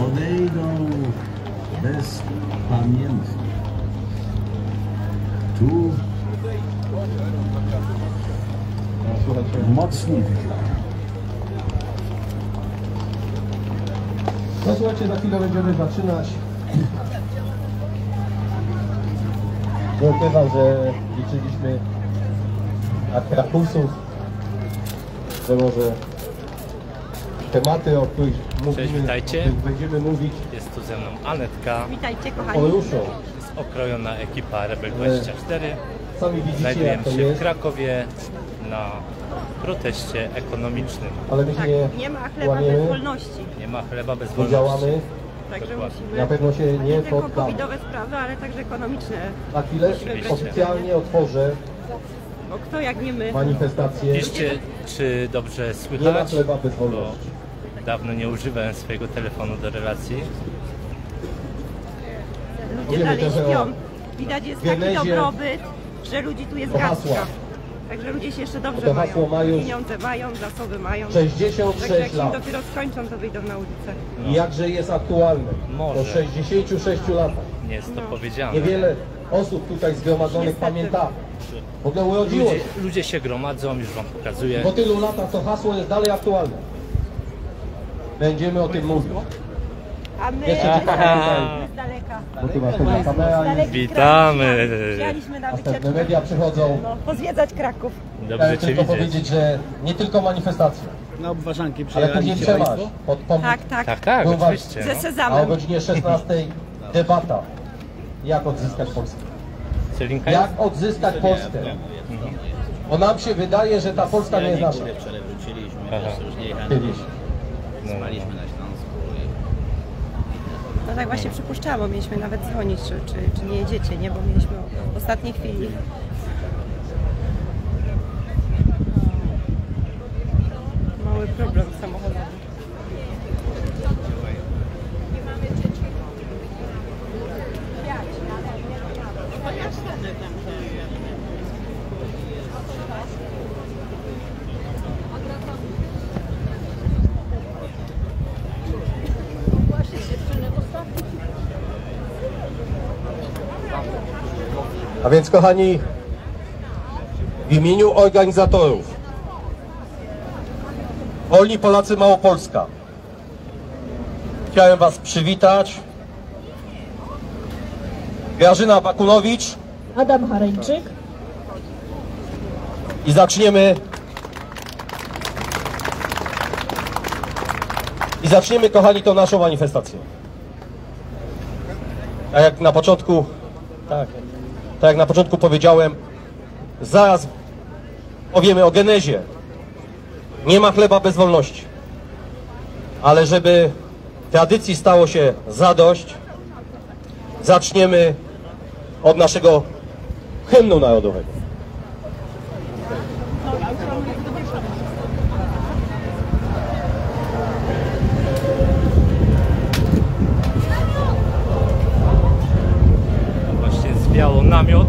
odejdą bezpamiętnie. Tu mocniej wygląda. No słuchajcie, za chwilę będziemy zaczynać. Nie ukrywam, że liczyliśmy na Krakusów, że może tematy, o których mówimy, Cześć, witajcie. o których będziemy mówić, Jest tu ze mną Anetka, Witajcie kochani. poruszą. jest okrojona ekipa Rebel 24. Sami widzicie, jak Znajdujemy to się w jest, Krakowie na proteście ekonomicznym. ale my się Tak, nie ma chleba bez łamiemy, wolności. Nie ma chleba bez nie wolności. działamy, Także Dokładnie. musimy na pewno się nie nie tylko poddamy. covidowe sprawy, ale także ekonomiczne. Na chwilę Oczywiście. oficjalnie otworzę Bo kto jak nie my? manifestację. Piszcie, czy dobrze Nie ma słychać, chleba bez bo wolności. dawno nie używałem swojego telefonu do relacji. Ludzie Powiemy dalej trochę o śpią. Widać jest taki genezie, dobrobyt, że ludzi tu jest o hasłach. garstka. Także ludzie się jeszcze dobrze To hasło ma mają. już Pieniądze mają, zasoby mają. Także 66 jak się lat. dopiero skończą, to wyjdą na ulicę. I jakże jest aktualne. Może. Po 66 latach. Nie jest to No. powiedziane. Niewiele osób tutaj zgromadzonych Niestety. pamięta. W ogóle urodziło się. Ludzie się gromadzą, już wam pokazuję. Po tylu latach to hasło jest dalej aktualne. Będziemy o tym mówić. A my Jeszcze z tutaj. daleka. Bo tu następna kamera Z i daleki Witamy. Przyjechaliśmy na następne wycieczkę. media przychodzą. No, pozwiedzać Kraków. Dobrze Chciałem cię tylko widzieć. powiedzieć, że nie tylko manifestacje, Na obważanki ale później przyjechaliście przemarsz Państwo? pod pomnik. Tak, tak. Tak, tak, Był oczywiście. Ze No. A o sezamem. godzinie 16 debata. Jak odzyskać Polskę? Celinka Jak jest? odzyskać Polskę? Bo nam się wydaje, że ta Polska nie jest nasza. Wczoraj wróciliśmy, Aha. jeszcze już nie jechaliśmy. Kiedyś. Spaliśmy na Śląsku. No tak właśnie przypuszczałam, bo mieliśmy nawet dzwonić, czy nie jedziecie, nie? Bo mieliśmy w ostatniej chwili. Mały problem samochodowy. A więc kochani, w imieniu organizatorów Wolni Polacy Małopolska chciałem Was przywitać. Grażyna Bakunowicz Adam Hareńczyk. i zaczniemy kochani tą naszą manifestację. Tak jak na początku powiedziałem, zaraz powiemy o genezie. Nie ma chleba bez wolności. Ale żeby tradycji stało się zadość, zaczniemy od naszego hymnu narodowego. Właśnie zwiało namiot.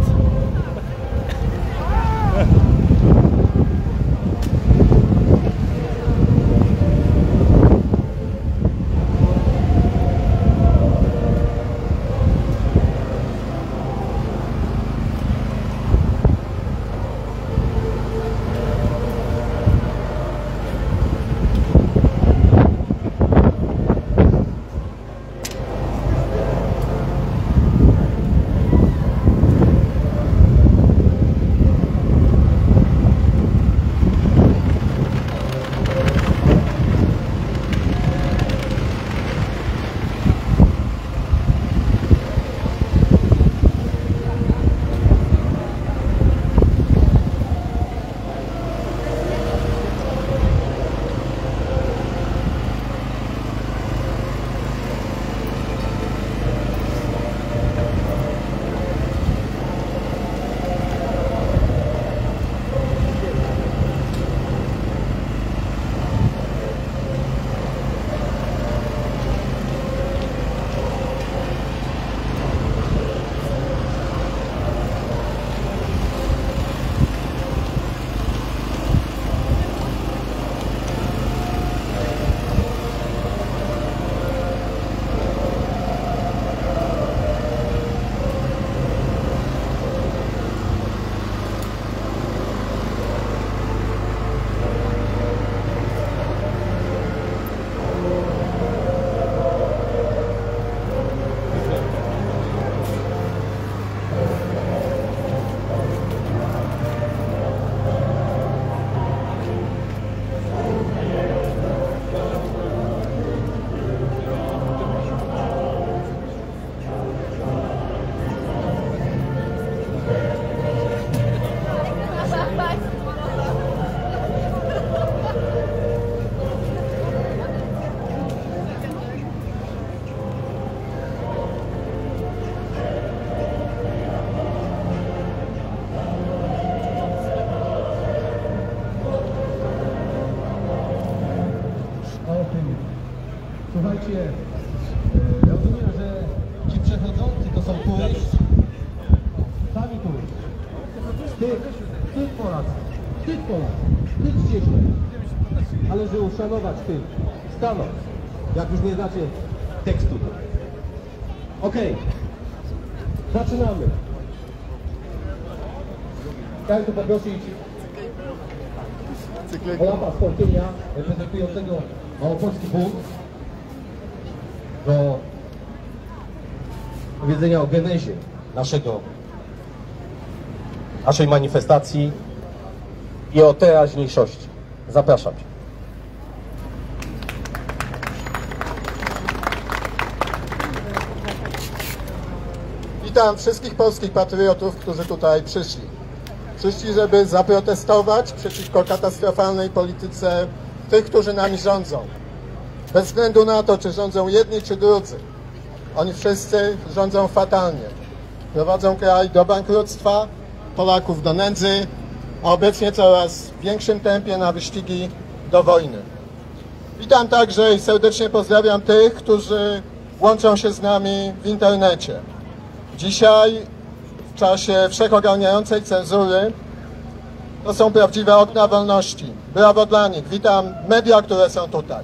Słuchajcie, rozumiem, że ci przechodzący to są turyści. Sami turyści. Wstyd Polacy. Wstydźcie się. Należy uszanować tych. Stanąć. Jak już nie znacie tekstu. Okej. Zaczynamy. Chciałem tu poprosić Olafa Skorpienia, reprezentującego Małopolski Bunt, do powiedzenia o genezie naszej manifestacji i o teraźniejszości. Zapraszam Cię. Witam wszystkich polskich patriotów, którzy tutaj przyszli. Przyszli, żeby zaprotestować przeciwko katastrofalnej polityce tych, którzy nami rządzą. Bez względu na to, czy rządzą jedni, czy drudzy. Oni wszyscy rządzą fatalnie. Prowadzą kraj do bankructwa, Polaków do nędzy, a obecnie coraz w większym tempie na wyścigi do wojny. Witam także i serdecznie pozdrawiam tych, którzy łączą się z nami w internecie. Dzisiaj, w czasie wszechogarniającej cenzury, to są prawdziwe okna wolności. Brawo dla nich. Witam media, które są tutaj.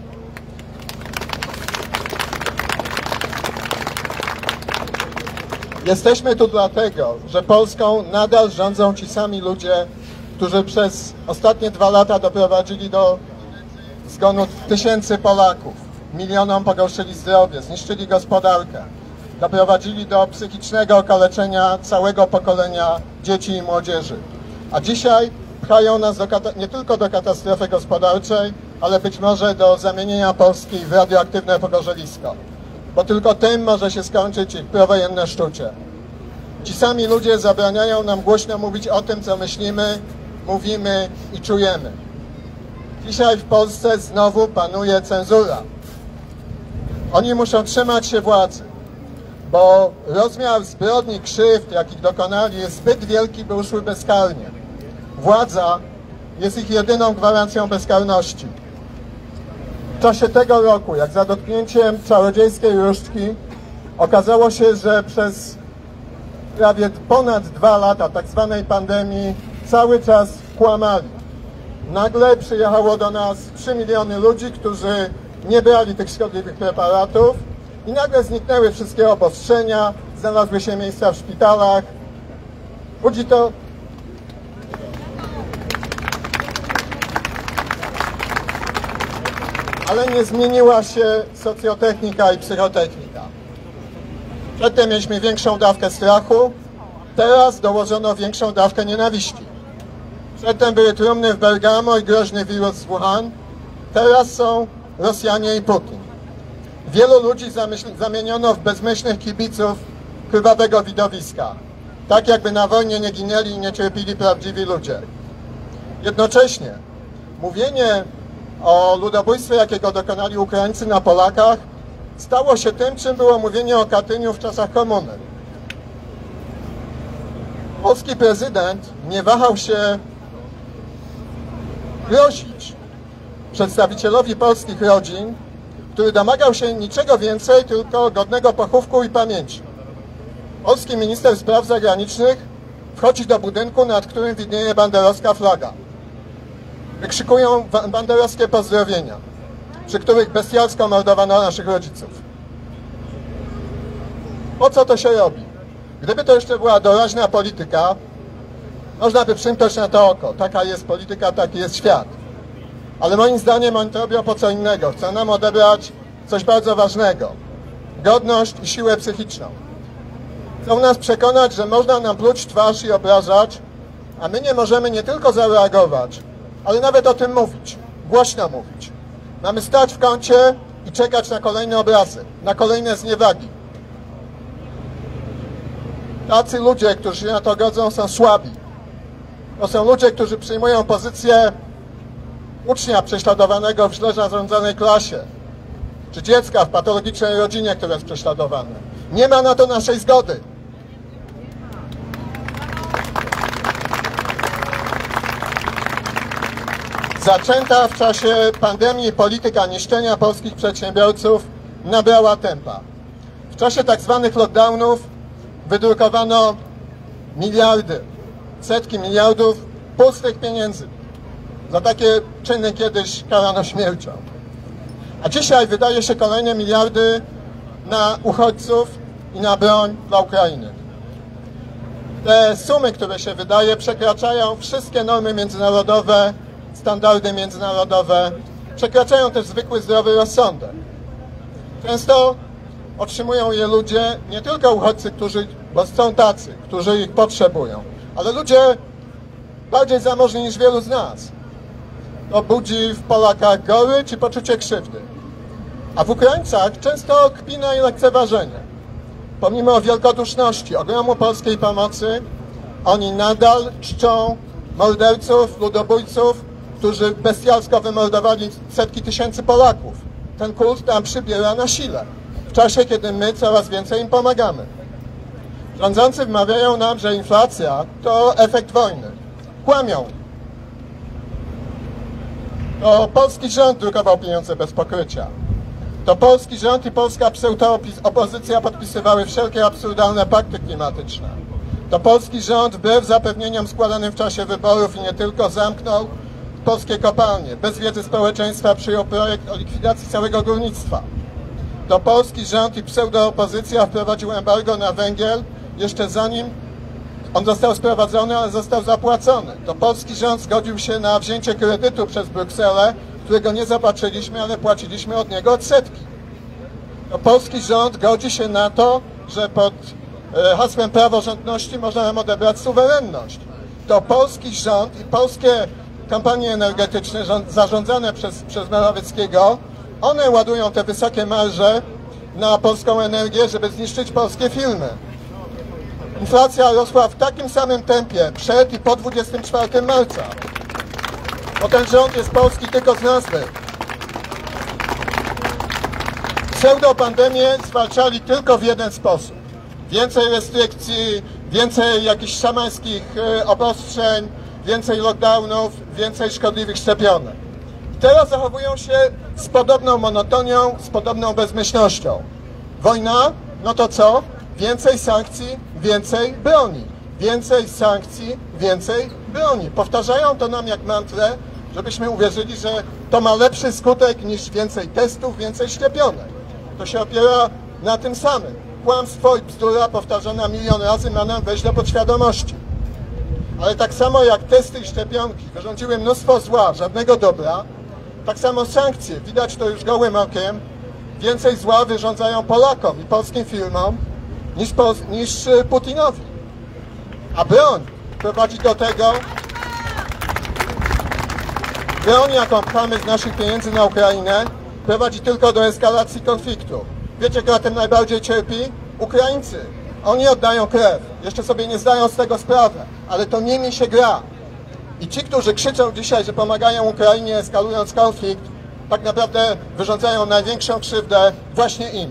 Jesteśmy tu dlatego, że Polską nadal rządzą ci sami ludzie, którzy przez ostatnie 2 lata doprowadzili do zgonu tysięcy Polaków, milionom pogorszyli zdrowie, zniszczyli gospodarkę, doprowadzili do psychicznego okaleczenia całego pokolenia dzieci i młodzieży. A dzisiaj pchają nas nie tylko do katastrofy gospodarczej, ale być może do zamienienia Polski w radioaktywne pogorzelisko. Bo tylko tym może się skończyć ich prowojenne szczucie. Ci sami ludzie zabraniają nam głośno mówić o tym, co myślimy, mówimy i czujemy. Dzisiaj w Polsce znowu panuje cenzura. Oni muszą trzymać się władzy, bo rozmiar zbrodni, krzywd, jakich dokonali, jest zbyt wielki, by uszły bezkarnie. Władza jest ich jedyną gwarancją bezkarności. W czasie tego roku, jak za dotknięciem czarodziejskiej różdżki, okazało się, że przez prawie ponad 2 lata tak zwanej pandemii cały czas kłamali. Nagle przyjechało do nas 3 miliony ludzi, którzy nie brali tych szkodliwych preparatów i nagle zniknęły wszystkie obostrzenia, znalazły się miejsca w szpitalach. Budzi to ale nie zmieniła się socjotechnika i psychotechnika. Przedtem mieliśmy większą dawkę strachu, teraz dołożono większą dawkę nienawiści. Przedtem były trumny w Bergamo i groźny wirus z Wuhan, teraz są Rosjanie i Putin. Wielu ludzi zamieniono w bezmyślnych kibiców krwawego widowiska, tak jakby na wojnie nie ginęli i nie cierpili prawdziwi ludzie. Jednocześnie mówienie o ludobójstwie, jakiego dokonali Ukraińcy na Polakach, stało się tym, czym było mówienie o Katyniu w czasach komuny. Polski prezydent nie wahał się grozić przedstawicielowi polskich rodzin, który domagał się niczego więcej, tylko godnego pochówku i pamięci. Polski minister spraw zagranicznych wchodzi do budynku, nad którym widnieje banderowska flaga. Wykrzykują banderowskie pozdrowienia, przy których bestialsko mordowano naszych rodziców. Po co to się robi? Gdyby to jeszcze była doraźna polityka, można by przymknąć na to oko. Taka jest polityka, taki jest świat. Ale moim zdaniem oni to robią po co innego. Chcą nam odebrać coś bardzo ważnego. Godność i siłę psychiczną. Chcą nas przekonać, że można nam pluć w twarz i obrażać, a my nie możemy nie tylko zareagować, ale nawet o tym mówić, głośno mówić. Mamy stać w kącie i czekać na kolejne obrazy, na kolejne zniewagi. Tacy ludzie, którzy się na to godzą, są słabi. To są ludzie, którzy przyjmują pozycję ucznia prześladowanego w źle zarządzanej klasie, czy dziecka w patologicznej rodzinie, które jest prześladowane. Nie ma na to naszej zgody. Zaczęta w czasie pandemii polityka niszczenia polskich przedsiębiorców nabrała tempa. W czasie tak zwanych lockdownów wydrukowano miliardy, setki miliardów pustych pieniędzy. Za takie czyny kiedyś karano śmiercią. A dzisiaj wydaje się kolejne miliardy na uchodźców i na broń dla Ukrainy. Te sumy, które się wydaje, przekraczają wszystkie normy międzynarodowe, standardy międzynarodowe, przekraczają też zwykły zdrowy rozsądek. Często otrzymują je ludzie, nie tylko uchodźcy, bo są tacy, którzy ich potrzebują, ale ludzie bardziej zamożni niż wielu z nas. To budzi w Polakach gorycz i poczucie krzywdy. A w Ukraińcach często kpina i lekceważenie. Pomimo wielkoduszności, ogromu polskiej pomocy, oni nadal czczą morderców, ludobójców, którzy bestialsko wymordowali setki tysięcy Polaków. Ten kult tam przybiera na sile, w czasie, kiedy my coraz więcej im pomagamy. Rządzący wmawiają nam, że inflacja to efekt wojny. Kłamią. To polski rząd drukował pieniądze bez pokrycia. To polski rząd i polska pseudoopozycja podpisywały wszelkie absurdalne pakty klimatyczne. To polski rząd, wbrew zapewnieniom składanym w czasie wyborów i nie tylko, zamknął polskie kopalnie. Bez wiedzy społeczeństwa przyjął projekt o likwidacji całego górnictwa. To polski rząd i pseudoopozycja wprowadził embargo na węgiel jeszcze zanim on został sprowadzony, ale został zapłacony. To polski rząd zgodził się na wzięcie kredytu przez Brukselę, którego nie zapłaciliśmy, ale płaciliśmy od niego odsetki. To polski rząd godzi się na to, że pod hasłem praworządności można nam odebrać suwerenność. To polski rząd i polskie kampanie energetyczne zarządzane przez Morawieckiego, one ładują te wysokie marże na polską energię, żeby zniszczyć polskie firmy. Inflacja rosła w takim samym tempie przed i po 24 marca. Bo ten rząd jest polski tylko z nazwy. Pseudopandemię zwalczali tylko w jeden sposób. Więcej restrykcji, więcej jakichś szamańskich obostrzeń, więcej lockdownów, więcej szkodliwych szczepionek. I teraz zachowują się z podobną monotonią, z podobną bezmyślnością. Wojna, no to co? Więcej sankcji, więcej broni. Więcej sankcji, więcej broni. Powtarzają to nam jak mantrę, żebyśmy uwierzyli, że to ma lepszy skutek niż więcej testów, więcej szczepionek. To się opiera na tym samym. Kłamstwo i bzdura powtarzana milion razy ma nam wejść do podświadomości. Ale tak samo jak testy i szczepionki wyrządziły mnóstwo zła, żadnego dobra, tak samo sankcje, widać to już gołym okiem, więcej zła wyrządzają Polakom i polskim firmom niż Putinowi. A broń prowadzi do tego, broń, jaką pchamy z naszych pieniędzy na Ukrainę, prowadzi tylko do eskalacji konfliktu. Wiecie, kto na tym najbardziej cierpi? Ukraińcy. Oni oddają krew. Jeszcze sobie nie zdają z tego sprawy, ale to nimi się gra. I ci, którzy krzyczą dzisiaj, że pomagają Ukrainie, eskalując konflikt, tak naprawdę wyrządzają największą krzywdę właśnie im.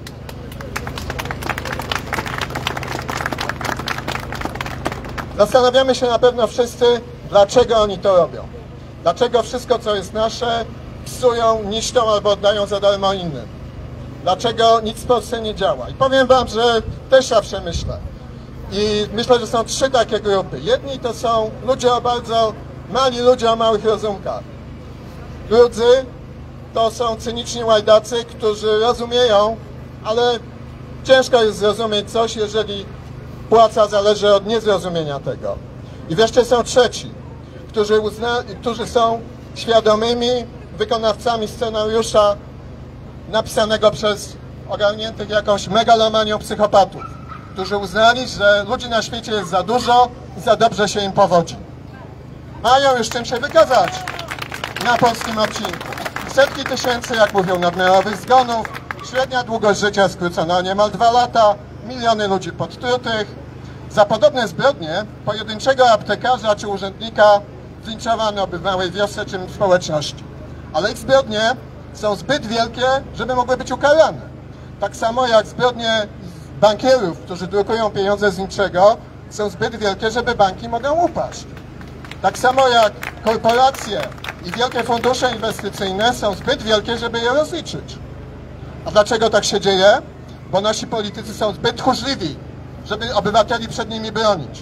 Zastanawiamy się na pewno wszyscy, dlaczego oni to robią. Dlaczego wszystko, co jest nasze, psują, niszczą albo oddają za darmo innym. Dlaczego nic w Polsce nie działa. I powiem wam, że też zawsze myślę. I myślę, że są trzy takie grupy. Jedni to są ludzie mali ludzie o małych rozumkach. Drudzy to są cyniczni łajdacy, którzy rozumieją, ale ciężko jest zrozumieć coś, jeżeli płaca zależy od niezrozumienia tego. I wreszcie są trzeci, którzy są świadomymi wykonawcami scenariusza napisanego przez ogarniętych jakąś megalomanią psychopatów, którzy uznali, że ludzi na świecie jest za dużo i za dobrze się im powodzi. Mają już czym się wykazać na polskim odcinku. Setki tysięcy, jak mówią, nadmiarowych zgonów, średnia długość życia skrócona o niemal 2 lata, miliony ludzi podtrutych. Za podobne zbrodnie pojedynczego aptekarza czy urzędnika zlinczowano by w małej wiosce czy społeczności. Ale ich zbrodnie są zbyt wielkie, żeby mogły być ukarane. Tak samo jak zbrodnie bankierów, którzy drukują pieniądze z niczego, są zbyt wielkie, żeby banki mogą upaść. Tak samo jak korporacje i wielkie fundusze inwestycyjne są zbyt wielkie, żeby je rozliczyć. A dlaczego tak się dzieje? Bo nasi politycy są zbyt tchórzliwi, żeby obywateli przed nimi bronić.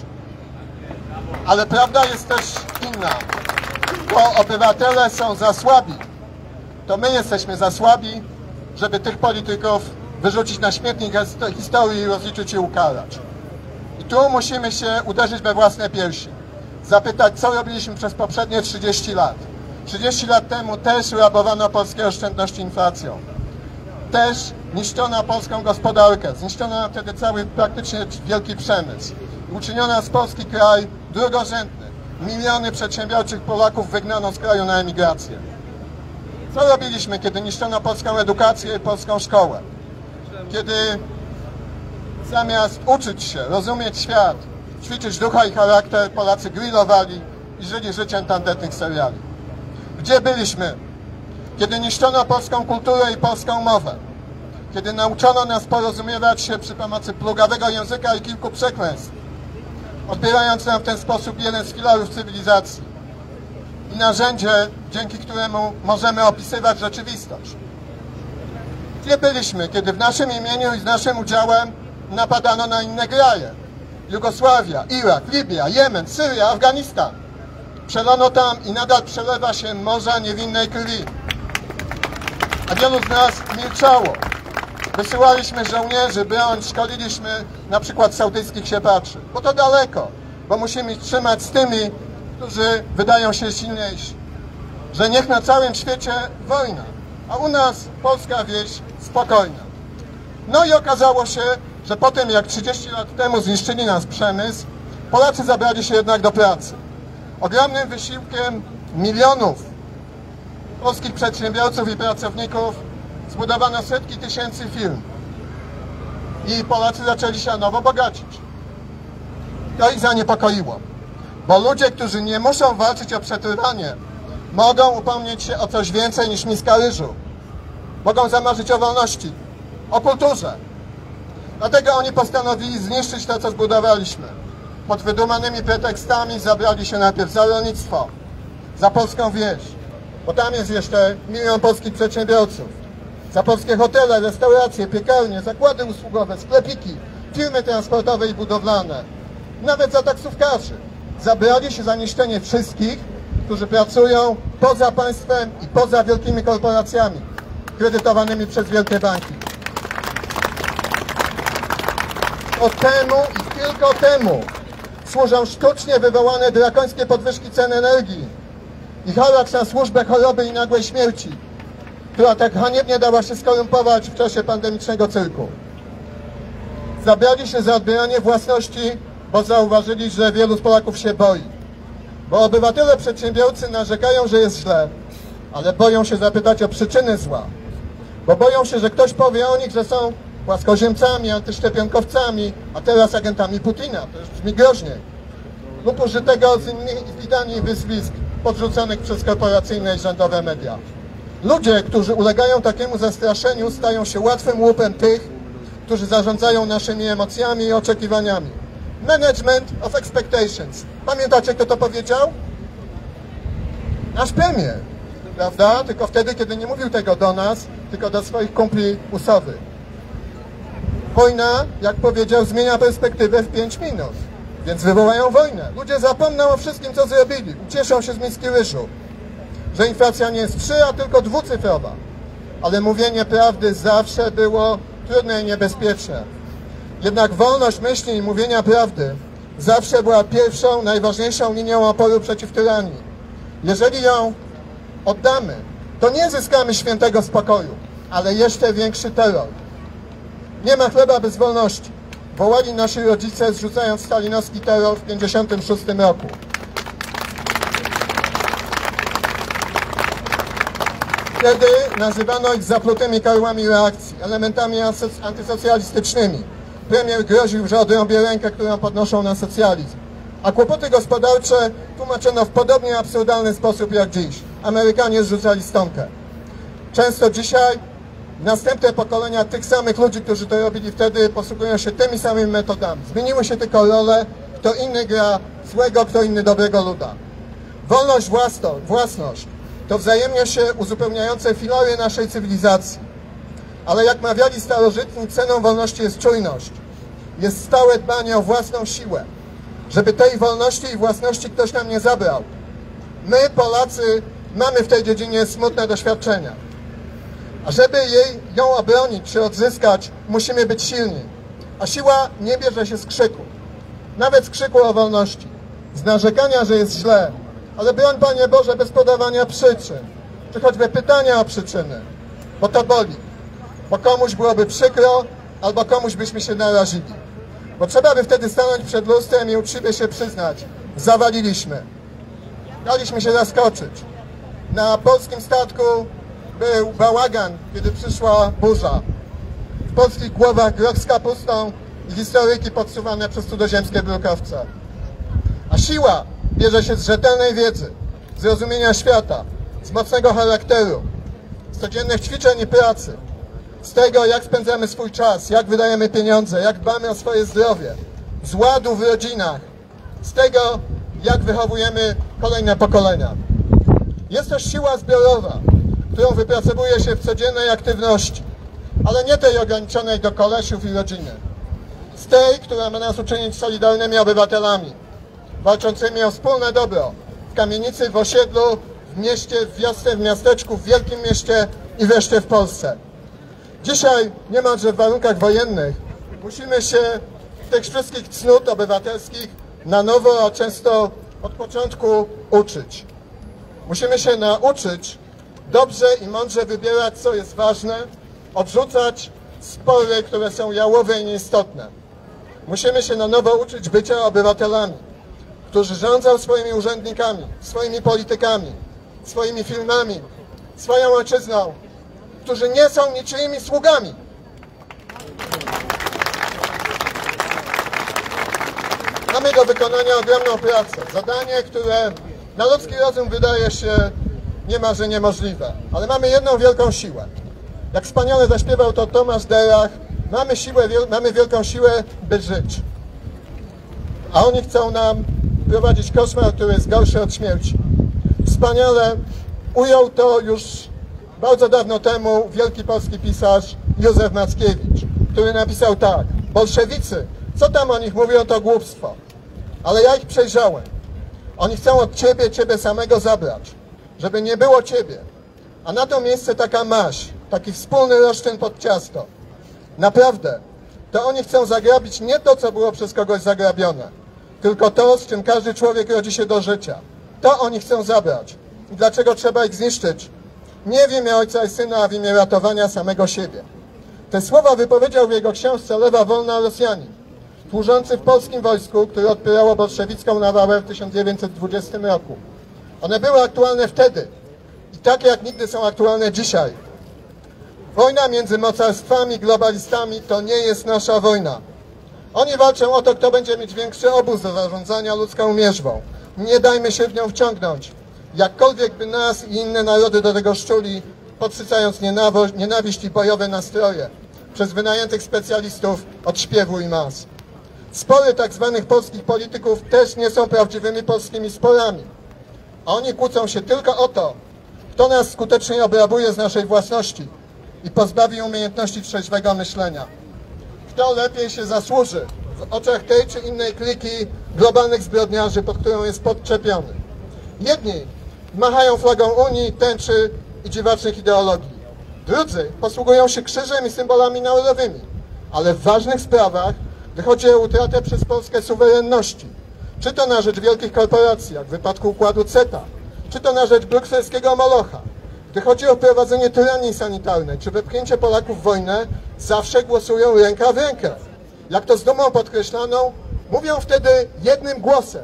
Ale prawda jest też inna. To obywatele są za słabi. To my jesteśmy za słabi, żeby tych polityków wyrzucić na śmietnik historii, rozliczyć i ukarać. I tu musimy się uderzyć we własne piersi. Zapytać, co robiliśmy przez poprzednie 30 lat. 30 lat temu też rabowano polskie oszczędności inflacją. Też niszczono polską gospodarkę. Zniszczono wtedy cały praktycznie wielki przemysł. Uczyniono z Polski kraj drugorzędny. Miliony przedsiębiorczych Polaków wygnano z kraju na emigrację. Co robiliśmy, kiedy niszczono polską edukację i polską szkołę? Kiedy zamiast uczyć się, rozumieć świat, ćwiczyć ducha i charakter, Polacy grillowali i żyli życiem tandetnych seriali. Gdzie byliśmy, kiedy niszczono polską kulturę i polską mowę? Kiedy nauczono nas porozumiewać się przy pomocy plugawego języka i kilku przekleństw, odbierając nam w ten sposób jeden z filarów cywilizacji i narzędzie, dzięki któremu możemy opisywać rzeczywistość. Gdzie byliśmy, kiedy w naszym imieniu i z naszym udziałem napadano na inne kraje? Jugosławia, Irak, Libia, Jemen, Syria, Afganistan. Przelono tam i nadal przelewa się morza niewinnej krwi. A wielu z nas milczało. Wysyłaliśmy żołnierzy, broń, szkoliliśmy na przykład saudyjskich siepaczy. Bo to daleko, bo musimy trzymać z tymi, którzy wydają się silniejsi. Że niech na całym świecie wojna, a u nas polska wieś spokojna. No i okazało się, że po tym jak 30 lat temu zniszczyli nas przemysł, Polacy zabrali się jednak do pracy. Ogromnym wysiłkiem milionów polskich przedsiębiorców i pracowników zbudowano setki tysięcy firm. I Polacy zaczęli się na nowo bogacić. To ich zaniepokoiło. Bo ludzie, którzy nie muszą walczyć o przetrwanie, mogą upomnieć się o coś więcej niż miska ryżu. Mogą zamarzyć o wolności, o kulturze. Dlatego oni postanowili zniszczyć to, co zbudowaliśmy. Pod wydumanymi pretekstami zabrali się najpierw za rolnictwo, za polską wieś, bo tam jest jeszcze 1 milion polskich przedsiębiorców, za polskie hotele, restauracje, piekarnie, zakłady usługowe, sklepiki, firmy transportowe i budowlane, nawet za taksówkarzy. Zabrali się za niszczenie wszystkich, którzy pracują poza państwem i poza wielkimi korporacjami kredytowanymi przez wielkie banki. To temu i tylko temu służą sztucznie wywołane drakońskie podwyżki cen energii i haracz na służbę choroby i nagłej śmierci, która tak haniebnie dała się skorumpować w czasie pandemicznego cyrku. Zabrali się za odbieranie własności, bo zauważyli, że wielu z Polaków się boi. Bo obywatele przedsiębiorcy narzekają, że jest źle, ale boją się zapytać o przyczyny zła. Bo boją się, że ktoś powie o nich, że są płaskoziemcami, antyszczepionkowcami, a teraz agentami Putina. To już brzmi groźniej. Lub użytego z innych litanii wyzwisk podrzuconych przez korporacyjne i rządowe media. Ludzie, którzy ulegają takiemu zastraszeniu, stają się łatwym łupem tych, którzy zarządzają naszymi emocjami i oczekiwaniami. Management of expectations. Pamiętacie, kto to powiedział? Nasz premier, prawda? Tylko wtedy, kiedy nie mówił tego do nas, tylko do swoich kumpli usowych. Wojna, jak powiedział, zmienia perspektywę w 5 minut. Więc wywołają wojnę. Ludzie zapomną o wszystkim, co zrobili. Ucieszą się z miski ryżu. Że inflacja nie jest 3, a tylko dwucyfrowa. Ale mówienie prawdy zawsze było trudne i niebezpieczne. Jednak wolność myśli i mówienia prawdy zawsze była pierwszą, najważniejszą linią oporu przeciw tyranii. Jeżeli ją oddamy, to nie zyskamy świętego spokoju, ale jeszcze większy terror. Nie ma chleba bez wolności. Wołali nasi rodzice, zrzucając stalinowski terror w 1956 roku. Wtedy nazywano ich zaplutymi karłami reakcji, elementami antysocjalistycznymi. Premier groził, że odrąbie rękę, którą podnoszą na socjalizm. A kłopoty gospodarcze tłumaczono w podobnie absurdalny sposób jak dziś. Amerykanie zrzucali stonkę. Często dzisiaj następne pokolenia tych samych ludzi, którzy to robili wtedy, posługują się tymi samymi metodami. Zmieniły się tylko role, kto inny gra złego, kto inny dobrego luda. Wolność, własność to wzajemnie się uzupełniające filary naszej cywilizacji. Ale jak mawiali starożytni, ceną wolności jest czujność. Jest stałe dbanie o własną siłę, żeby tej wolności i własności ktoś nam nie zabrał. My, Polacy, mamy w tej dziedzinie smutne doświadczenia. A żeby ją obronić czy odzyskać, musimy być silni. A siła nie bierze się z krzyku. Nawet z krzyku o wolności. Z narzekania, że jest źle. Ale broń, Panie Boże, bez podawania przyczyn. Czy choćby pytania o przyczyny. Bo to boli. Bo komuś byłoby przykro, albo komuś byśmy się narazili. Bo trzeba by wtedy stanąć przed lustrem i uczciwie się przyznać. Zawaliliśmy. Daliśmy się zaskoczyć. Na polskim statku był bałagan, kiedy przyszła burza. W polskich głowach groch z kapustą i historyjki podsuwane przez cudzoziemskie brukowce. A siła bierze się z rzetelnej wiedzy, z rozumienia świata, z mocnego charakteru, z codziennych ćwiczeń i pracy, z tego, jak spędzamy swój czas, jak wydajemy pieniądze, jak dbamy o swoje zdrowie, z ładu w rodzinach, z tego, jak wychowujemy kolejne pokolenia. Jest też siła zbiorowa, którą wypracowuje się w codziennej aktywności, ale nie tej ograniczonej do kolesiów i rodziny. Z tej, która ma nas uczynić solidarnymi obywatelami, walczącymi o wspólne dobro w kamienicy, w osiedlu, w mieście, w wiosce, w miasteczku, w wielkim mieście i wreszcie w Polsce. Dzisiaj, niemalże w warunkach wojennych, musimy się tych wszystkich cnót obywatelskich na nowo, a często od początku uczyć. Musimy się nauczyć dobrze i mądrze wybierać, co jest ważne, odrzucać spory, które są jałowe i nieistotne. Musimy się na nowo uczyć bycia obywatelami, którzy rządzą swoimi urzędnikami, swoimi politykami, swoimi firmami, swoją ojczyzną, którzy nie są niczyimi sługami. Mamy do wykonania ogromną pracę, zadanie, które na ludzki rozum wydaje się niemalże niemożliwe, ale mamy jedną wielką siłę. Jak wspaniale zaśpiewał to Tomasz Derach, mamy wielką siłę, by żyć. A oni chcą nam prowadzić koszmar, który jest gorszy od śmierci. Wspaniale ujął to już bardzo dawno temu wielki polski pisarz Józef Mackiewicz, który napisał tak: bolszewicy, co tam o nich mówią, to głupstwo. Ale ja ich przejrzałem. Oni chcą od ciebie samego zabrać, żeby nie było ciebie. A na to miejsce taka maź, taki wspólny roszczyn pod ciasto. Naprawdę, to oni chcą zagrabić nie to, co było przez kogoś zagrabione, tylko to, z czym każdy człowiek rodzi się do życia. To oni chcą zabrać. I dlaczego trzeba ich zniszczyć? Nie w imię Ojca i Syna, a w imię ratowania samego siebie. Te słowa wypowiedział w jego książce Lewa Wolna Rosjanin, służący w polskim wojsku, które odpierało bolszewicką nawałę w 1920 roku. One były aktualne wtedy i takie jak nigdy są aktualne dzisiaj. Wojna między mocarstwami, globalistami to nie jest nasza wojna. Oni walczą o to, kto będzie mieć większy obóz do zarządzania ludzką mierzwą. Nie dajmy się w nią wciągnąć. Jakkolwiek by nas i inne narody do tego szczuli, podsycając nienawiść i bojowe nastroje przez wynajętych specjalistów od śpiewu i mas. Spory tak zwanych polskich polityków też nie są prawdziwymi polskimi sporami. A oni kłócą się tylko o to, kto nas skutecznie obrabuje z naszej własności i pozbawi umiejętności trzeźwego myślenia. Kto lepiej się zasłuży w oczach tej czy innej kliki globalnych zbrodniarzy, pod którą jest podczepiony. Jedni machają flagą Unii, tęczy i dziwacznych ideologii. Drudzy posługują się krzyżem i symbolami narodowymi, ale w ważnych sprawach wychodzi o utratę przez Polskę suwerenności. Czy to na rzecz wielkich korporacji, jak w wypadku układu CETA, czy to na rzecz brukselskiego molocha. Gdy chodzi o prowadzenie tyranii sanitarnej, czy wepchnięcie Polaków w wojnę, zawsze głosują ręka w rękę. Jak to z dumą podkreślano, mówią wtedy jednym głosem.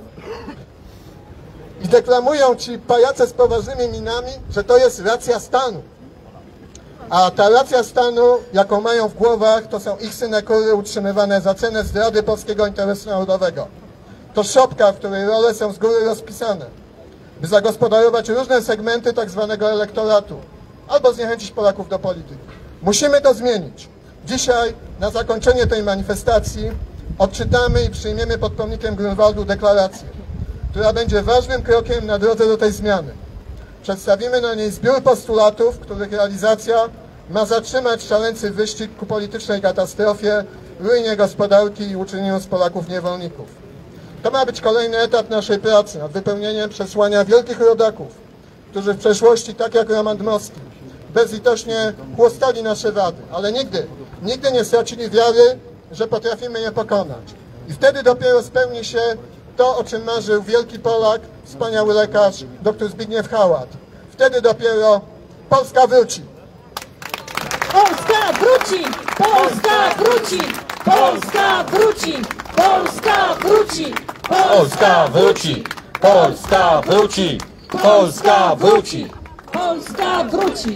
I deklamują ci pajace z poważnymi minami, że to jest racja stanu. A ta racja stanu, jaką mają w głowach, to są ich synekury utrzymywane za cenę zdrady polskiego interesu narodowego. To szopka, w której role są z góry rozpisane, by zagospodarować różne segmenty tak zwanego elektoratu, albo zniechęcić Polaków do polityki. Musimy to zmienić. Dzisiaj, na zakończenie tej manifestacji, odczytamy i przyjmiemy pod pomnikiem Grunwaldu deklarację, która będzie ważnym krokiem na drodze do tej zmiany. Przedstawimy na niej zbiór postulatów, których realizacja ma zatrzymać szaleńczy wyścig ku politycznej katastrofie, ruinie gospodarki i uczynieniu z Polaków niewolników. To ma być kolejny etap naszej pracy nad wypełnieniem przesłania wielkich rodaków, którzy w przeszłości, tak jak Roman Dmowski, bezlitośnie chłostali nasze wady, ale nigdy nie stracili wiary, że potrafimy je pokonać. I wtedy dopiero spełni się to, o czym marzył wielki Polak, wspaniały lekarz, dr Zbigniew Hałat. Wtedy dopiero Polska wróci. Polska wróci! Polska wróci! Polska wróci! Polska wróci! Polska wróci! Polska wróci! Polska wróci! Polska wróci!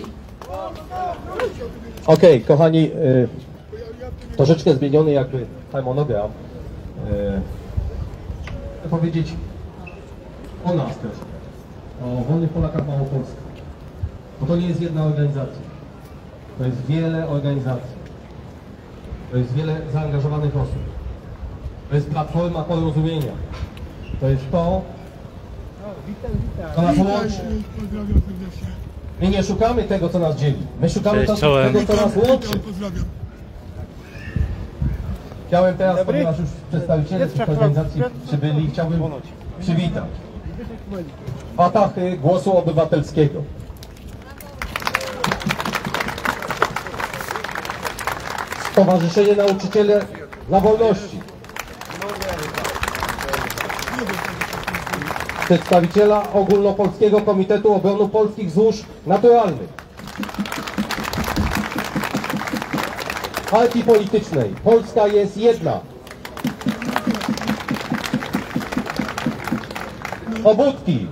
Okej, kochani, troszeczkę zmieniony jakby harmonogram. Chcę powiedzieć o nas też, o Wolnych Polakach Małopolski. Bo to nie jest jedna organizacja. To jest wiele organizacji. To jest wiele zaangażowanych osób. To jest platforma porozumienia. To jest to, co nas łączy. My nie szukamy tego, co nas dzieli. My szukamy Cześć, czołem. tego, co nas łączy. Chciałem teraz, ponieważ już przedstawiciele tych organizacji przybyli, chciałbym przywitać Fatachy Głosu Obywatelskiego. Stowarzyszenie Nauczyciele dla Wolności. Przedstawiciela Ogólnopolskiego Komitetu Obrony Polskich Złóż Naturalnych. Partii politycznej Polska jest jedna. Obudki.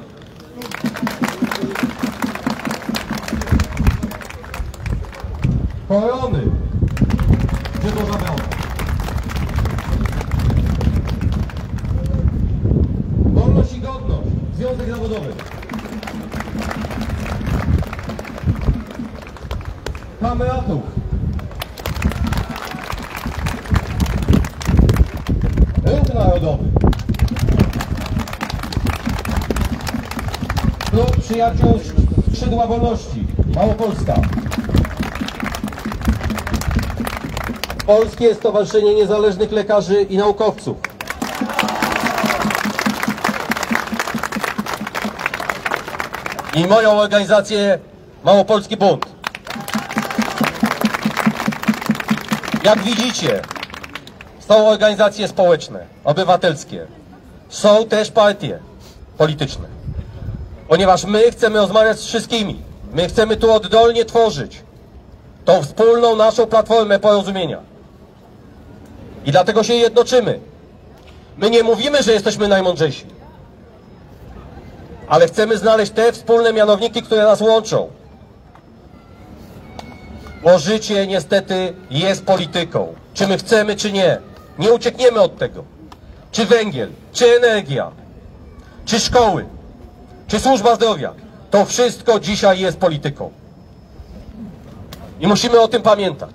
Korony. Gdzie to zabrało? Wolność i godność. Związek Zawodowy. Kameratów. Ruch Narodowy. Klub Przyjaciół Skrzydła Wolności. Małopolska. Polskie Stowarzyszenie Niezależnych Lekarzy i Naukowców. I moją organizację Małopolski Bunt. Jak widzicie, są organizacje społeczne, obywatelskie. Są też partie polityczne. Ponieważ my chcemy rozmawiać z wszystkimi. My chcemy tu oddolnie tworzyć tą wspólną naszą platformę porozumienia. I dlatego się jednoczymy. My nie mówimy, że jesteśmy najmądrzejsi. Ale chcemy znaleźć te wspólne mianowniki, które nas łączą. Bo życie niestety jest polityką. Czy my chcemy, czy nie. Nie uciekniemy od tego. Czy węgiel, czy energia, czy szkoły, czy służba zdrowia. To wszystko dzisiaj jest polityką. I musimy o tym pamiętać.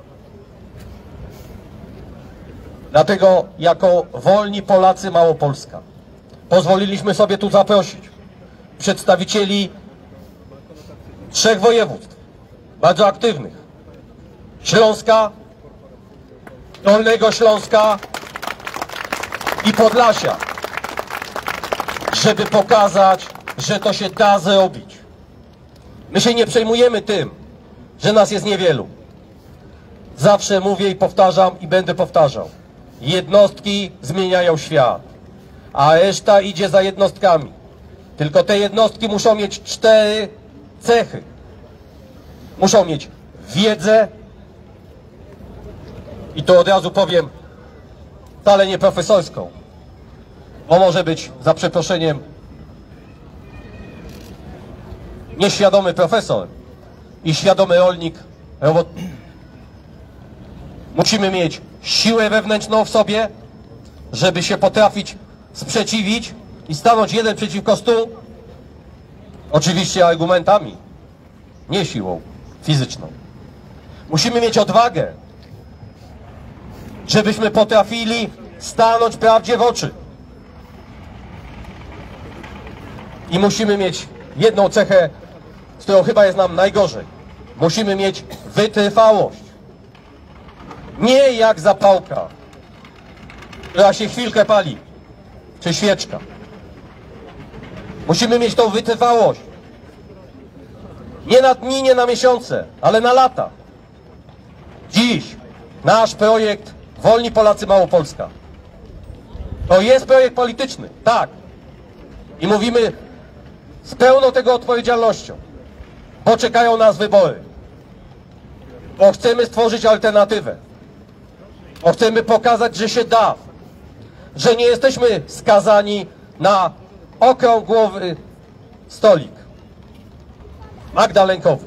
Dlatego jako Wolni Polacy Małopolska pozwoliliśmy sobie tu zaprosić przedstawicieli 3 województw, bardzo aktywnych. Śląska, Dolnego Śląska i Podlasia, żeby pokazać, że to się da zrobić. My się nie przejmujemy tym, że nas jest niewielu. Zawsze mówię i powtarzam i będę powtarzał. Jednostki zmieniają świat, a reszta idzie za jednostkami. Tylko te jednostki muszą mieć 4 cechy. Muszą mieć wiedzę i to od razu powiem, wcale nie profesorską, bo może być, za przeproszeniem, nieświadomy profesor i świadomy rolnik, robotnik. Musimy mieć siłę wewnętrzną w sobie, żeby się potrafić sprzeciwić i stanąć jeden przeciwko 100. Oczywiście argumentami, nie siłą fizyczną. Musimy mieć odwagę, żebyśmy potrafili stanąć prawdzie w oczy. I musimy mieć jedną cechę, z którą chyba jest nam najgorzej. Musimy mieć wytrwałość. Nie jak zapałka, która się chwilkę pali, czy świeczka. Musimy mieć tą wytrwałość. Nie na dni, nie na miesiące, ale na lata. Dziś nasz projekt Wolni Polacy Małopolska to jest projekt polityczny, tak. I mówimy z pełną tego odpowiedzialnością, bo czekają nas wybory. Bo chcemy stworzyć alternatywę. Bo chcemy pokazać, że się da. Że nie jesteśmy skazani na okrągłowy stolik magdalenkowy.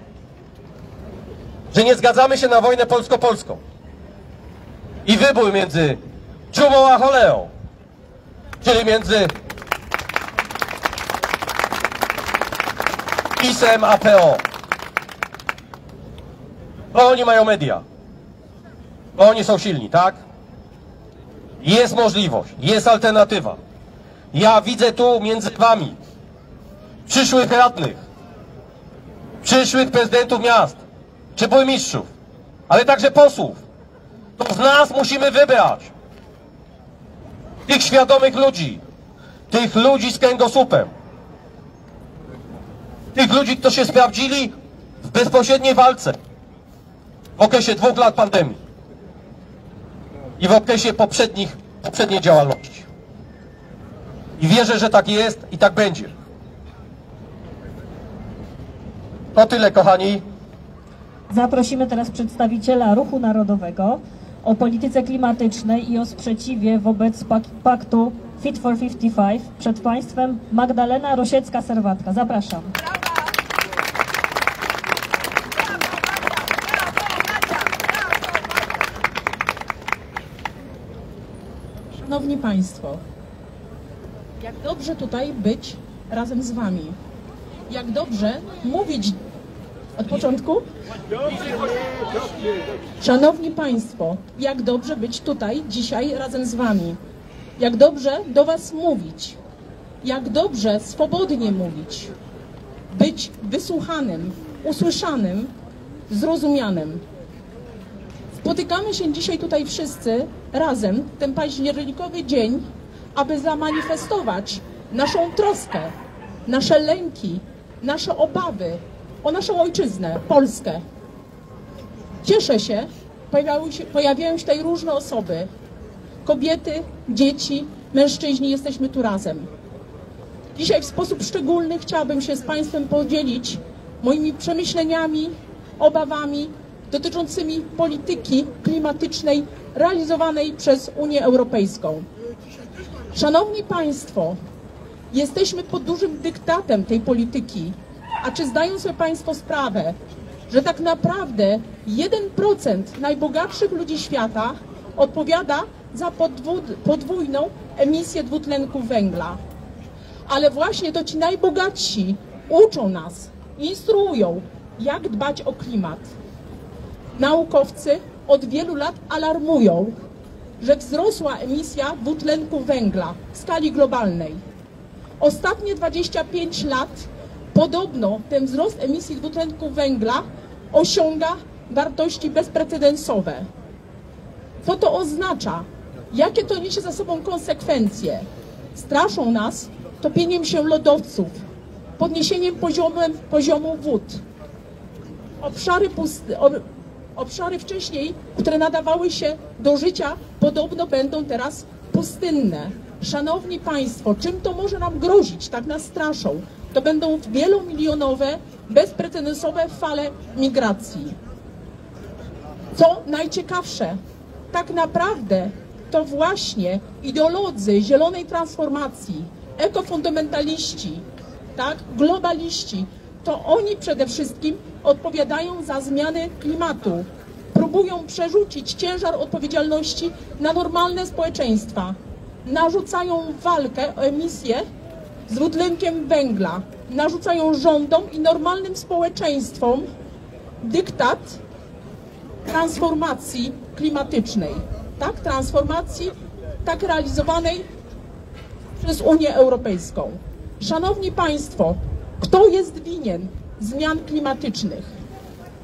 Że nie zgadzamy się na wojnę polsko-polską. I wybór między czumą a cholerą, czyli między PiS-em a PO. Bo oni mają media. Bo oni są silni, tak? Jest możliwość, jest alternatywa. Ja widzę tu między wami przyszłych radnych, przyszłych prezydentów miast, czy burmistrzów, ale także posłów. To z nas musimy wybrać tych świadomych ludzi, tych ludzi z kręgosłupem, tych ludzi, którzy się sprawdzili w bezpośredniej walce w okresie 2 lat pandemii i w okresie poprzedniej działalności. I wierzę, że tak jest i tak będzie. To tyle, kochani. Zaprosimy teraz przedstawiciela Ruchu Narodowego o polityce klimatycznej i o sprzeciwie wobec paktu Fit for 55. Przed Państwem Magdalena Rosiecka-Serwatka. Zapraszam. Szanowni Państwo, jak dobrze tutaj być razem z Wami. Jak dobrze mówić od początku? Szanowni Państwo, jak dobrze być tutaj dzisiaj razem z Wami. Jak dobrze do Was mówić. Jak dobrze swobodnie mówić. Być wysłuchanym, usłyszanym, zrozumianym. Spotykamy się dzisiaj tutaj wszyscy razem, ten październikowy dzień, aby zamanifestować naszą troskę, nasze lęki, nasze obawy o naszą ojczyznę, Polskę. Cieszę się, pojawiają się tutaj różne osoby, kobiety, dzieci, mężczyźni, jesteśmy tu razem. Dzisiaj w sposób szczególny chciałabym się z Państwem podzielić moimi przemyśleniami, obawami dotyczącymi polityki klimatycznej realizowanej przez Unię Europejską. Szanowni Państwo, jesteśmy pod dużym dyktatem tej polityki, a czy zdają sobie Państwo sprawę, że tak naprawdę 1% najbogatszych ludzi świata odpowiada za podwójną emisję dwutlenku węgla. Ale właśnie to ci najbogatsi uczą nas, instruują, jak dbać o klimat. Naukowcy od wielu lat alarmują, że wzrosła emisja dwutlenku węgla w skali globalnej. Ostatnie 25 lat podobno ten wzrost emisji dwutlenku węgla osiąga wartości bezprecedensowe. Co to oznacza? Jakie to niesie za sobą konsekwencje? Straszą nas topieniem się lodowców, podniesieniem poziomu wód. Obszary wcześniej, które nadawały się do życia, podobno będą teraz pustynne. Szanowni Państwo, czym to może nam grozić? Tak nas straszą. To będą wielomilionowe, bezprecedensowe fale migracji. Co najciekawsze, tak naprawdę to właśnie ideolodzy zielonej transformacji, ekofundamentaliści, tak, globaliści, to oni przede wszystkim odpowiadają za zmiany klimatu. Próbują przerzucić ciężar odpowiedzialności na normalne społeczeństwa. Narzucają walkę o emisję z dwutlenkiem węgla. Narzucają rządom i normalnym społeczeństwom dyktat transformacji klimatycznej. Tak, transformacji tak realizowanej przez Unię Europejską. Szanowni Państwo, kto jest winien zmian klimatycznych?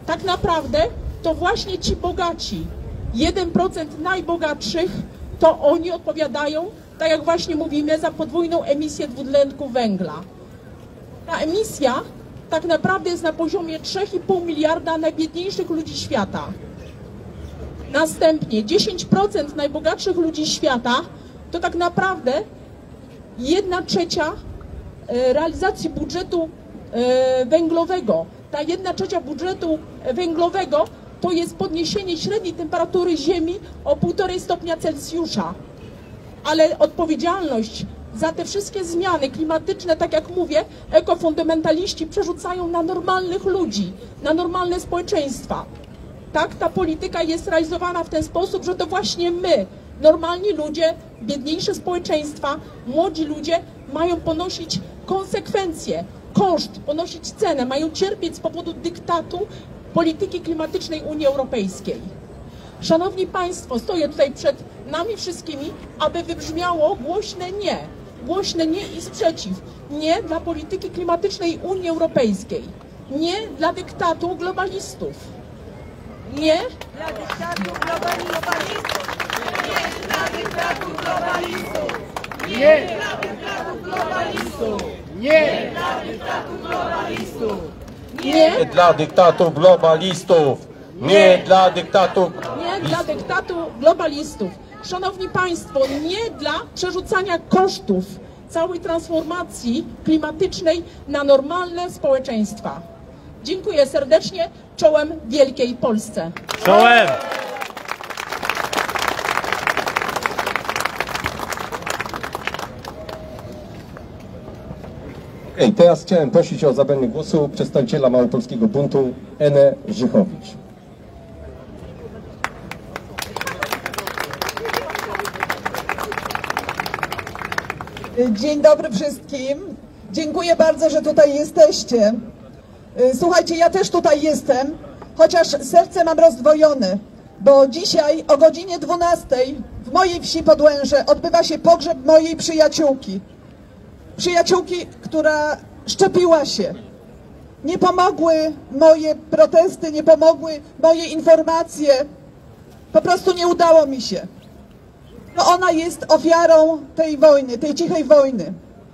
Tak naprawdę to właśnie ci bogaci, 1% najbogatszych, to oni odpowiadają, tak jak właśnie mówimy, za podwójną emisję dwutlenku węgla. Ta emisja tak naprawdę jest na poziomie 3,5 miliarda najbiedniejszych ludzi świata. Następnie 10% najbogatszych ludzi świata to tak naprawdę 1/3 realizacji budżetu węglowego. Ta 1/3 budżetu węglowego to jest podniesienie średniej temperatury Ziemi o 1,5 stopnia Celsjusza. Ale odpowiedzialność za te wszystkie zmiany klimatyczne, tak jak mówię, ekofundamentaliści przerzucają na normalnych ludzi, na normalne społeczeństwa. Tak, ta polityka jest realizowana w ten sposób, że to właśnie my, normalni ludzie, biedniejsze społeczeństwa, młodzi ludzie mają ponosić konsekwencje, koszt, ponosić cenę, mają cierpieć z powodu dyktatu polityki klimatycznej Unii Europejskiej. Szanowni Państwo, stoję tutaj przed nami wszystkimi, aby wybrzmiało głośne nie i sprzeciw. Nie dla polityki klimatycznej Unii Europejskiej. Nie dla dyktatu globalistów. Nie Dla dyktatu globalistów! Nie dla dyktatu globalistów! Nie dla dyktatu globalistów! Nie dla dyktatu globalistów! Nie Dla dyktatu globalistów! Nie dla dyktatu... Nie dla dyktatu globalistów. Szanowni Państwo, nie dla przerzucania kosztów całej transformacji klimatycznej na normalne społeczeństwa. Dziękuję serdecznie. Czołem Wielkiej Polsce. Czołem! Teraz chciałem prosić o zabranie głosu przedstawiciela Małopolskiego Buntu Enę Żychowicz. Dzień dobry wszystkim. Dziękuję bardzo, że tutaj jesteście. Słuchajcie, ja też tutaj jestem, chociaż serce mam rozdwojone, bo dzisiaj o godzinie 12 w mojej wsi Podłęże odbywa się pogrzeb mojej przyjaciółki. Przyjaciółki, która szczepiła się. Nie pomogły moje protesty, nie pomogły moje informacje. Po prostu nie udało mi się. No ona jest ofiarą tej wojny, tej cichej wojny.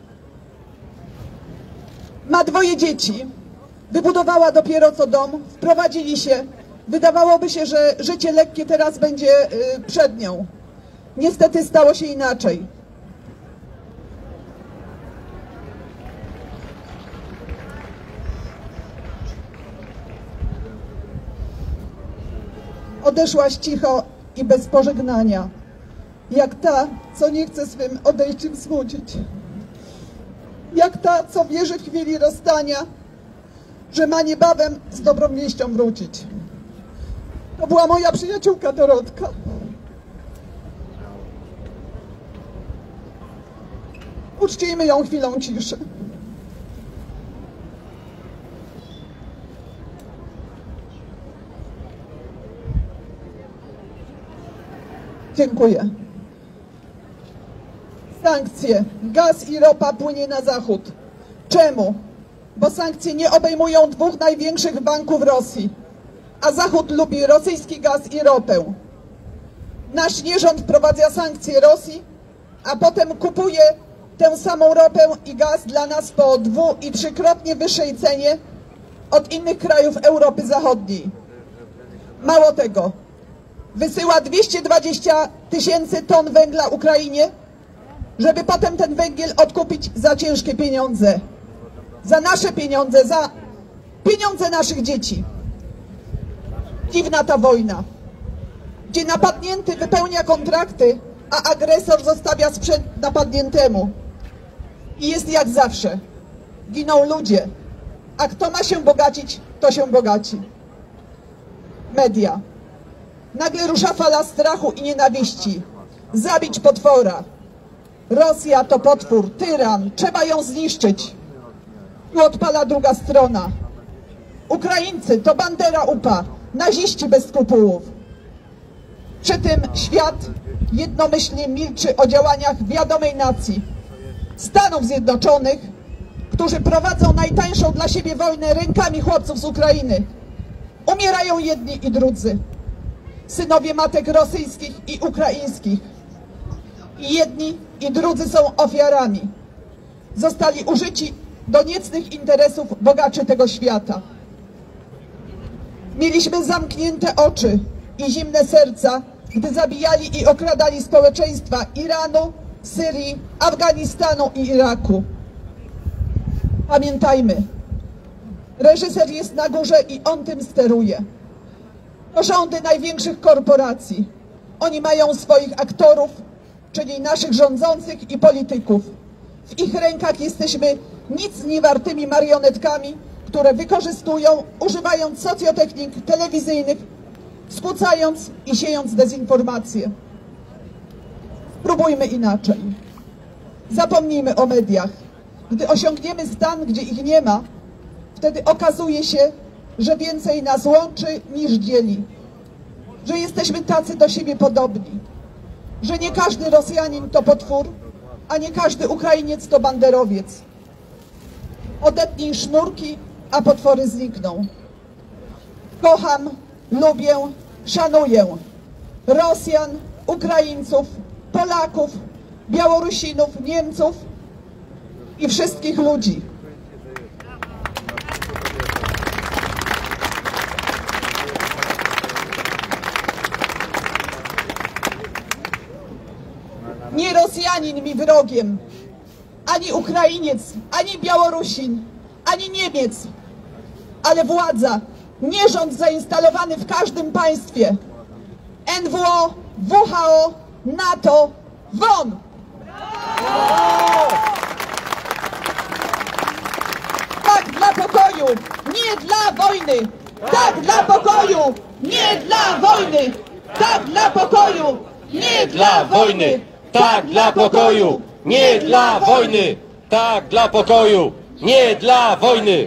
Ma 2 dzieci. Wybudowała dopiero co dom, wprowadzili się. Wydawałoby się, że życie lekkie teraz będzie przed nią. Niestety stało się inaczej. Odeszłaś cicho i bez pożegnania, jak ta, co nie chce swym odejściem smucić. Jak ta, co wierzy w chwili rozstania, że ma niebawem z dobrą wieścią wrócić. To była moja przyjaciółka Dorotka. Uczcijmy ją chwilą ciszy. Dziękuję. Sankcje. Gaz i ropa płynie na zachód. Czemu? Bo sankcje nie obejmują 2 największych banków Rosji, a Zachód lubi rosyjski gaz i ropę. Nasz nierząd wprowadza sankcje Rosji, a potem kupuje tę samą ropę i gaz dla nas po 2- i 3-krotnie wyższej cenie od innych krajów Europy Zachodniej. Mało tego, wysyła 220 000 ton węgla Ukrainie, żeby potem ten węgiel odkupić za ciężkie pieniądze. Za nasze pieniądze, za pieniądze naszych dzieci. Dziwna ta wojna, gdzie napadnięty wypełnia kontrakty, a agresor zostawia sprzęt napadniętemu. I jest jak zawsze. Giną ludzie, a kto ma się bogacić, to się bogaci. Media. Nagle rusza fala strachu i nienawiści. Zabić potwora. Rosja to potwór, tyran, trzeba ją zniszczyć. Tu odpala druga strona. Ukraińcy to bandera UPA, naziści bez skrupułów. Przy tym świat jednomyślnie milczy o działaniach wiadomej nacji, Stanów Zjednoczonych, którzy prowadzą najtańszą dla siebie wojnę rękami chłopców z Ukrainy. Umierają jedni i drudzy. Synowie matek rosyjskich i ukraińskich. I jedni i drudzy są ofiarami. Zostali użyci do niecnych interesów bogaczy tego świata. Mieliśmy zamknięte oczy i zimne serca, gdy zabijali i okradali społeczeństwa Iranu, Syrii, Afganistanu i Iraku. Pamiętajmy, reżyser jest na górze i on tym steruje. To rządy największych korporacji. Oni mają swoich aktorów, czyli naszych rządzących i polityków. W ich rękach jesteśmy nic niewartymi marionetkami, które wykorzystują, używając socjotechnik telewizyjnych, skłócając i siejąc dezinformację. Spróbujmy inaczej. Zapomnijmy o mediach. Gdy osiągniemy stan, gdzie ich nie ma, wtedy okazuje się, że więcej nas łączy niż dzieli. Że jesteśmy tacy do siebie podobni. Że nie każdy Rosjanin to potwór, a nie każdy Ukrainiec to banderowiec. Odetnij sznurki, a potwory znikną. Kocham, lubię, szanuję Rosjan, Ukraińców, Polaków, Białorusinów, Niemców i wszystkich ludzi. Nie Rosjanin mi wrogiem, ani Ukrainiec, ani Białorusin, ani Niemiec, ale władza, nie rząd zainstalowany w każdym państwie. NWO, WHO, NATO, won! Tak dla pokoju, nie dla wojny! Tak dla pokoju, nie dla wojny! Tak dla pokoju, nie dla wojny! Tak dla pokoju, nie dla wojny! Tak dla pokoju, nie dla wojny!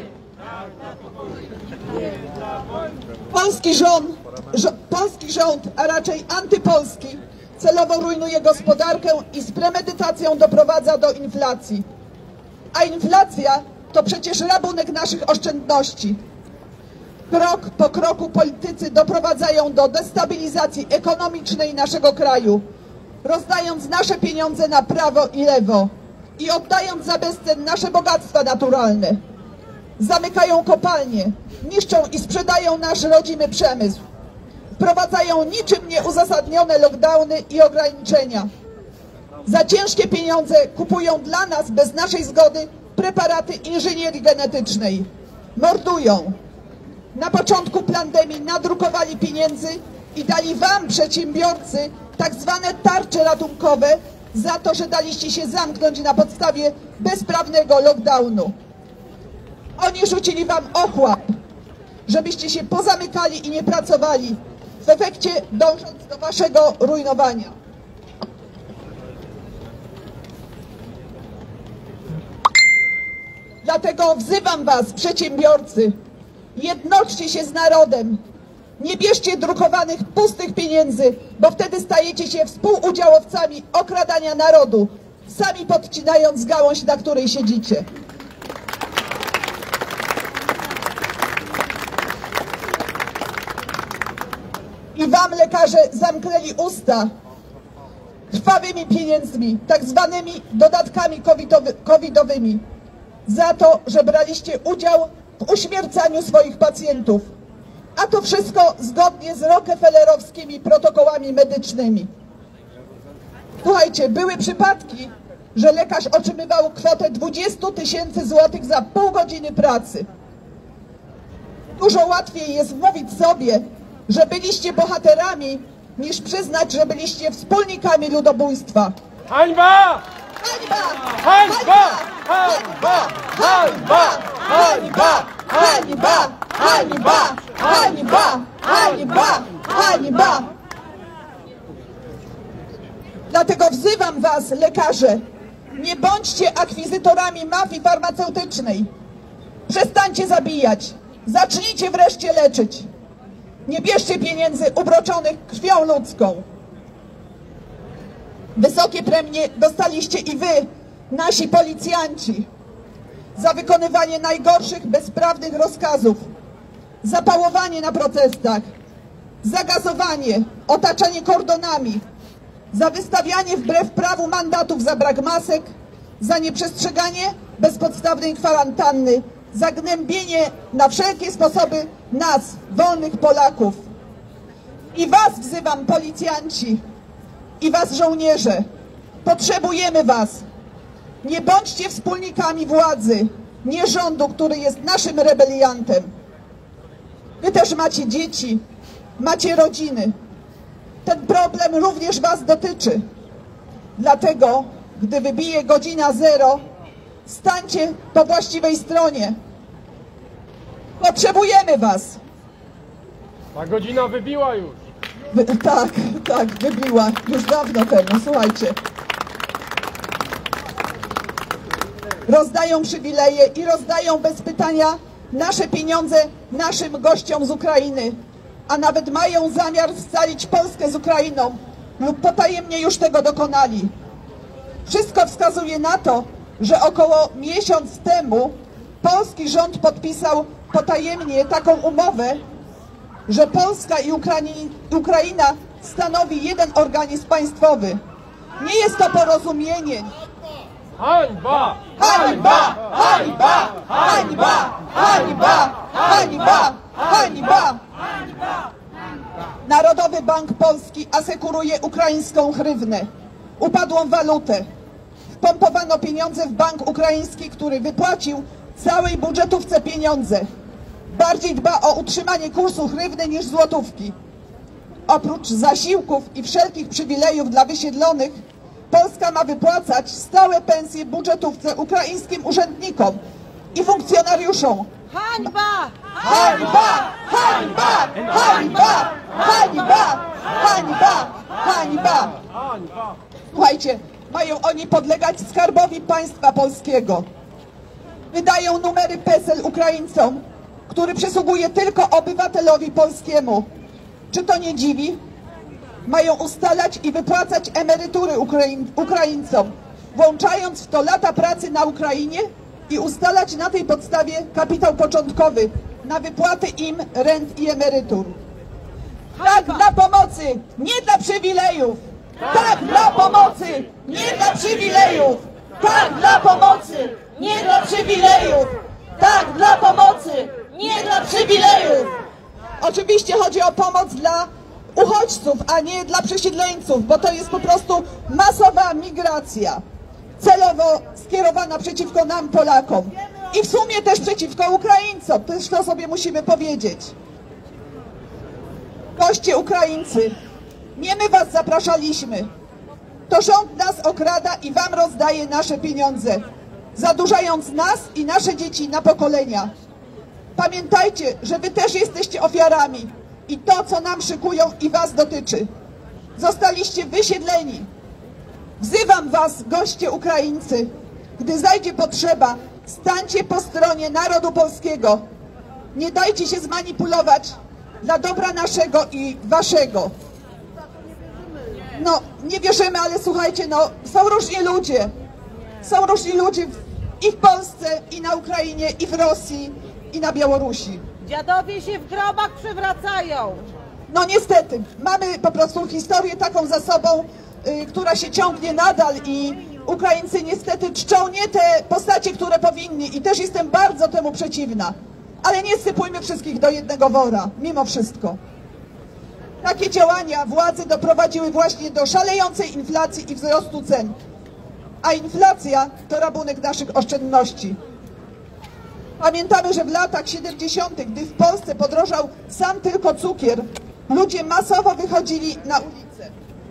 Polski rząd, a raczej antypolski, celowo rujnuje gospodarkę i z premedytacją doprowadza do inflacji. A inflacja to przecież rabunek naszych oszczędności. Krok po kroku politycy doprowadzają do destabilizacji ekonomicznej naszego kraju, rozdając nasze pieniądze na prawo i lewo i oddając za bezcen nasze bogactwa naturalne. Zamykają kopalnie, niszczą i sprzedają nasz rodzimy przemysł. Wprowadzają niczym nieuzasadnione lockdowny i ograniczenia. Za ciężkie pieniądze kupują dla nas bez naszej zgody preparaty inżynierii genetycznej. Mordują. Na początku pandemii nadrukowali pieniędzy i dali wam, przedsiębiorcy, tak zwane tarcze ratunkowe za to, że daliście się zamknąć na podstawie bezprawnego lockdownu. Oni rzucili wam ochłap, żebyście się pozamykali i nie pracowali, w efekcie dążąc do waszego rujnowania. Dlatego wzywam was, przedsiębiorcy, jednoczcie się z narodem. Nie bierzcie drukowanych, pustych pieniędzy, bo wtedy stajecie się współudziałowcami okradania narodu, sami podcinając gałąź, na której siedzicie. I wam, lekarze, zamknęli usta krwawymi pieniędzmi, tak zwanymi dodatkami covidowymi, za to, że braliście udział w uśmiercaniu swoich pacjentów. A to wszystko zgodnie z rockefellerowskimi protokołami medycznymi. Słuchajcie, były przypadki, że lekarz otrzymywał kwotę 20 000 złotych za pół godziny pracy. Dużo łatwiej jest mówić sobie, że byliście bohaterami, niż przyznać, że byliście wspólnikami ludobójstwa. Hańba! Hańba! Hańba! Hańba! Hańba! Hańba! Hańba! Hańba! Hańba! Hańba! Hańba! Dlatego wzywam was, lekarze, nie bądźcie akwizytorami mafii farmaceutycznej. Przestańcie zabijać. Zacznijcie wreszcie leczyć. Nie bierzcie pieniędzy ubroczonych krwią ludzką. Wysokie premie dostaliście i wy, nasi policjanci, za wykonywanie najgorszych bezprawnych rozkazów, zapałowanie na protestach, zagazowanie, otaczanie kordonami, za wystawianie wbrew prawu mandatów za brak masek, za nieprzestrzeganie bezpodstawnej kwarantanny, za gnębienie na wszelkie sposoby nas, wolnych Polaków. I was wzywam, policjanci, i was, żołnierze. Potrzebujemy was. Nie bądźcie wspólnikami władzy, nie rządu, który jest naszym rebeliantem. Wy też macie dzieci, macie rodziny. Ten problem również was dotyczy. Dlatego, gdy wybije godzina 0, stańcie po właściwej stronie. Potrzebujemy was. Ta godzina wybiła już. Tak, wybiła. Już dawno temu, słuchajcie. Rozdają przywileje i rozdają bez pytania nasze pieniądze naszym gościom z Ukrainy. A nawet mają zamiar scalić Polskę z Ukrainą lub potajemnie już tego dokonali. Wszystko wskazuje na to, że około miesiąc temu polski rząd podpisał potajemnie taką umowę, że Polska i Ukraina stanowi jeden organizm państwowy. Nie jest to porozumienie. Hańba! Hańba! Hańba! Hańba! Hańba! Hańba! Hańba! Narodowy Bank Polski asekuruje ukraińską hrywnę, upadłą walutę. Wpompowano pieniądze w bank ukraiński, który wypłacił całej budżetówce pieniądze. Bardziej dba o utrzymanie kursu hrywny niż złotówki. Oprócz zasiłków i wszelkich przywilejów dla wysiedlonych, Polska ma wypłacać stałe pensje budżetówce ukraińskim urzędnikom i funkcjonariuszom. Hańba! Hańba! Hańba! Hańba! Hańba! Hańba! Hańba! Słuchajcie, mają oni podlegać skarbowi państwa polskiego. Wydają numery PESEL Ukraińcom, który przysługuje tylko obywatelowi polskiemu. Czy to nie dziwi? Mają ustalać i wypłacać emerytury Ukraińcom, włączając w to lata pracy na Ukrainie i ustalać na tej podstawie kapitał początkowy na wypłaty im rent i emerytur. Tak dla pomocy, nie dla przywilejów! Tak dla pomocy, nie dla przywilejów! Tak dla pomocy, nie dla przywilejów! Tak dla pomocy, nie dla przywilejów! Oczywiście chodzi o pomoc dla uchodźców, a nie dla przesiedleńców, bo to jest po prostu masowa migracja, celowo skierowana przeciwko nam, Polakom. I w sumie też przeciwko Ukraińcom, też to sobie musimy powiedzieć. Goście Ukraińcy, nie my was zapraszaliśmy. To rząd nas okrada i wam rozdaje nasze pieniądze, zadłużając nas i nasze dzieci na pokolenia. Pamiętajcie, że wy też jesteście ofiarami i to, co nam szykują, i was dotyczy. Zostaliście wysiedleni. Wzywam was, goście Ukraińcy, gdy zajdzie potrzeba, stańcie po stronie narodu polskiego. Nie dajcie się zmanipulować dla dobra naszego i waszego. No, nie wierzymy, ale słuchajcie, no, są różni ludzie. Są różni ludzie i w Polsce, i na Ukrainie, i w Rosji, i na Białorusi. Dziadowie się w grobach przewracają. No niestety, mamy po prostu historię taką za sobą, która się ciągnie nadal i Ukraińcy niestety czczą nie te postacie, które powinni, i też jestem bardzo temu przeciwna. Ale nie sypujmy wszystkich do jednego wora, mimo wszystko. Takie działania władzy doprowadziły właśnie do szalejącej inflacji i wzrostu cen. A inflacja to rabunek naszych oszczędności. Pamiętamy, że w latach 70., gdy w Polsce podrożał sam tylko cukier, ludzie masowo wychodzili na ulicę.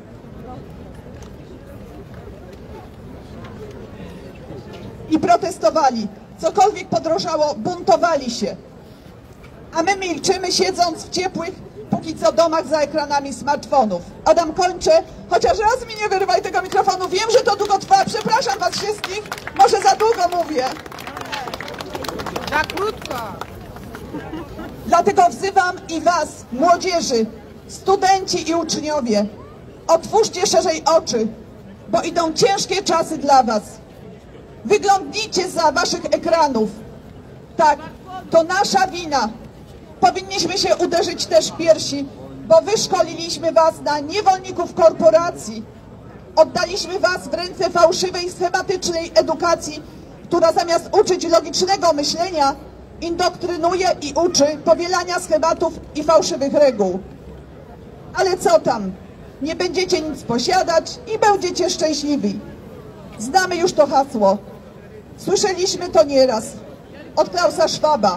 I protestowali. Cokolwiek podrożało, buntowali się. A my milczymy, siedząc w ciepłych, póki co domach za ekranami smartfonów. Adam, kończę. Chociaż raz mi nie wyrywaj tego mikrofonu. Wiem, że to długo trwa. Przepraszam was wszystkich. Może za długo mówię. Za krótko. Dlatego wzywam i was, młodzieży, studenci i uczniowie. Otwórzcie szerzej oczy, bo idą ciężkie czasy dla was. Wyglądnijcie za waszych ekranów. Tak, to nasza wina. Powinniśmy się uderzyć też w piersi, bo wyszkoliliśmy was na niewolników korporacji. Oddaliśmy was w ręce fałszywej, schematycznej edukacji, która zamiast uczyć logicznego myślenia, indoktrynuje i uczy powielania schematów i fałszywych reguł. Ale co tam? Nie będziecie nic posiadać i będziecie szczęśliwi. Znamy już to hasło. Słyszeliśmy to nieraz. Od Klausa Schwaba.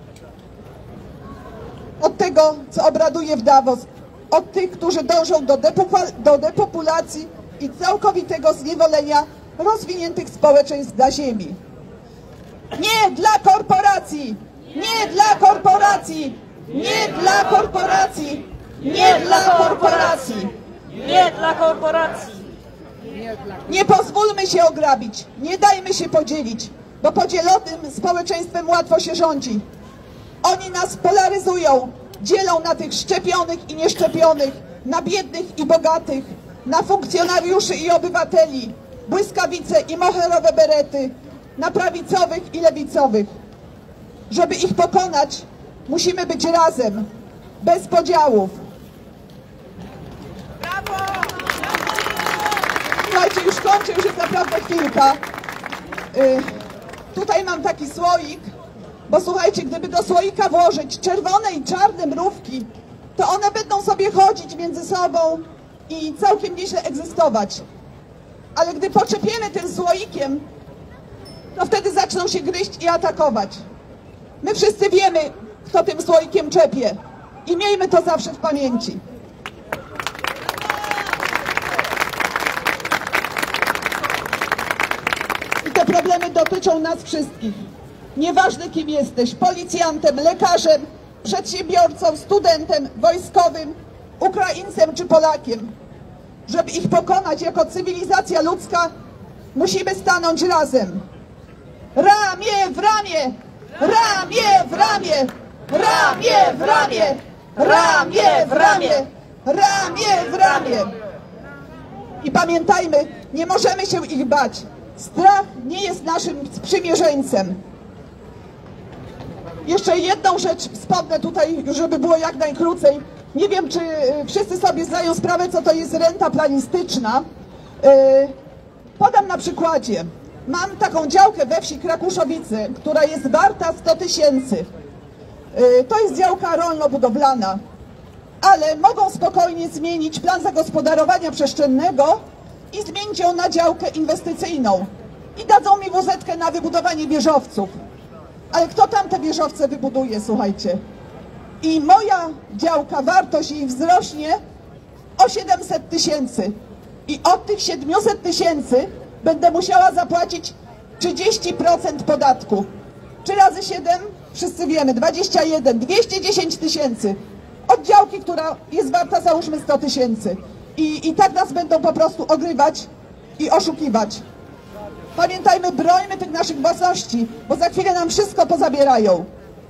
Od tego, co obraduje w Davos. Od tych, którzy dążą do depopulacji i całkowitego zniewolenia rozwiniętych społeczeństw na ziemi. Nie dla korporacji! Nie dla korporacji! Nie dla korporacji! Nie dla korporacji! Nie dla korporacji! Nie pozwólmy się ograbić, nie dajmy się podzielić, bo podzielonym społeczeństwem łatwo się rządzi. Oni nas polaryzują, dzielą na tych szczepionych i nieszczepionych, na biednych i bogatych, na funkcjonariuszy i obywateli, błyskawice i moherowe berety, na prawicowych i lewicowych. Żeby ich pokonać, musimy być razem, bez podziałów. Słuchajcie, już kończę, już jest naprawdę chwilka. Tutaj mam taki słoik, bo słuchajcie, gdyby do słoika włożyć czerwone i czarne mrówki, to one będą sobie chodzić między sobą i całkiem nieźle egzystować. Ale gdy poczepiemy tym słoikiem, to wtedy zaczną się gryźć i atakować. My wszyscy wiemy, kto tym słoikiem czepie i miejmy to zawsze w pamięci. I te problemy dotyczą nas wszystkich. Nieważne kim jesteś, policjantem, lekarzem, przedsiębiorcą, studentem, wojskowym, Ukraińcem czy Polakiem. Żeby ich pokonać jako cywilizacja ludzka, musimy stanąć razem. Ramię w ramię! Ramię w ramię! Ramię w ramię! Ramię w ramię! Ramię w ramię! I pamiętajmy, nie możemy się ich bać. Strach nie jest naszym sprzymierzeńcem. Jeszcze jedną rzecz wspomnę tutaj, żeby było jak najkrócej. Nie wiem, czy wszyscy sobie zdają sprawę, co to jest renta planistyczna. Podam na przykładzie. Mam taką działkę we wsi Krakuszowicy, która jest warta 100 000. To jest działka rolno-budowlana, ale mogą spokojnie zmienić plan zagospodarowania przestrzennego i zmienić ją na działkę inwestycyjną. I dadzą mi WZ-kę na wybudowanie wieżowców. Ale kto tam te wieżowce wybuduje, słuchajcie? I moja działka, wartość jej wzrośnie o 700 000. I od tych 700 000 będę musiała zapłacić 30% podatku. 3 razy 7, wszyscy wiemy, 21, 210 000. Od działki, która jest warta, załóżmy 100 000. I tak nas będą po prostu ogrywać i oszukiwać. Pamiętajmy, brońmy tych naszych własności, bo za chwilę nam wszystko pozabierają.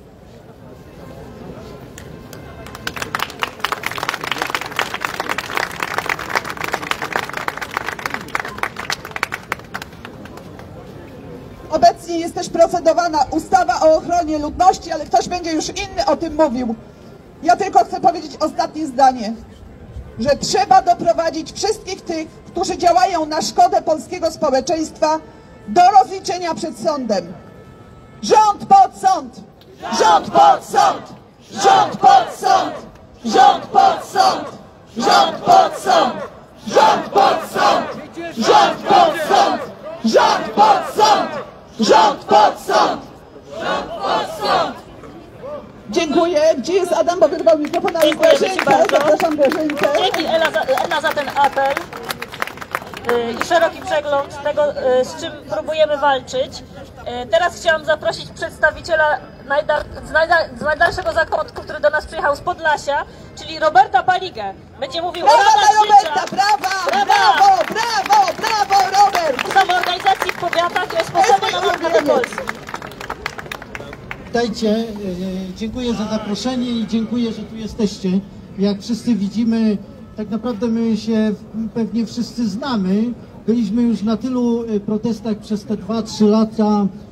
Obecnie jest też procedowana ustawa o ochronie ludności, ale ktoś będzie już inny o tym mówił. Ja tylko chcę powiedzieć ostatnie zdanie, że trzeba doprowadzić wszystkich tych, którzy działają na szkodę polskiego społeczeństwa, do rozliczenia przed sądem. Rząd pod sąd! Rząd pod sąd! Rząd pod sąd! Rząd pod sąd! Rząd pod sąd! Rząd pod sąd! Rząd pod sąd! Rząd pod sąd! Rząd pod sąd! Rząd pod sąd! Dziękuję. Gdzie jest Adam, bo wyrwał mikrofon, ale Grażynkę. Zapraszam Grażynkę. Dzięki Ela za ten apel i szeroki przegląd tego, z czym próbujemy walczyć. Teraz chciałam zaprosić przedstawiciela z najdalszego zakątku, który do nas przyjechał z Podlasia, czyli Roberta Paligę. Będzie mówił o ramach Roberta, życia. brawa, brawo, brawo, brawo, Robert! Samoorganizacji w powiatach i o sposobie na odbudowę Polski. Witajcie, dziękuję za zaproszenie i dziękuję, że tu jesteście. Jak wszyscy widzimy, tak naprawdę my się pewnie wszyscy znamy. Byliśmy już na tylu protestach przez te 2-3 lata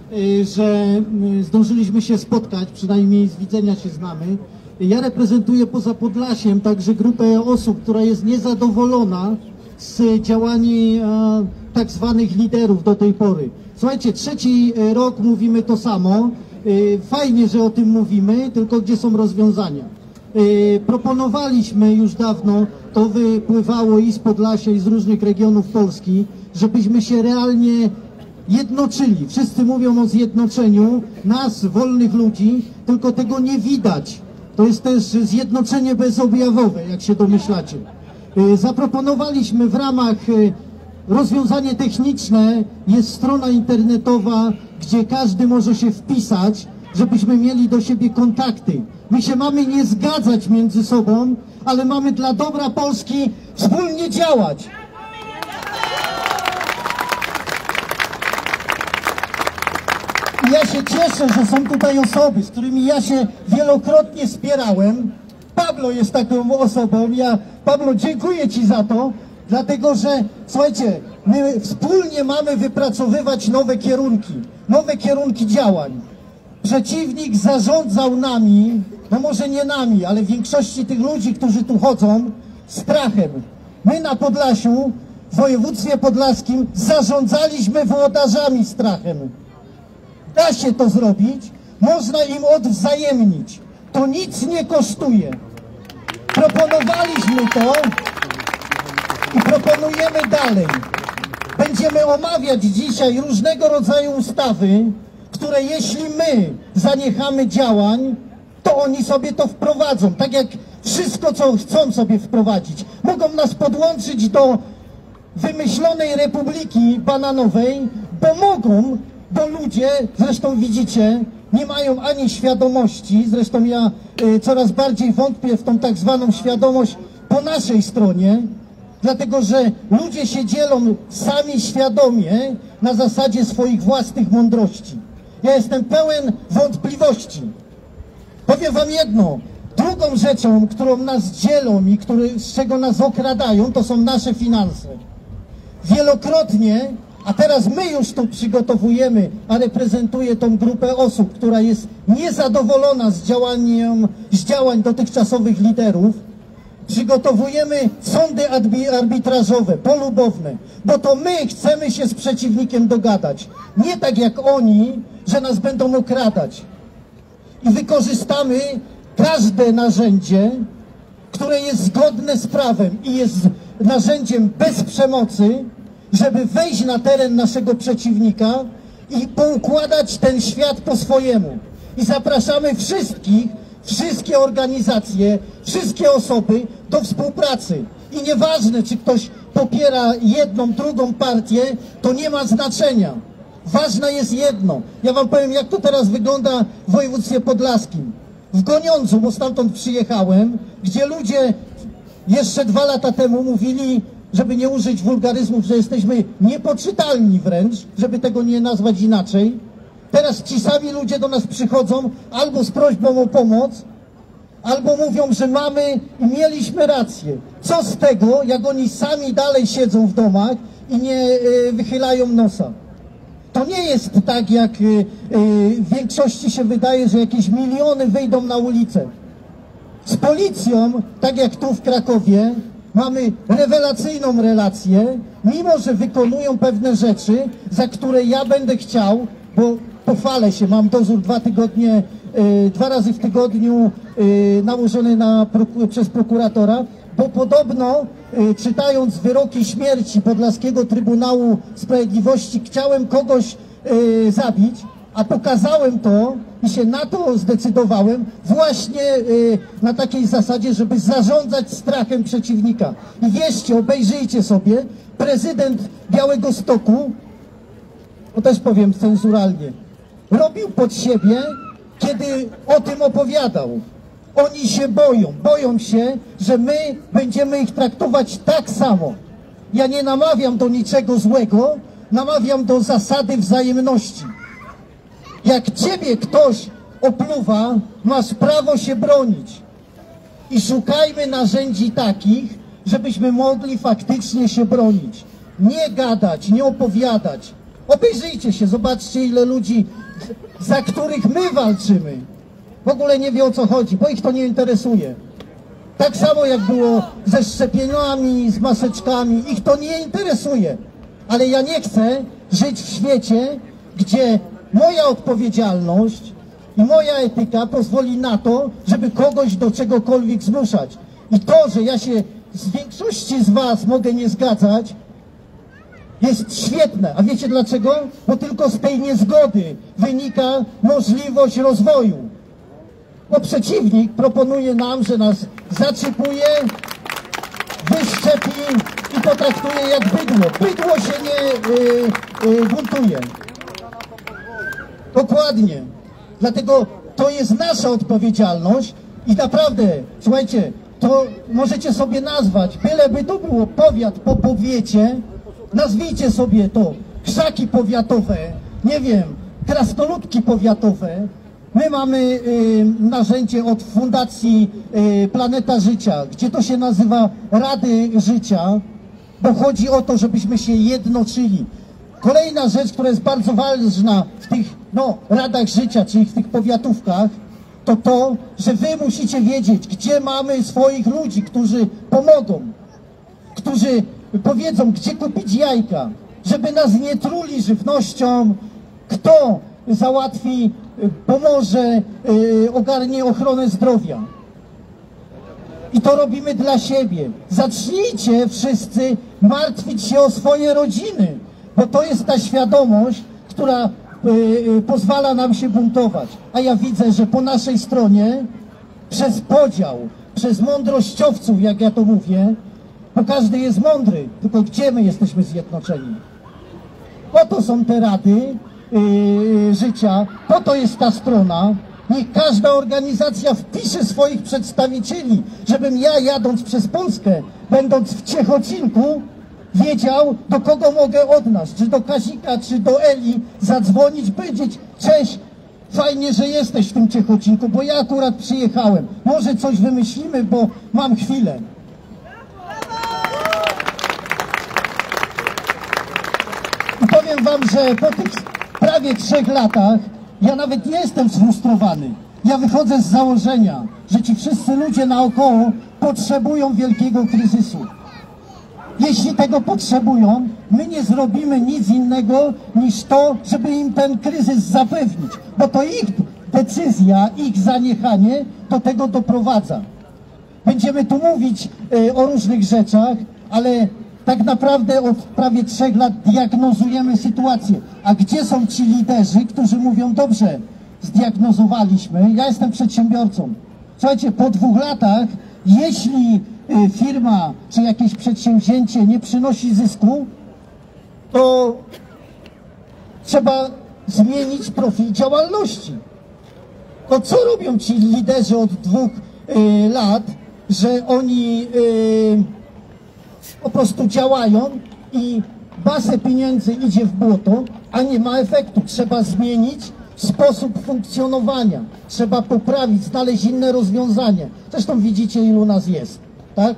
że zdążyliśmy się spotkać, przynajmniej z widzenia się znamy. Ja reprezentuję poza Podlasiem także grupę osób, która jest niezadowolona z działań tak zwanych liderów do tej pory. Słuchajcie, trzeci rok mówimy to samo. Fajnie, że o tym mówimy, tylko gdzie są rozwiązania? Proponowaliśmy już dawno, to wypływało i z Podlasia, i z różnych regionów Polski, żebyśmy się realnie jednoczyli. Wszyscy mówią o zjednoczeniu nas, wolnych ludzi, tylko tego nie widać. To jest też zjednoczenie bezobjawowe, jak się domyślacie. Zaproponowaliśmy w ramach rozwiązanie techniczne, jest strona internetowa, gdzie każdy może się wpisać, żebyśmy mieli do siebie kontakty. My się mamy nie zgadzać między sobą, ale mamy dla dobra Polski wspólnie działać. I ja się cieszę, że są tutaj osoby, z którymi ja się wielokrotnie spierałem. Pablo jest taką osobą. Pablo, dziękuję Ci za to, dlatego że, słuchajcie, my wspólnie mamy wypracowywać nowe kierunki działań. Przeciwnik zarządzał nami, no może nie nami, ale większości tych ludzi, którzy tu chodzą, strachem. My na Podlasiu, w województwie podlaskim, zarządzaliśmy włodarzami strachem. Da się to zrobić, można im odwzajemnić. To nic nie kosztuje. Proponowaliśmy to i proponujemy dalej. Będziemy omawiać dzisiaj różnego rodzaju ustawy, które jeśli my zaniechamy działań, to oni sobie to wprowadzą. Tak jak wszystko, co chcą sobie wprowadzić. Mogą nas podłączyć do wymyślonej Republiki Bananowej, bo mogą, bo ludzie, zresztą widzicie, nie mają ani świadomości, zresztą ja coraz bardziej wątpię w tą tak zwaną świadomość po naszej stronie, dlatego że ludzie się dzielą sami świadomie na zasadzie swoich własnych mądrości. Ja jestem pełen wątpliwości. Powiem wam jedno, drugą rzeczą, którą nas dzielą i z czego nas okradają, to są nasze finanse. Wielokrotnie, a teraz my już to przygotowujemy, a reprezentuję tą grupę osób, która jest niezadowolona z działań dotychczasowych liderów, przygotowujemy sądy arbitrażowe, polubowne, bo to my chcemy się z przeciwnikiem dogadać. Nie tak jak oni, że nas będą okradać. I wykorzystamy każde narzędzie, które jest zgodne z prawem i jest narzędziem bez przemocy, żeby wejść na teren naszego przeciwnika i poukładać ten świat po swojemu. I zapraszamy wszystkie organizacje, wszystkie osoby do współpracy. I nieważne, czy ktoś popiera jedną, drugą partię, to nie ma znaczenia. Ważne jest jedno. Ja wam powiem, jak to teraz wygląda w województwie podlaskim. W Goniądzu, bo stamtąd przyjechałem, gdzie ludzie jeszcze 2 lata temu mówili, żeby nie użyć wulgaryzmów, że jesteśmy niepoczytalni wręcz, żeby tego nie nazwać inaczej. Teraz ci sami ludzie do nas przychodzą albo z prośbą o pomoc, albo mówią, że mamy i mieliśmy rację. Co z tego, jak oni sami dalej siedzą w domach i nie wychylają nosa? To nie jest tak, jak w większości się wydaje, że jakieś miliony wyjdą na ulicę. Z policją, tak jak tu w Krakowie, mamy rewelacyjną relację, mimo że wykonują pewne rzeczy, za które ja będę chciał, bo pochwalę się, mam dozór 2 razy w tygodniu nałożony przez prokuratora, bo podobno czytając wyroki śmierci Podlaskiego Trybunału Sprawiedliwości chciałem kogoś zabić, a pokazałem to i się na to zdecydowałem właśnie na takiej zasadzie, żeby zarządzać strachem przeciwnika. I wierzcie, obejrzyjcie sobie, prezydent Białegostoku, to też powiem cenzuralnie, robił pod siebie, kiedy o tym opowiadał. Oni się boją się, że my będziemy ich traktować tak samo. Ja nie namawiam do niczego złego, namawiam do zasady wzajemności. Jak ciebie ktoś opluwa, masz prawo się bronić. I szukajmy narzędzi takich, żebyśmy mogli faktycznie się bronić. Nie gadać, nie opowiadać, Obejrzyjcie się, zobaczcie, ile ludzi, za których my walczymy, w ogóle nie wie, o co chodzi, bo ich to nie interesuje. Tak samo jak było ze szczepieniami, z maseczkami, ich to nie interesuje. Ale ja nie chcę żyć w świecie, gdzie moja odpowiedzialność i moja etyka pozwoli na to, żeby kogoś do czegokolwiek zmuszać. I to, że ja się z większości z was mogę nie zgadzać, jest świetne. A wiecie dlaczego? Bo tylko z tej niezgody wynika możliwość rozwoju. Bo przeciwnik proponuje nam, że nas zaczypuje, wyszczepi i potraktuje jak bydło. Bydło się nie buntuje. Dokładnie. Dlatego to jest nasza odpowiedzialność i naprawdę, słuchajcie, to możecie sobie nazwać, byleby to było powiat po powiecie, nazwijcie sobie to krzaki powiatowe, nie wiem, krasnoludki powiatowe. My mamy narzędzie od Fundacji Planeta Życia, gdzie to się nazywa Rady Życia, bo chodzi o to, żebyśmy się jednoczyli. Kolejna rzecz, która jest bardzo ważna w tych radach życia, czyli w tych powiatówkach, to to, że wy musicie wiedzieć, gdzie mamy swoich ludzi, którzy pomogą, którzy powiedzą, gdzie kupić jajka, żeby nas nie truli żywnością, kto załatwi, pomoże, ogarnie ochronę zdrowia. I to robimy dla siebie. Zacznijcie wszyscy martwić się o swoje rodziny, bo to jest ta świadomość, która pozwala nam się buntować. A ja widzę, że po naszej stronie przez podział, przez mądrościowców, jak ja to mówię, bo każdy jest mądry, tylko gdzie my jesteśmy zjednoczeni? Po to są te rady życia, po to jest ta strona. Niech każda organizacja wpisze swoich przedstawicieli, żebym ja, jadąc przez Polskę, będąc w Ciechocinku, wiedział, do kogo mogę od nas, czy do Kazika, czy do Eli zadzwonić, powiedzieć: cześć, fajnie, że jesteś w tym Ciechocinku, bo ja akurat przyjechałem. Może coś wymyślimy, bo mam chwilę. I powiem wam, że po tych prawie 3 latach ja nawet nie jestem sfrustrowany. Ja wychodzę z założenia, że ci wszyscy ludzie naokoło potrzebują wielkiego kryzysu. Jeśli tego potrzebują, my nie zrobimy nic innego niż to, żeby im ten kryzys zapewnić, bo to ich decyzja, ich zaniechanie do tego doprowadza. Będziemy tu mówić o różnych rzeczach, ale tak naprawdę od prawie 3 lat diagnozujemy sytuację. A gdzie są ci liderzy, którzy mówią: dobrze, zdiagnozowaliśmy, ja jestem przedsiębiorcą. Słuchajcie, po 2 latach, jeśli firma czy jakieś przedsięwzięcie nie przynosi zysku, to trzeba zmienić profil działalności. To co robią ci liderzy od 2 lat, że oni po prostu działają i masę pieniędzy idzie w błoto, a nie ma efektu. Trzeba zmienić sposób funkcjonowania. Trzeba poprawić, znaleźć inne rozwiązanie. Zresztą widzicie, ilu nas jest, tak?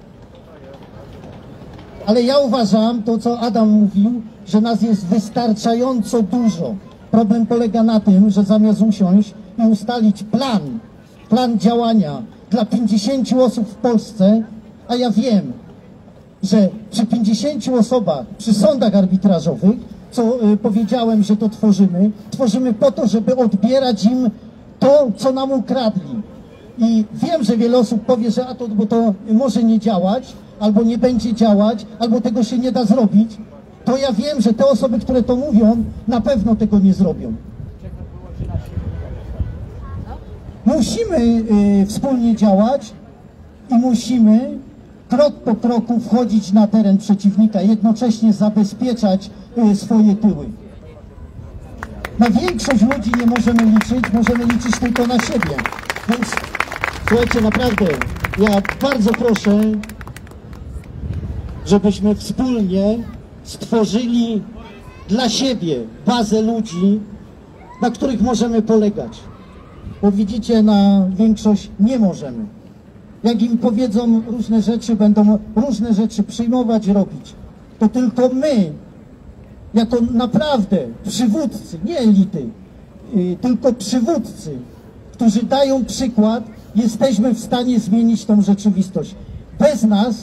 Ale ja uważam, to co Adam mówił, że nas jest wystarczająco dużo. Problem polega na tym, że zamiast usiąść i ustalić plan działania dla 50 osób w Polsce, a ja wiem, że przy 50 osobach, przy sądach arbitrażowych, co powiedziałem, że to tworzymy po to, żeby odbierać im to, co nam ukradli. I wiem, że wiele osób powie, że bo to może nie działać, albo nie będzie działać, albo tego się nie da zrobić. To ja wiem, że te osoby, które to mówią, na pewno tego nie zrobią. Musimy wspólnie działać i musimy krok po kroku wchodzić na teren przeciwnika, jednocześnie zabezpieczać swoje tyły. Na większość ludzi nie możemy liczyć tylko na siebie. Więc słuchajcie, naprawdę, ja bardzo proszę, żebyśmy wspólnie stworzyli dla siebie bazę ludzi, na których możemy polegać. Bo widzicie, na większość nie możemy. Jak im powiedzą różne rzeczy, będą różne rzeczy przyjmować, robić. To tylko my jako naprawdę przywódcy, nie elity, tylko przywódcy, którzy dają przykład, jesteśmy w stanie zmienić tą rzeczywistość. Bez nas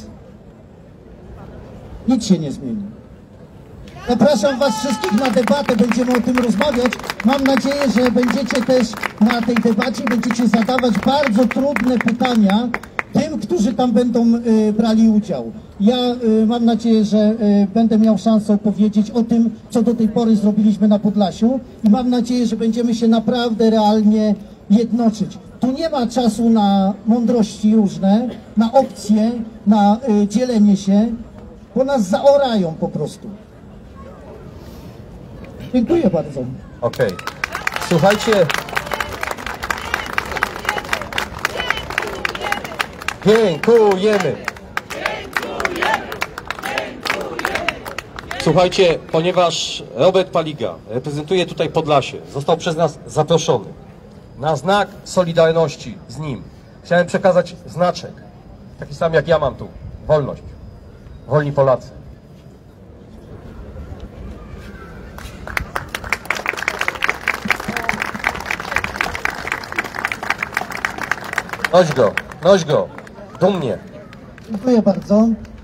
nic się nie zmieni. Zapraszam Was wszystkich na debatę, będziemy o tym rozmawiać. Mam nadzieję, że będziecie też na tej debacie, będziecie zadawać bardzo trudne pytania tym, którzy tam będą brali udział. Ja mam nadzieję, że będę miał szansę opowiedzieć o tym, co do tej pory zrobiliśmy na Podlasiu i mam nadzieję, że będziemy się naprawdę realnie jednoczyć. Tu nie ma czasu na mądrości różne, na opcje, na dzielenie się, bo nas zaorają po prostu. Dziękuję bardzo. Okej. Słuchajcie. Dziękujemy. Słuchajcie, ponieważ Robert Paliga reprezentuje tutaj Podlasie, został przez nas zaproszony na znak solidarności z nim. Chciałem przekazać znaczek, taki sam jak ja mam tu. Wolność. Wolni Polacy. Noś go, dumnie. Dziękuję bardzo.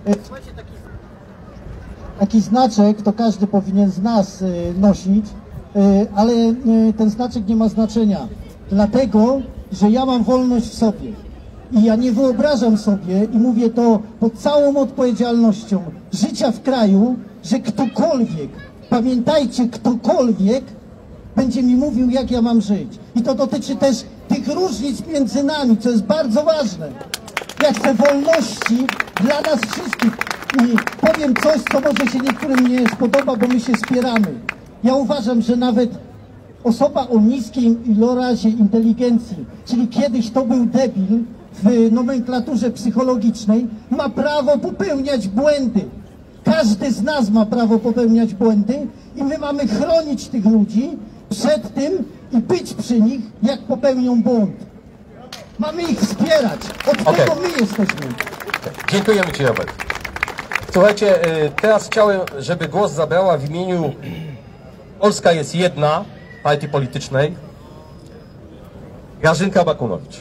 Taki znaczek to każdy powinien z nas nosić, ale ten znaczek nie ma znaczenia, dlatego, że ja mam wolność w sobie. I ja nie wyobrażam sobie, i mówię to pod całą odpowiedzialnością, życia w kraju, że ktokolwiek, pamiętajcie, ktokolwiek będzie mi mówił, jak ja mam żyć. I to dotyczy też tych różnic między nami, co jest bardzo ważne. Ja chcę wolności dla nas wszystkich. I powiem coś, co może się niektórym nie spodoba, bo my się spieramy. Ja uważam, że nawet osoba o niskiej ilorazie inteligencji, czyli kiedyś to był debil w nomenklaturze psychologicznej, ma prawo popełniać błędy. Każdy z nas ma prawo popełniać błędy i my mamy chronić tych ludzi przed tym i być przy nich, jak popełnią błąd. Mamy ich wspierać. Od tego my jesteśmy. Dziękujemy Ci, Robert. Słuchajcie, teraz chciałem, żeby głos zabrała w imieniu Polska jest jedna, partii politycznej, Grażynka Bakunowicz.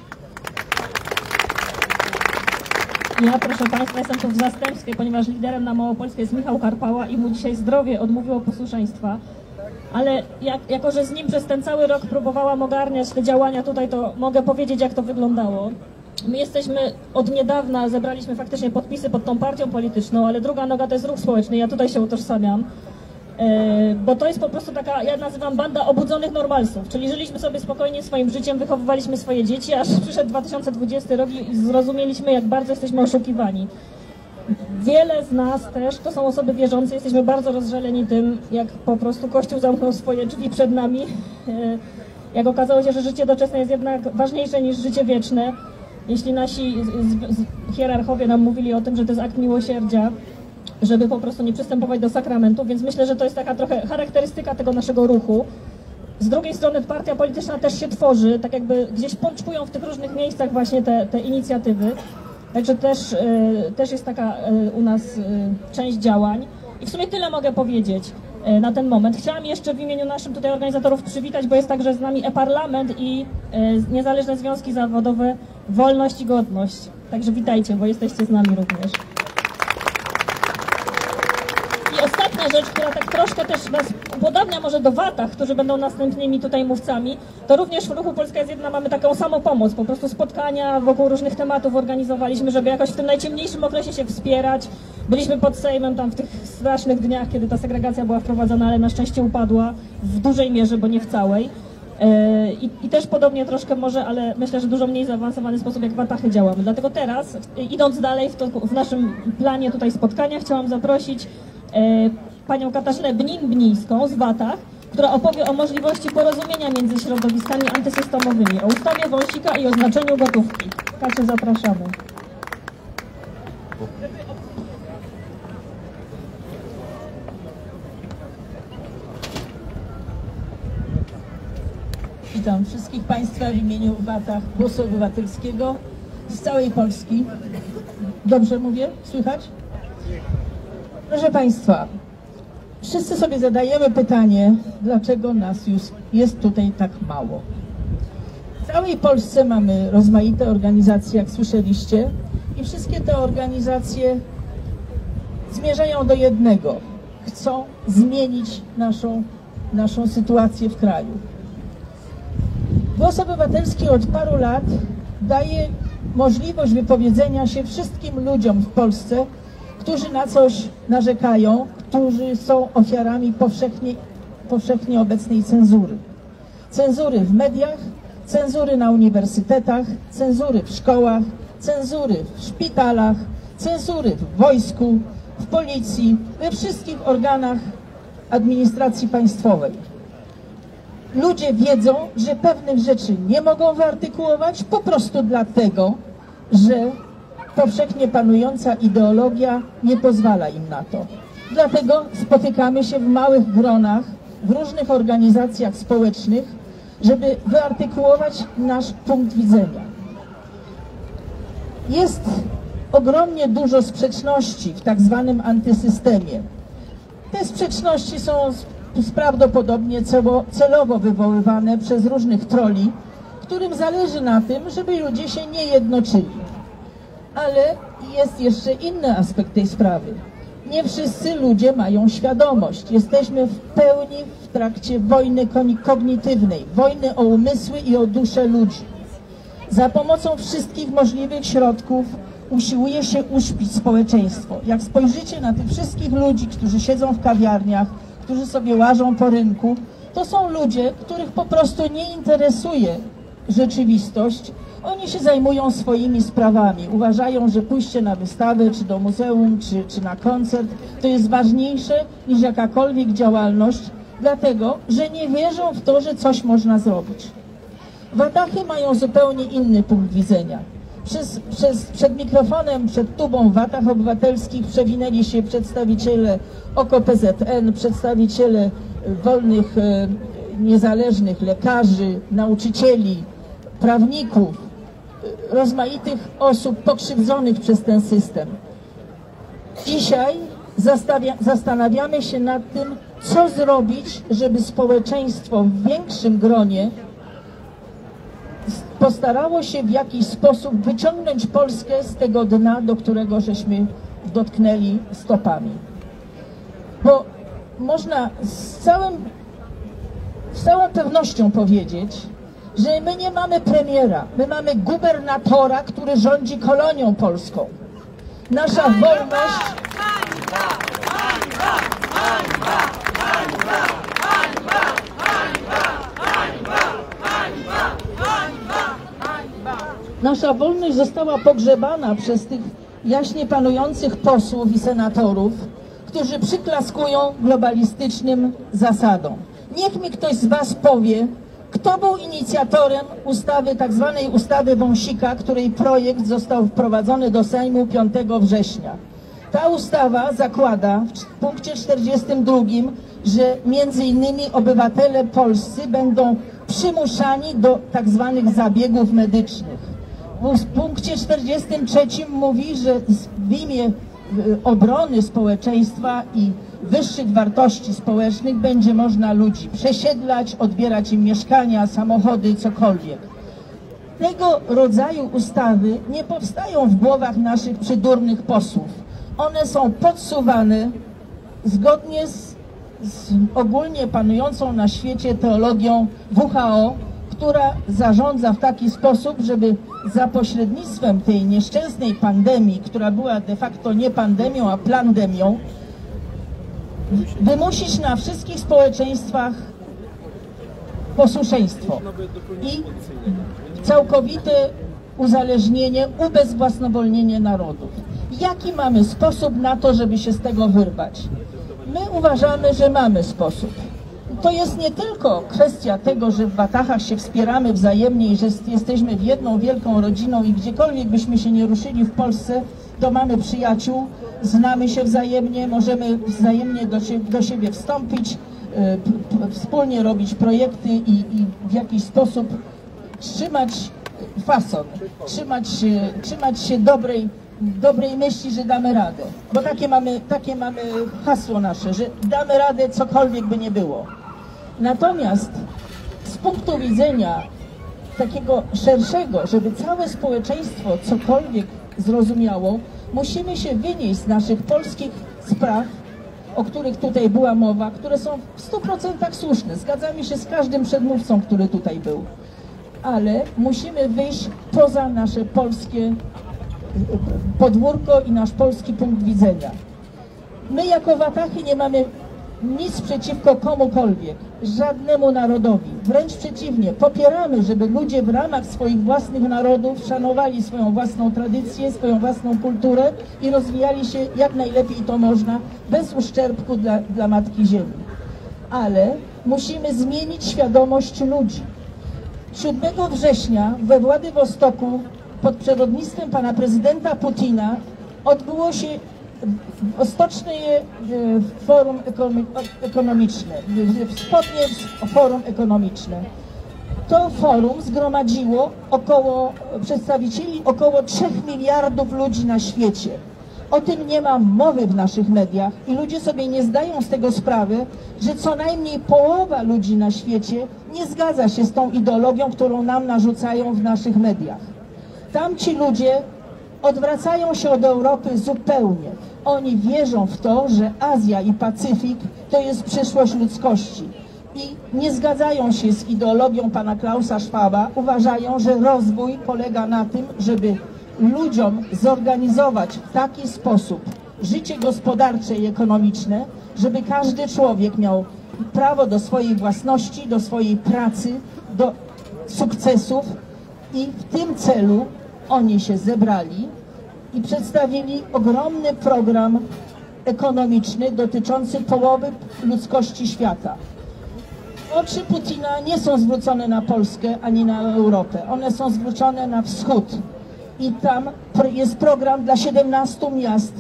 Ja, proszę Państwa, jestem tu w zastępstwie, ponieważ liderem na Małopolsce jest Michał Karpała i mu dzisiaj zdrowie odmówiło posłuszeństwa. Ale jako, że z nim przez ten cały rok próbowałam ogarniać te działania tutaj, to mogę powiedzieć, jak to wyglądało. My jesteśmy od niedawna, zebraliśmy faktycznie podpisy pod tą partią polityczną, ale druga noga to jest ruch społeczny, ja tutaj się utożsamiam. Bo to jest po prostu taka, ja nazywam banda obudzonych normalsów, czyli żyliśmy sobie spokojnie swoim życiem, wychowywaliśmy swoje dzieci, aż przyszedł 2020 rok i zrozumieliśmy, jak bardzo jesteśmy oszukiwani. Wiele z nas też, to są osoby wierzące, jesteśmy bardzo rozżaleni tym, jak po prostu Kościół zamknął swoje drzwi przed nami. Jak okazało się, że życie doczesne jest jednak ważniejsze niż życie wieczne. Jeśli nasi hierarchowie nam mówili o tym, że to jest akt miłosierdzia, żeby po prostu nie przystępować do sakramentu, więc myślę, że to jest taka trochę charakterystyka tego naszego ruchu. Z drugiej strony partia polityczna też się tworzy, tak jakby gdzieś pączkują w tych różnych miejscach właśnie te inicjatywy. Także też jest taka u nas część działań. I w sumie tyle mogę powiedzieć na ten moment. Chciałam jeszcze w imieniu naszych tutaj organizatorów przywitać, bo jest także z nami e-parlament i niezależne związki zawodowe Wolność i Godność. Także witajcie, bo jesteście z nami również. I ostatnia rzecz, która tak troszkę też nas upodabnia może do Watach, którzy będą następnymi tutaj mówcami, to również w Ruchu Polska jest jedna mamy taką samopomoc, po prostu spotkania wokół różnych tematów organizowaliśmy, żeby jakoś w tym najciemniejszym okresie się wspierać. Byliśmy pod Sejmem tam w tych strasznych dniach, kiedy ta segregacja była wprowadzona, ale na szczęście upadła w dużej mierze, bo nie w całej. I też podobnie troszkę może, ale myślę, że dużo mniej zaawansowany sposób jak Watachy działamy. Dlatego teraz, idąc dalej w naszym planie tutaj spotkania, chciałam zaprosić panią Katarzynę Bnin-Bnińską z Watach, która opowie o możliwości porozumienia między środowiskami antysystemowymi, o ustawie Wąsika i o znaczeniu gotówki. Kasiu, zapraszamy. Witam wszystkich Państwa w imieniu Watach Głosu Obywatelskiego z całej Polski. Dobrze mówię? Słychać? Proszę Państwa, Wszyscy sobie zadajemy pytanie, dlaczego nas już jest tutaj tak mało. W całej Polsce mamy rozmaite organizacje, jak słyszeliście, i wszystkie te organizacje zmierzają do jednego. Chcą zmienić naszą sytuację w kraju. Głos Obywatelski od paru lat daje możliwość wypowiedzenia się wszystkim ludziom w Polsce, którzy na coś narzekają, którzy są ofiarami powszechnie obecnej cenzury. Cenzury w mediach, cenzury na uniwersytetach, cenzury w szkołach, cenzury w szpitalach, cenzury w wojsku, w policji, we wszystkich organach administracji państwowej. Ludzie wiedzą, że pewnych rzeczy nie mogą wyartykułować po prostu dlatego, że powszechnie panująca ideologia nie pozwala im na to. Dlatego spotykamy się w małych gronach, w różnych organizacjach społecznych, żeby wyartykułować nasz punkt widzenia. Jest ogromnie dużo sprzeczności w tak zwanym antysystemie. Te sprzeczności są prawdopodobnie celowo wywoływane przez różnych trolli, którym zależy na tym, żeby ludzie się nie jednoczyli. Ale jest jeszcze inny aspekt tej sprawy. Nie wszyscy ludzie mają świadomość. Jesteśmy w pełni w trakcie wojny kognitywnej, wojny o umysły i o duszę ludzi. Za pomocą wszystkich możliwych środków usiłuje się uśpić społeczeństwo. Jak spojrzycie na tych wszystkich ludzi, którzy siedzą w kawiarniach, którzy sobie łażą po rynku, to są ludzie, których po prostu nie interesuje rzeczywistość. Oni się zajmują swoimi sprawami. Uważają, że pójście na wystawę, czy do muzeum, czy na koncert to jest ważniejsze niż jakakolwiek działalność, dlatego, że nie wierzą w to, że coś można zrobić. Watachy mają zupełnie inny punkt widzenia. Przed mikrofonem, przed tubą w Watach Obywatelskich przewinęli się przedstawiciele OKO-PZN, przedstawiciele wolnych, niezależnych lekarzy, nauczycieli, prawników, rozmaitych osób pokrzywdzonych przez ten system. Dzisiaj zastanawiamy się nad tym, co zrobić, żeby społeczeństwo w większym gronie postarało się w jakiś sposób wyciągnąć Polskę z tego dna, do którego żeśmy dotknęli stopami. Bo można z całą pewnością powiedzieć, że my nie mamy premiera, my mamy gubernatora, który rządzi kolonią polską. Nasza wolność... Nasza wolność została pogrzebana przez tych jaśnie panujących posłów i senatorów, którzy przyklaskują globalistycznym zasadom. Niech mi ktoś z was powie, kto był inicjatorem ustawy, tak zwanej ustawy Wąsika, której projekt został wprowadzony do Sejmu 5 września. Ta ustawa zakłada w punkcie 42, że między innymi obywatele polscy będą przymuszani do tak zwanych zabiegów medycznych. W punkcie 43 mówi, że w imię obrony społeczeństwa i wyższych wartości społecznych będzie można ludzi przesiedlać, odbierać im mieszkania, samochody, cokolwiek. Tego rodzaju ustawy nie powstają w głowach naszych przydurnych posłów. One są podsuwane zgodnie z ogólnie panującą na świecie teologią WHO, która zarządza w taki sposób, żeby za pośrednictwem tej nieszczęsnej pandemii, która była de facto nie pandemią, a plandemią, wymusić na wszystkich społeczeństwach posłuszeństwo i całkowite uzależnienie, ubezwłasnowolnienie narodów. Jaki mamy sposób na to, żeby się z tego wyrwać? My uważamy, że mamy sposób. To jest nie tylko kwestia tego, że w Watachach się wspieramy wzajemnie i że jesteśmy jedną wielką rodziną i gdziekolwiek byśmy się nie ruszyli w Polsce, to mamy przyjaciół, znamy się wzajemnie, możemy wzajemnie do siebie wstąpić, wspólnie robić projekty i w jakiś sposób trzymać fason, trzymać się dobrej myśli, że damy radę. Bo takie mamy hasło nasze, że damy radę, cokolwiek by nie było. Natomiast z punktu widzenia takiego szerszego, żeby całe społeczeństwo cokolwiek zrozumiało, musimy się wynieść z naszych polskich spraw, o których tutaj była mowa, które są w 100% słuszne. Zgadzamy się z każdym przedmówcą, który tutaj był. Ale musimy wyjść poza nasze polskie podwórko i nasz polski punkt widzenia. My jako Watachy nie mamy nic przeciwko komukolwiek, żadnemu narodowi. Wręcz przeciwnie, popieramy, żeby ludzie w ramach swoich własnych narodów szanowali swoją własną tradycję, swoją własną kulturę i rozwijali się jak najlepiej to można, bez uszczerbku dla Matki Ziemi. Ale musimy zmienić świadomość ludzi. 7 września we Władywostoku pod przewodnictwem pana prezydenta Putina odbyło się Stoczne Forum Ekonomiczne, Forum Ekonomiczne. To forum zgromadziło przedstawicieli około 3 miliardów ludzi na świecie. O tym nie ma mowy w naszych mediach i ludzie sobie nie zdają z tego sprawy, że co najmniej połowa ludzi na świecie nie zgadza się z tą ideologią, którą nam narzucają w naszych mediach. Tamci ludzie odwracają się od Europy zupełnie. Oni wierzą w to, że Azja i Pacyfik to jest przyszłość ludzkości. I nie zgadzają się z ideologią pana Klausa Schwaba. Uważają, że rozwój polega na tym, żeby ludziom zorganizować w taki sposób życie gospodarcze i ekonomiczne, żeby każdy człowiek miał prawo do swojej własności, do swojej pracy, do sukcesów i w tym celu oni się zebrali i przedstawili ogromny program ekonomiczny dotyczący połowy ludzkości świata. Oczy Putina nie są zwrócone na Polskę ani na Europę, one są zwrócone na wschód. I tam jest program dla 17 miast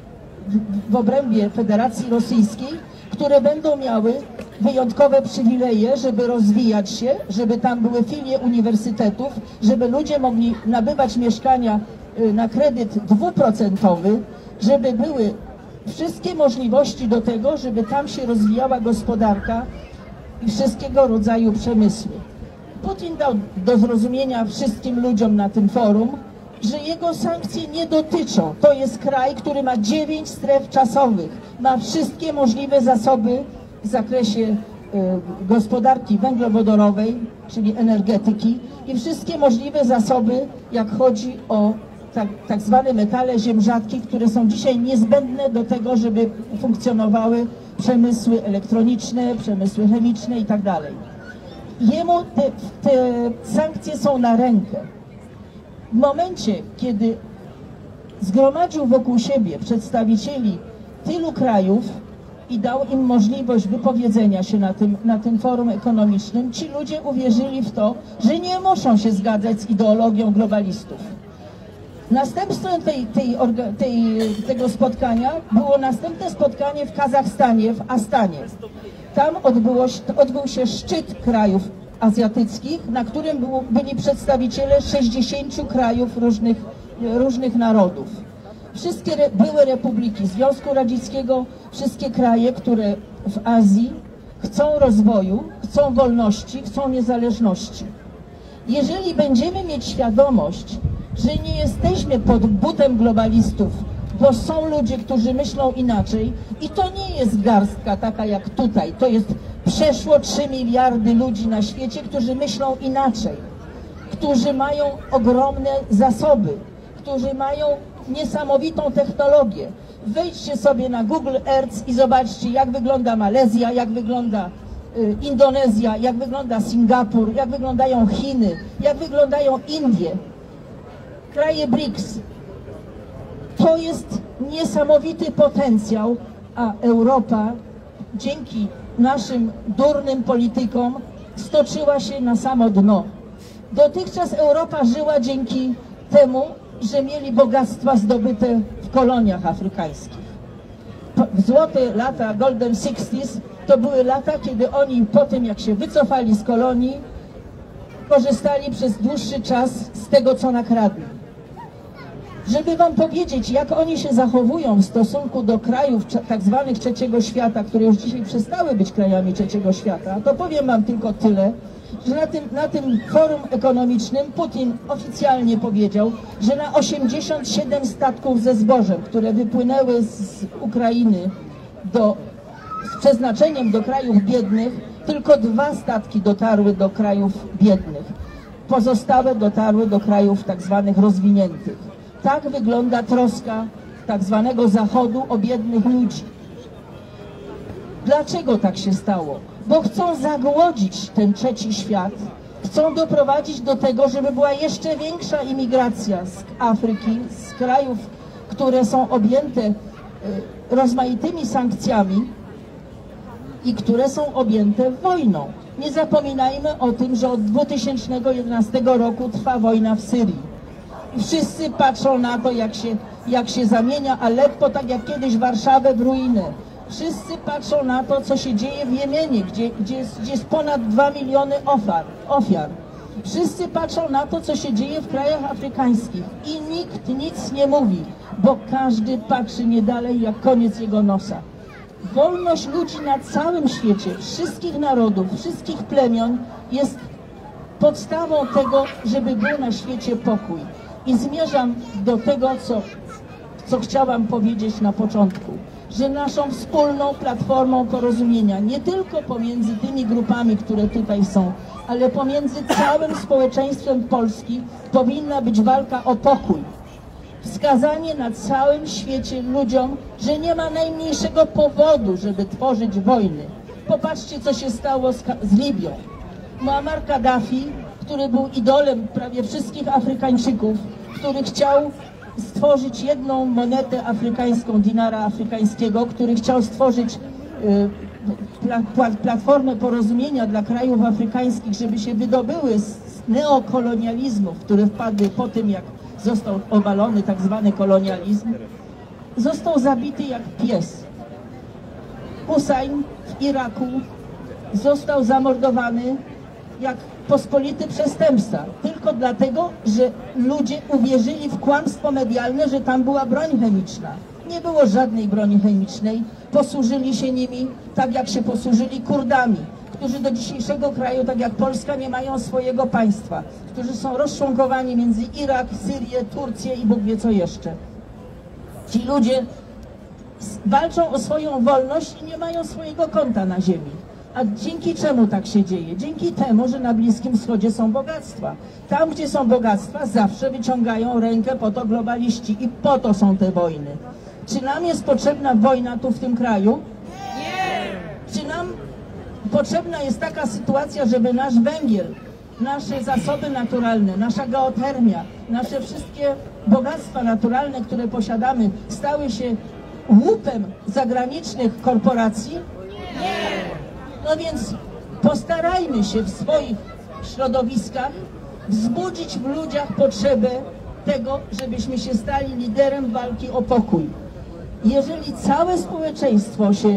w obrębie Federacji Rosyjskiej, które będą miały wyjątkowe przywileje, żeby rozwijać się, żeby tam były filie uniwersytetów, żeby ludzie mogli nabywać mieszkania na kredyt 2%, żeby były wszystkie możliwości do tego, żeby tam się rozwijała gospodarka i wszystkiego rodzaju przemysły. Putin dał do zrozumienia wszystkim ludziom na tym forum, że jego sankcje nie dotyczą. To jest kraj, który ma 9 stref czasowych, ma wszystkie możliwe zasoby w zakresie gospodarki węglowodorowej, czyli energetyki i wszystkie możliwe zasoby, jak chodzi o tak zwane metale ziem rzadkich, które są dzisiaj niezbędne do tego, żeby funkcjonowały przemysły elektroniczne, przemysły chemiczne i tak dalej. Jemu te sankcje są na rękę. W momencie, kiedy zgromadził wokół siebie przedstawicieli tylu krajów i dał im możliwość wypowiedzenia się na tym forum ekonomicznym, ci ludzie uwierzyli w to, że nie muszą się zgadzać z ideologią globalistów. Następstwem tego spotkania było następne spotkanie w Kazachstanie, w Astanie. Tam odbył się szczyt krajów azjatyckich, na którym byli przedstawiciele 60 krajów różnych narodów. Wszystkie były republiki Związku Radzieckiego, wszystkie kraje, które w Azji chcą rozwoju, chcą wolności, chcą niezależności. Jeżeli będziemy mieć świadomość, że nie jesteśmy pod butem globalistów, bo są ludzie, którzy myślą inaczej i to nie jest garstka taka jak tutaj, to jest przeszło 3 miliardy ludzi na świecie, którzy myślą inaczej, którzy mają ogromne zasoby, którzy mają niesamowitą technologię. Wejdźcie sobie na Google Earth i zobaczcie, jak wygląda Malezja, jak wygląda Indonezja, jak wygląda Singapur, jak wyglądają Chiny, jak wyglądają Indie, kraje BRICS. To jest niesamowity potencjał, a Europa dzięki naszym durnym politykom stoczyła się na samo dno. Dotychczas Europa żyła dzięki temu, że mieli bogactwa zdobyte w koloniach afrykańskich. Złote lata, Golden Sixties, to były lata, kiedy oni po tym, jak się wycofali z kolonii, korzystali przez dłuższy czas z tego, co nakradli. żeby wam powiedzieć, jak oni się zachowują w stosunku do krajów tak zwanych trzeciego świata, które już dzisiaj przestały być krajami trzeciego świata, to powiem wam tylko tyle, że na tym forum ekonomicznym Putin oficjalnie powiedział, że na 87 statków ze zbożem, które wypłynęły z Ukrainy z przeznaczeniem do krajów biednych, tylko 2 statki dotarły do krajów biednych. Pozostałe dotarły do krajów tak zwanych rozwiniętych. Tak wygląda troska tak zwanego Zachodu o biednych ludzi. Dlaczego tak się stało? Bo chcą zagłodzić ten trzeci świat, chcą doprowadzić do tego, żeby była jeszcze większa imigracja z Afryki, z krajów, które są objęte rozmaitymi sankcjami i które są objęte wojną. Nie zapominajmy o tym, że od 2011 roku trwa wojna w Syrii. Wszyscy patrzą na to, jak się zamienia Aleppo, tak jak kiedyś Warszawę w ruinę. Wszyscy patrzą na to, co się dzieje w Jemenie, gdzie jest ponad 2 miliony ofiar. Wszyscy patrzą na to, co się dzieje w krajach afrykańskich i nikt nic nie mówi, bo każdy patrzy nie dalej jak koniec jego nosa. Wolność ludzi na całym świecie, wszystkich narodów, wszystkich plemion jest podstawą tego, żeby był na świecie pokój. I zmierzam do tego, co chciałam powiedzieć na początku, że naszą wspólną platformą porozumienia, nie tylko pomiędzy tymi grupami, które tutaj są, ale pomiędzy całym społeczeństwem Polski powinna być walka o pokój. Wskazanie na całym świecie ludziom, że nie ma najmniejszego powodu, żeby tworzyć wojny. Popatrzcie, co się stało z Libią. Muammar Kaddafi, który był idolem prawie wszystkich Afrykańczyków, który chciał stworzyć jedną monetę afrykańską, dinara afrykańskiego, który chciał stworzyć platformę porozumienia dla krajów afrykańskich, żeby się wydobyły z neokolonializmu, w który wpadły po tym, jak został obalony tak zwany kolonializm, został zabity jak pies. Hussein w Iraku został zamordowany jak pospolity przestępca, tylko dlatego, że ludzie uwierzyli w kłamstwo medialne, że tam była broń chemiczna. Nie było żadnej broni chemicznej, posłużyli się nimi tak, jak się posłużyli Kurdami, którzy do dzisiejszego kraju, tak jak Polska, nie mają swojego państwa, którzy są rozczłonkowani między Irak, Syrię, Turcję i Bóg wie co jeszcze. Ci ludzie walczą o swoją wolność i nie mają swojego konta na ziemi. A dzięki czemu tak się dzieje? Dzięki temu, że na Bliskim Wschodzie są bogactwa. Tam, gdzie są bogactwa, zawsze wyciągają rękę po to globaliści i po to są te wojny. Czy nam jest potrzebna wojna tu w tym kraju? Nie! Czy nam potrzebna jest taka sytuacja, żeby nasz węgiel, nasze zasoby naturalne, nasza geotermia, nasze wszystkie bogactwa naturalne, które posiadamy, stały się łupem zagranicznych korporacji? Nie! No więc postarajmy się w swoich środowiskach wzbudzić w ludziach potrzebę tego, żebyśmy się stali liderem walki o pokój. Jeżeli całe społeczeństwo się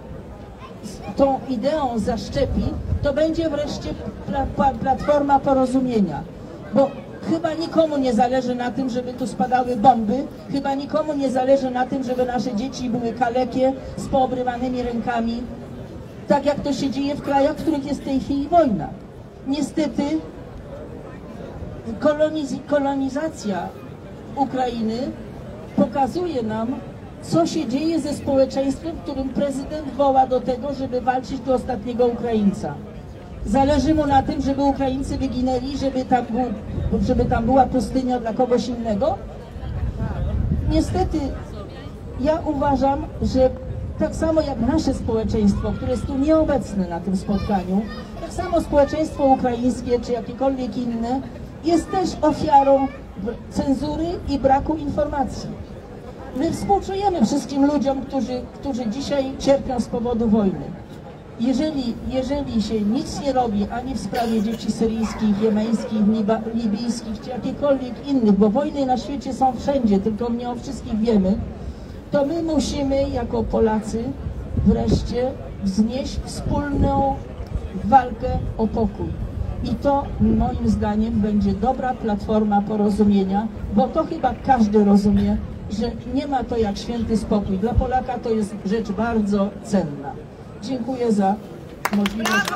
tą ideą zaszczepi, to będzie wreszcie platforma porozumienia. Bo chyba nikomu nie zależy na tym, żeby tu spadały bomby, chyba nikomu nie zależy na tym, żeby nasze dzieci były kalekie z poobrywanymi rękami, tak jak to się dzieje w krajach, w których jest w tej chwili wojna. Niestety kolonizacja Ukrainy pokazuje nam, co się dzieje ze społeczeństwem, w którym prezydent woła do tego, żeby walczyć do ostatniego Ukraińca. Zależy mu na tym, żeby Ukraińcy wyginęli, żeby tam była pustynia dla kogoś innego? Niestety, ja uważam, że tak samo jak nasze społeczeństwo, które jest tu nieobecne na tym spotkaniu, tak samo społeczeństwo ukraińskie czy jakiekolwiek inne jest też ofiarą cenzury i braku informacji. My współczujemy wszystkim ludziom, którzy dzisiaj cierpią z powodu wojny. Jeżeli się nic nie robi ani w sprawie dzieci syryjskich, jemeńskich, libijskich czy jakichkolwiek innych, bo wojny na świecie są wszędzie, tylko nie o wszystkich wiemy, to my musimy jako Polacy wreszcie wznieść wspólną walkę o pokój. I to moim zdaniem będzie dobra platforma porozumienia, bo to chyba każdy rozumie, że nie ma to jak święty spokój. Dla Polaka to jest rzecz bardzo cenna. Dziękuję za możliwość.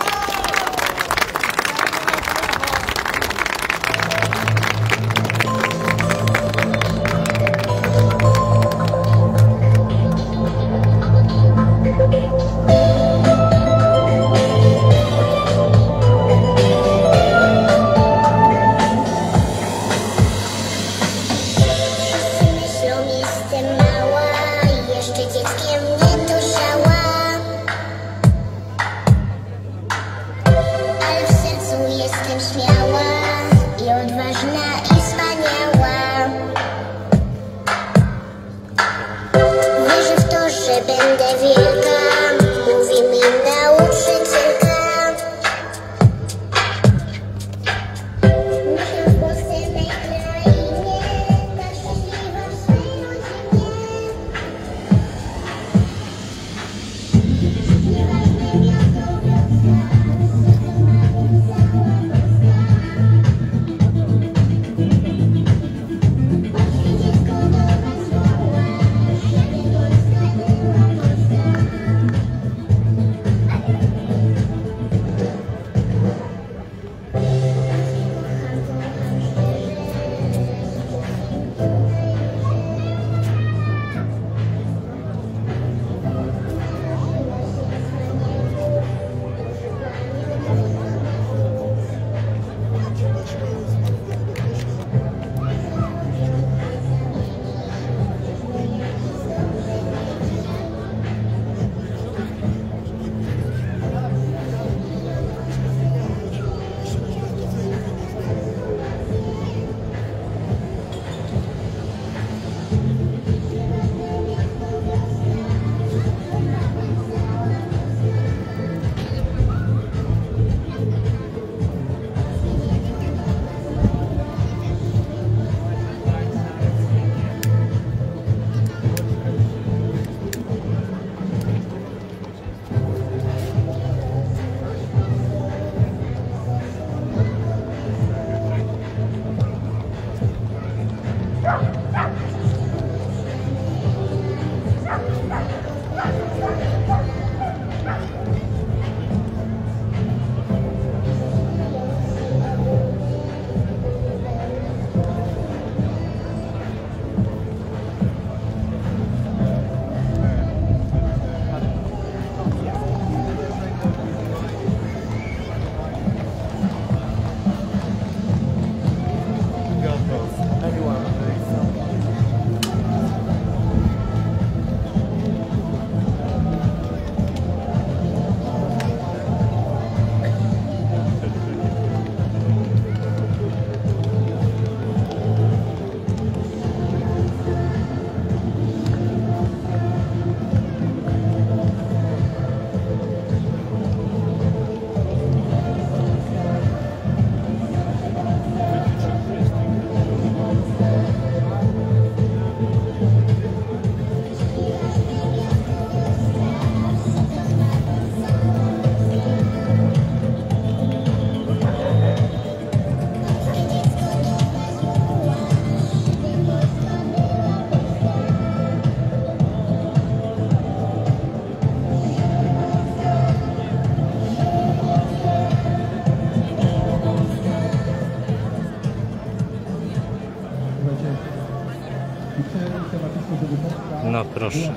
No proszę.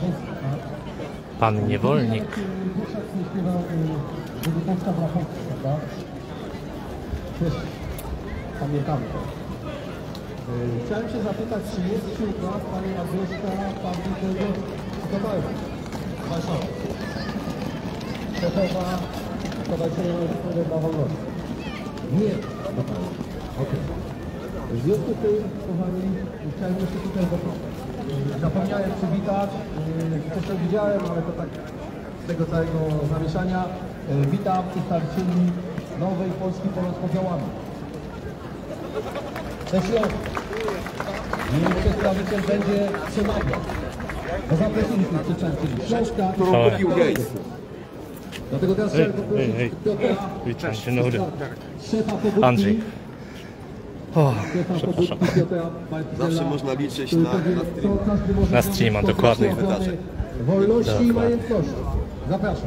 Pan niewolnik. Pamiętamy to. Chciałem się zapytać, czy jest wśród nas Pani Agnieszka Warszawa, szefowa Stowarzyszenia dla Wolności? Nie. Okej. W związku z tym, kochani, chciałem jeszcze tutaj zapomniałem przywitać, wcześniej widziałem, ale to tak z tego całego zamieszania. Witam przedstawicieli nowej Polski ponad podziałami. Ze Śląska. I przedstawiciel będzie przemawiał. Zaprosiliśmy przedstawicieli Śląska. Dlatego teraz chciałem poprosić Piotra, Witam, dzień dobry. szefa pobudki. Andrzej. O, Szefa przepraszam. pobudki Piotra Bartela, Zawsze można liczyć który na powie, co każdy może Na zrobić streama, w postaci dokładnie. ochrony wolności i Dokładnie. majętności. Zapraszam.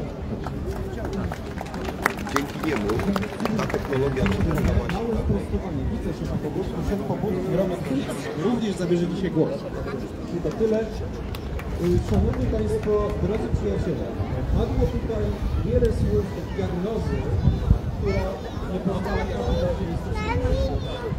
dzięki niemu ta technologia przygotowała się na Wiceszefa pobudki, szef pobudki Roman również zabierze dzisiaj głos. I to tyle. Szanowni Państwo, drodzy przyjaciele, padło tutaj wiele słów diagnozy, która nie pozwala na rzeczywistość.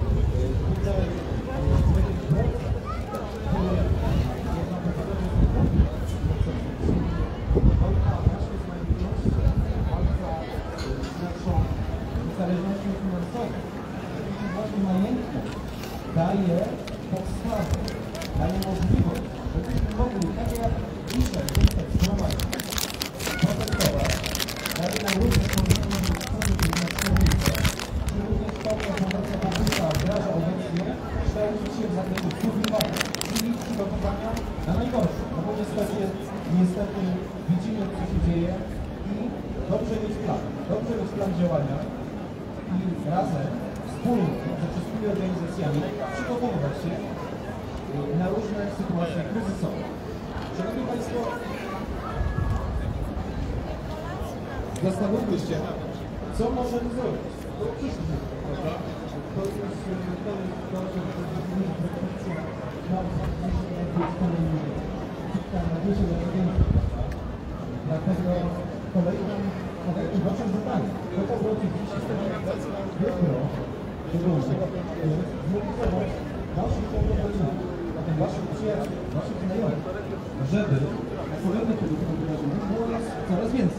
Zależności finansowej, właśnie majątność daje podstawę, daje możliwość, żebyśmy mogli, tak jak dzisiaj, zostać zgromadzić, protestować, daje nam również możliwość na czerwicy, czy również to, co Fundacja Pobudka wdraża obecnie, kształci się w zakresie sublimacji, czyli przygotowania na najgorsze. No bo niestety widzimy, co się dzieje i dobrze mieć plan działania, i razem, wspólnie, ze wszystkimi organizacjami przygotowywać się na różne sytuacje kryzysowe. Szanowni Państwo, zastanówmy się, co możemy zrobić. To przyszłość, prawda? To jest dlatego kolejnym waszym zadaniem to powrócić dzisiaj jutro zmobilizować waszych członków, waszych przyjaciół, waszych znajomych, żeby kolejnych tego wydarzeń było nas coraz więcej.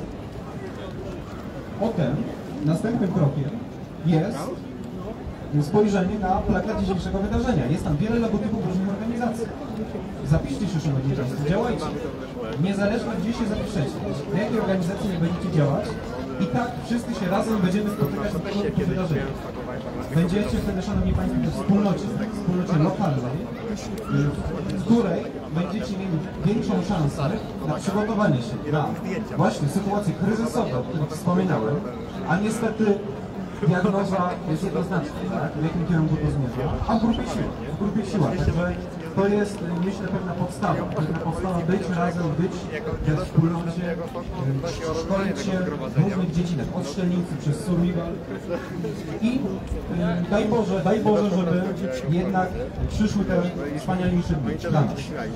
Potem następnym krokiem jest spojrzenie na plakat dzisiejszego wydarzenia. Jest tam wiele logotypów różnych organizacji. Zapiszcie się, szanowni państwo, działajcie. Niezależnie gdzie się zapiszecie, w jakiej organizacji nie będziecie działać, i tak wszyscy się razem będziemy spotykać na tego wydarzenia. Będziecie wtedy, szanowni państwo, w wspólnocie lokalnej, w której będziecie mieli większą szansę na przygotowanie się na właśnie sytuacje kryzysowe, o których wspominałem, a niestety diagnoza jest jednoznaczna, tak? W jakim kierunku to zmierza, a w grupie siła. Także to jest, myślę, pewna podstawa być razem, być we wspólnocie, szkolić się w różnych dziedzinach, od strzelnicy przez survival i daj Boże, żeby jednak przyszły te wspanialejsze dni dla nas.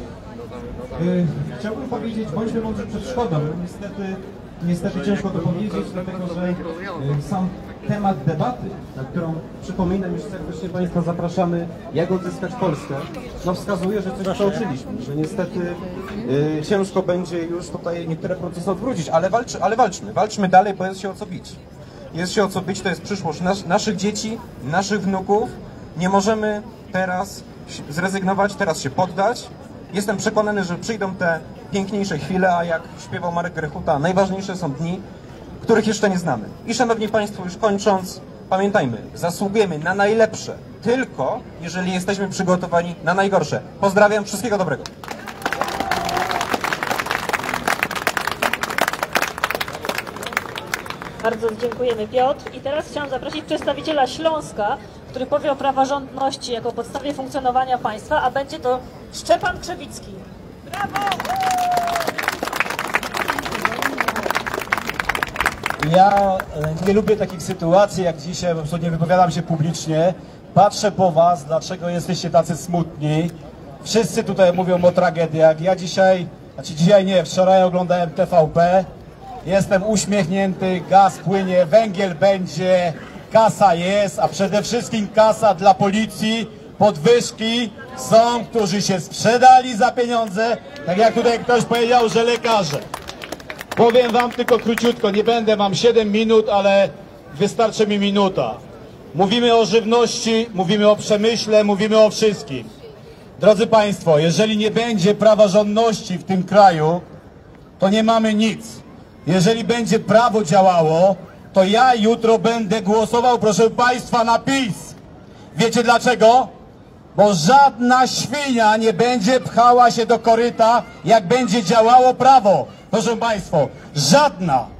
Chciałbym powiedzieć, bądźmy mądrzy przed szkodą. Niestety ciężko to powiedzieć, dlatego że sam temat debaty, na którą, przypominam, już serdecznie Państwa zapraszamy, jak odzyskać Polskę, no wskazuje, że coś przeoczyliśmy, że niestety ciężko będzie już tutaj niektóre procesy odwrócić, ale walczmy dalej, bo jest się o co bić. Jest się o co bić, to jest przyszłość naszych dzieci, naszych wnuków. Nie możemy teraz zrezygnować, teraz się poddać. Jestem przekonany, że przyjdą te piękniejsze chwile, a jak śpiewał Marek Grechuta, najważniejsze są dni, których jeszcze nie znamy. I szanowni państwo, już kończąc, pamiętajmy, zasługujemy na najlepsze, tylko jeżeli jesteśmy przygotowani na najgorsze. Pozdrawiam, wszystkiego dobrego. Bardzo dziękujemy, Piotr. I teraz chciałam zaprosić przedstawiciela Śląska, który powie o praworządności jako podstawie funkcjonowania państwa, a będzie to Szczepan Krzewicki. Ja nie lubię takich sytuacji jak dzisiaj, po prostu nie wypowiadam się publicznie. Patrzę po was, dlaczego jesteście tacy smutni. Wszyscy tutaj mówią o tragediach. Ja dzisiaj nie, wczoraj oglądałem TVP. Jestem uśmiechnięty, gaz płynie, węgiel będzie, kasa jest, a przede wszystkim kasa dla policji. Podwyżki są, którzy się sprzedali za pieniądze, tak jak tutaj ktoś powiedział, że lekarze. Powiem wam tylko króciutko, nie będę mam 7 minut, ale wystarczy mi minuta. Mówimy o żywności, mówimy o przemyśle, mówimy o wszystkim. Drodzy Państwo, jeżeli nie będzie praworządności w tym kraju, to nie mamy nic. Jeżeli będzie prawo działało, to ja jutro będę głosował, proszę Państwa, na PiS. Wiecie dlaczego? Bo żadna świnia nie będzie pchała się do koryta, jak będzie działało prawo. Proszę Państwa, żadna.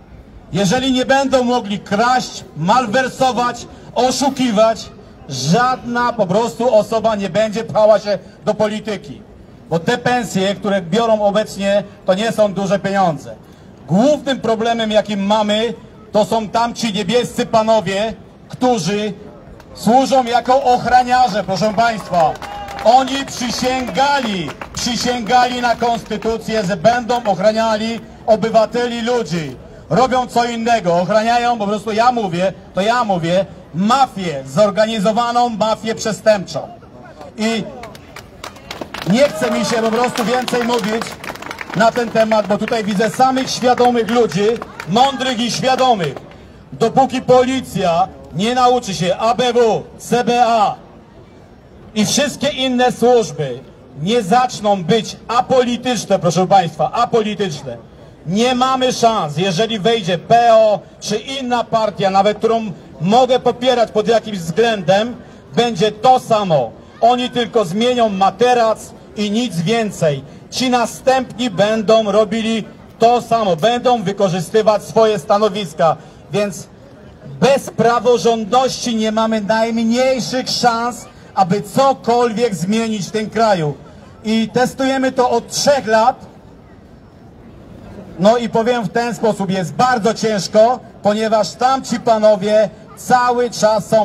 Jeżeli nie będą mogli kraść, malwersować, oszukiwać, żadna po prostu osoba nie będzie pchała się do polityki. Bo te pensje, które biorą obecnie, to nie są duże pieniądze. Głównym problemem, jakim mamy, to są tamci niebiescy panowie, którzy służą jako ochraniarze, proszę państwa. Oni przysięgali na konstytucję, że będą ochraniali obywateli, ludzi. Robią co innego, ochraniają po prostu, ja mówię, mafię, zorganizowaną mafię przestępczą. I nie chce mi się po prostu więcej mówić na ten temat, bo tutaj widzę samych świadomych ludzi, mądrych i świadomych. Dopóki policja nie nauczy się, ABW, CBA i wszystkie inne służby nie zaczną być apolityczne, proszę państwa, apolityczne, nie mamy szans. Jeżeli wejdzie PO czy inna partia, nawet którą mogę popierać pod jakimś względem, będzie to samo. Oni tylko zmienią materac i nic więcej. Ci następni będą robili to samo, będą wykorzystywać swoje stanowiska, więc bez praworządności nie mamy najmniejszych szans, aby cokolwiek zmienić w tym kraju. I testujemy to od 3 lat. No i powiem w ten sposób, jest bardzo ciężko, ponieważ tamci panowie cały czas są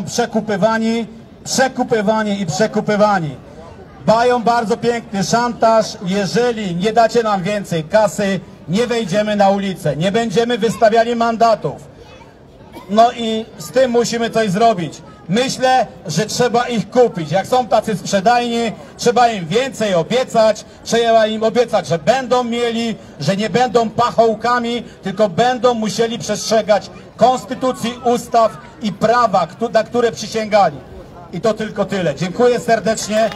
przekupywani. Mają bardzo piękny szantaż, jeżeli nie dacie nam więcej kasy, nie wejdziemy na ulicę, nie będziemy wystawiali mandatów. No i z tym musimy coś zrobić. Myślę, że trzeba ich kupić. Jak są tacy sprzedajni, trzeba im więcej obiecać, trzeba im obiecać, że będą mieli, że nie będą pachołkami, tylko będą musieli przestrzegać konstytucji, ustaw i prawa, na które przysięgali. I to tylko tyle. Dziękuję serdecznie.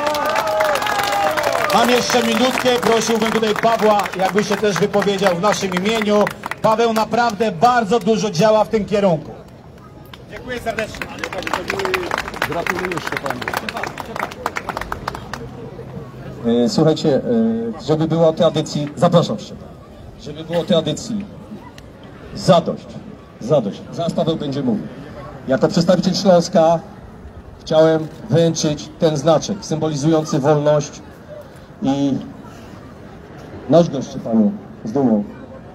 Mam jeszcze minutkę, prosiłbym tutaj Pawła, jakby się też wypowiedział w naszym imieniu. Paweł naprawdę bardzo dużo działa w tym kierunku. Dziękuję serdecznie. Gratuluję Szczepanu. Słuchajcie, żeby było tradycji, zapraszam Szczepan, żeby było tradycji, zadość, zaraz Paweł będzie mówił. Jako przedstawiciel Śląska chciałem wręczyć ten znaczek symbolizujący wolność i noś go Szczepanu z dumą.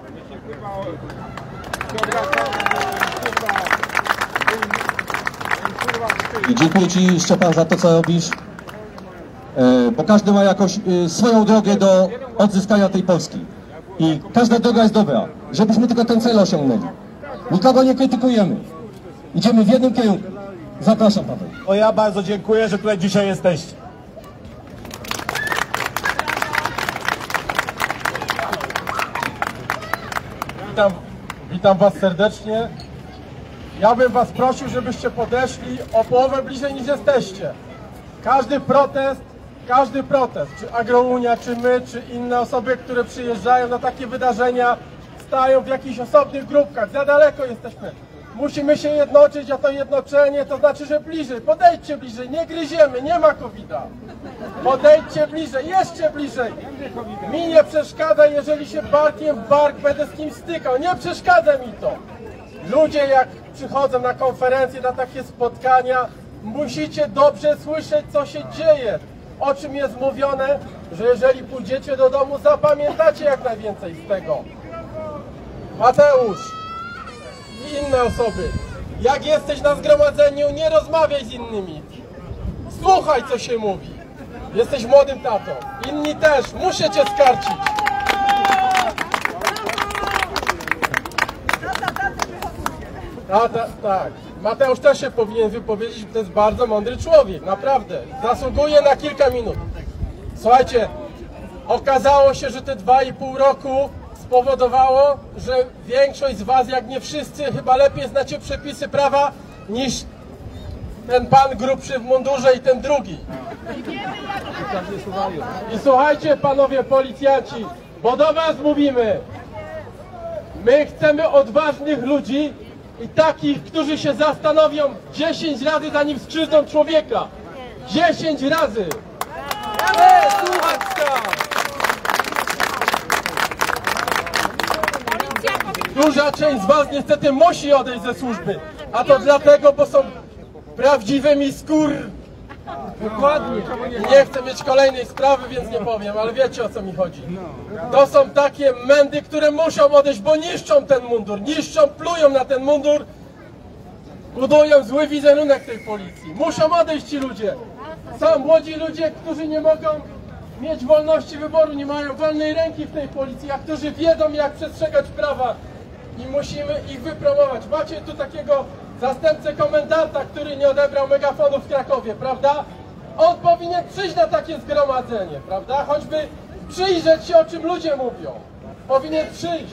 I dziękuję Ci, Szczepan, za to, co robisz, bo każdy ma jakoś swoją drogę do odzyskania tej Polski. I każda droga jest dobra, żebyśmy tylko ten cel osiągnęli. Nikogo nie krytykujemy. Idziemy w jednym kierunku. Zapraszam, Paweł. O, ja bardzo dziękuję, że tutaj dzisiaj jesteście. Witam Was serdecznie. Ja bym Was prosił, żebyście podeszli o połowę bliżej niż jesteście. Każdy protest, czy Agrounia, czy my, czy inne osoby, które przyjeżdżają na takie wydarzenia, stają w jakichś osobnych grupkach. Za daleko jesteśmy. Musimy się jednoczyć, a to jednoczenie to znaczy, że bliżej. Podejdźcie bliżej, nie gryziemy, nie ma COVID-a. Podejdźcie bliżej, jeszcze bliżej. Mi nie przeszkadza, jeżeli się barkiem w bark będę z kimś stykał. Nie przeszkadza mi to. Ludzie, jak przychodzą na konferencje, na takie spotkania, musicie dobrze słyszeć, co się dzieje. O czym jest mówione, że jeżeli pójdziecie do domu, zapamiętacie jak najwięcej z tego. Mateusz i inne osoby, jak jesteś na zgromadzeniu, nie rozmawiaj z innymi. Słuchaj, co się mówi. Jesteś młodym tatą. Inni też. Muszę cię skarcić. Tak. Mateusz też się powinien wypowiedzieć, bo to jest bardzo mądry człowiek. Naprawdę. Zasługuje na kilka minut. Słuchajcie, okazało się, że te 2,5 roku spowodowało, że większość z Was, jak nie wszyscy, chyba lepiej znacie przepisy prawa niż ten pan grubszy w mundurze i ten drugi. I słuchajcie, panowie policjanci, bo do Was mówimy. My chcemy odważnych ludzi i takich, którzy się zastanowią 10 razy, zanim skrzywdzą człowieka. 10 razy! duża część z was niestety musi odejść ze służby. A to dlatego, bo są prawdziwymi Dokładnie. Nie chcę mieć kolejnej sprawy, więc nie powiem, ale wiecie, o co mi chodzi. To są takie mędy, które muszą odejść, bo niszczą ten mundur, niszczą, plują na ten mundur, budują zły wizerunek tej policji. Muszą odejść ci ludzie. Są młodzi ludzie, którzy nie mogą mieć wolności wyboru, nie mają wolnej ręki w tej policji, a którzy wiedzą, jak przestrzegać prawa i musimy ich wypromować. Macie tu takiego zastępcę komendanta, który nie odebrał megafonu w Krakowie, prawda? On powinien przyjść na takie zgromadzenie, prawda? Choćby przyjrzeć się, o czym ludzie mówią. Powinien przyjść.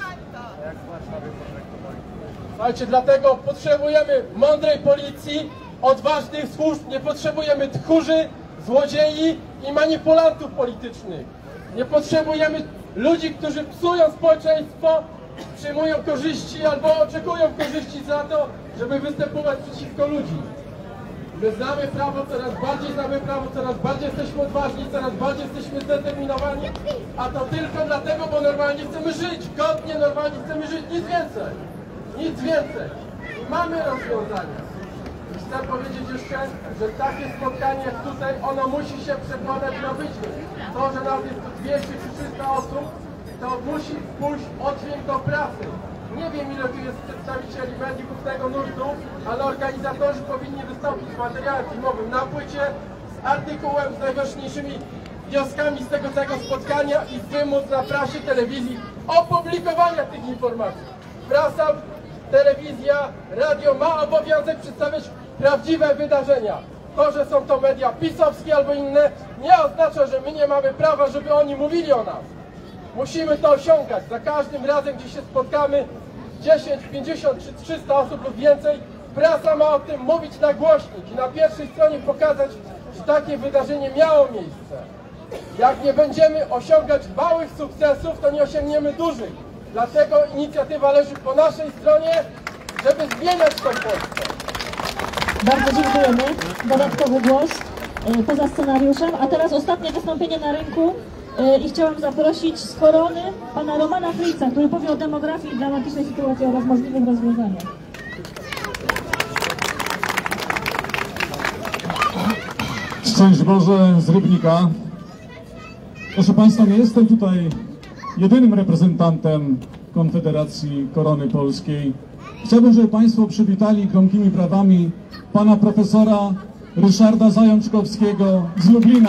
Słuchajcie, dlatego potrzebujemy mądrej policji, odważnych służb, nie potrzebujemy tchórzy, złodziei i manipulantów politycznych. Nie potrzebujemy ludzi, którzy psują społeczeństwo, przyjmują korzyści albo oczekują korzyści za to, żeby występować przeciwko ludzi. My znamy prawo, coraz bardziej znamy prawo, coraz bardziej jesteśmy odważni, coraz bardziej jesteśmy zdeterminowani, a to tylko dlatego, bo normalnie chcemy żyć, godnie, normalnie chcemy żyć, nic więcej. Nic więcej. I mamy rozwiązania. I chcę powiedzieć jeszcze, że takie spotkanie jak tutaj, ono musi się przekładać na wydźwięk. To, że nas jest tu 200 czy 300 osób, to musi pójść oddźwięk do prasy. Nie wiem, ile tu jest przedstawicieli mediów tego nurtu, ale organizatorzy powinni wystąpić z materiałem filmowym na płycie, z artykułem, z najważniejszymi wnioskami z tego spotkania i wymóc na prasie, telewizji opublikowania tych informacji. Prasa, telewizja, radio ma obowiązek przedstawiać prawdziwe wydarzenia. To, że są to media pisowskie albo inne, nie oznacza, że my nie mamy prawa, żeby oni mówili o nas. Musimy to osiągać. Za każdym razem, gdzie się spotkamy, 10, 50 czy 300 osób lub więcej, prasa ma o tym mówić na głośnik i na pierwszej stronie pokazać, że takie wydarzenie miało miejsce. Jak nie będziemy osiągać małych sukcesów, to nie osiągniemy dużych. Dlatego inicjatywa leży po naszej stronie, żeby zmieniać tą Polskę. Bardzo dziękujemy. Dodatkowy głos poza scenariuszem. A teraz ostatnie wystąpienie na rynku i chciałam zaprosić z Korony pana Romana Fritza, który powie o demografii i dramatycznej sytuacji oraz możliwych rozwiązaniach. Szczęść Boże z Rybnika. Proszę Państwa, nie jestem tutaj jedynym reprezentantem Konfederacji Korony Polskiej. Chciałbym, żeby Państwo przywitali gromkimi brawami pana profesora Ryszarda Zajączkowskiego z Lublina,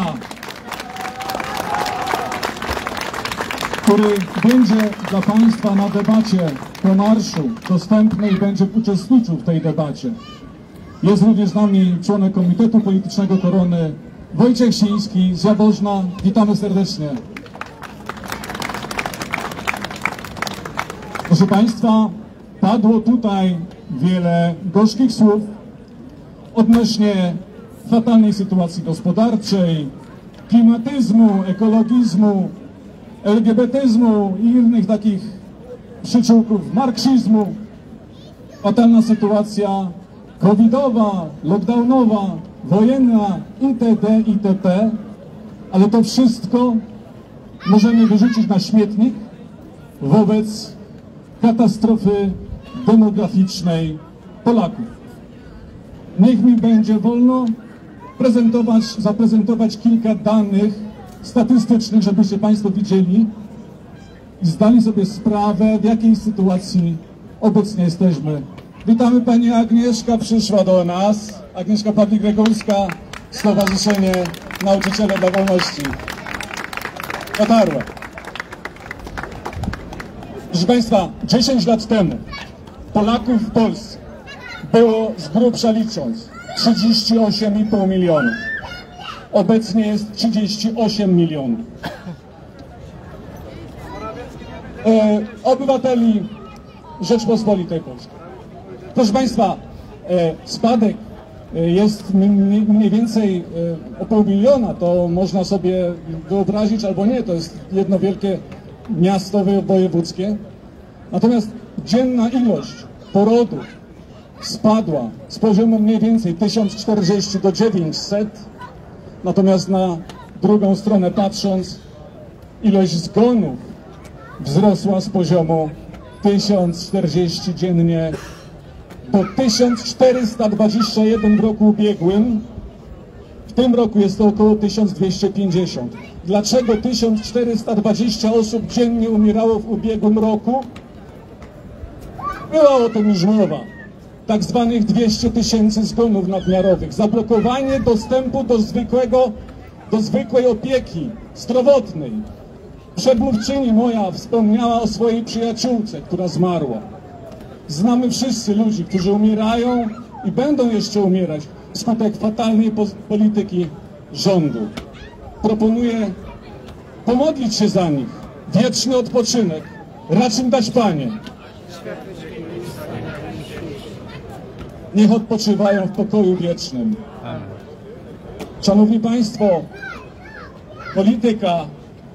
który będzie dla Państwa na debacie po marszu dostępny i będzie uczestniczył w tej debacie. Jest również z nami członek Komitetu Politycznego Korony Wojciech Siński z Jaworzna. Witamy serdecznie. Proszę Państwa, padło tutaj wiele gorzkich słów odnośnie fatalnej sytuacji gospodarczej, klimatyzmu, ekologizmu, LGBTyzmu i innych takich przyczółków, marksizmu. Fatalna sytuacja covidowa, lockdownowa, wojenna, itd., itp. Ale to wszystko możemy wyrzucić na śmietnik wobec katastrofy demograficznej Polaków. Niech mi będzie wolno zaprezentować kilka danych statystycznych, żebyście Państwo widzieli i zdali sobie sprawę, w jakiej sytuacji obecnie jesteśmy. Witamy, Pani Agnieszka przyszła do nas. Agnieszka Pawlik-Gregorska, Stowarzyszenie Nauczyciele dla Wolności. Dotarła. Proszę Państwa, 10 lat temu Polaków w Polsce było z grubsza licząc 38,5 milionów. Obecnie jest 38 milionów. Obywateli Rzeczpospolitej Polskiej. Proszę Państwa, spadek jest mniej więcej o pół miliona, to można sobie wyobrazić albo nie, to jest jedno wielkie miasto wojewódzkie. Natomiast dzienna ilość porodów spadła z poziomu mniej więcej 1040 do 900, natomiast na drugą stronę patrząc, ilość zgonów wzrosła z poziomu 1040 dziennie, do 1421 w roku ubiegłym. W tym roku jest to około 1250. Dlaczego 1420 osób dziennie umierało w ubiegłym roku? Była o tym już mowa. Tak zwanych 200 000 zgonów nadmiarowych, zablokowanie dostępu do zwykłej opieki zdrowotnej. Przedmówczyni moja wspomniała o swojej przyjaciółce, która zmarła. Znamy wszyscy ludzi, którzy umierają i będą jeszcze umierać wskutek fatalnej polityki rządu. Proponuję pomodlić się za nich. Wieczny odpoczynek. Racz im dać, Panie. Niech odpoczywają w pokoju wiecznym. Szanowni Państwo, polityka,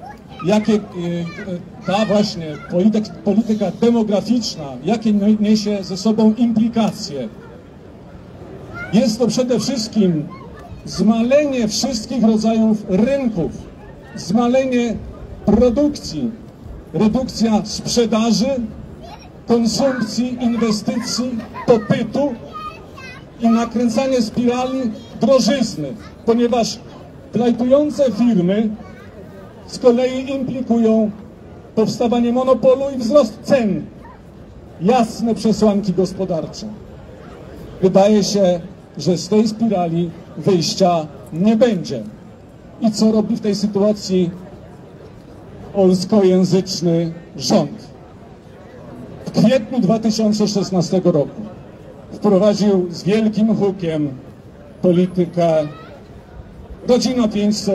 polityka demograficzna, jakie niesie ze sobą implikacje? Jest to przede wszystkim zmalenie wszystkich rodzajów rynków, zmalenie produkcji, redukcja sprzedaży, konsumpcji, inwestycji, popytu i nakręcanie spirali drożyzny, ponieważ plajtujące firmy z kolei implikują powstawanie monopolu i wzrost cen. Jasne przesłanki gospodarcze. Wydaje się, że z tej spirali wyjścia nie będzie. I co robi w tej sytuacji polskojęzyczny rząd? W kwietniu 2016 roku wprowadził z wielkim hukiem politykę Rodzina 500+.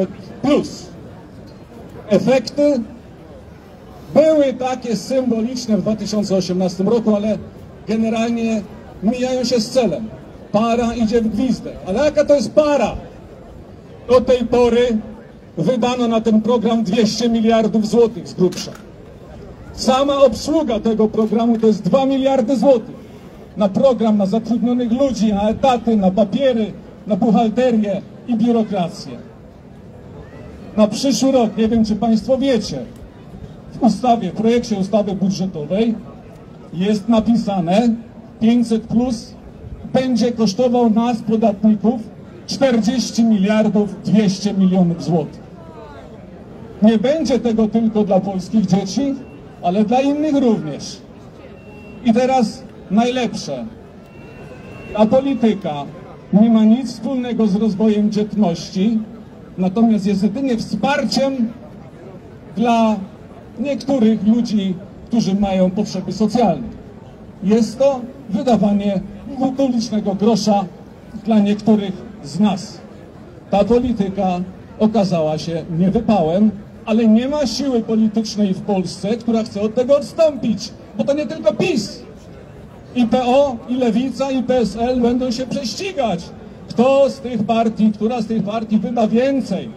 Efekty były takie symboliczne w 2018 roku, ale generalnie mijają się z celem. Para idzie w gwizdek. Ale jaka to jest para? Do tej pory wydano na ten program 200 miliardów złotych z grubsza. Sama obsługa tego programu to jest 2 miliardy złotych. Na program, na zatrudnionych ludzi, na etaty, na papiery, na buchalterię i biurokrację. Na przyszły rok, nie wiem czy Państwo wiecie, w projekcie ustawy budżetowej jest napisane 500+ będzie kosztował nas, podatników, 40 miliardów 200 milionów złotych. Nie będzie tego tylko dla polskich dzieci, ale dla innych również. I teraz najlepsze. Ta polityka nie ma nic wspólnego z rozwojem dzietności, natomiast jest jedynie wsparciem dla niektórych ludzi, którzy mają potrzeby socjalne. Jest to wydawanie publicznego grosza dla niektórych z nas. Ta polityka okazała się niewypałem, ale nie ma siły politycznej w Polsce, która chce od tego odstąpić, bo to nie tylko PiS. I PO, i Lewica, i PSL będą się prześcigać. Która z tych partii wyda więcej?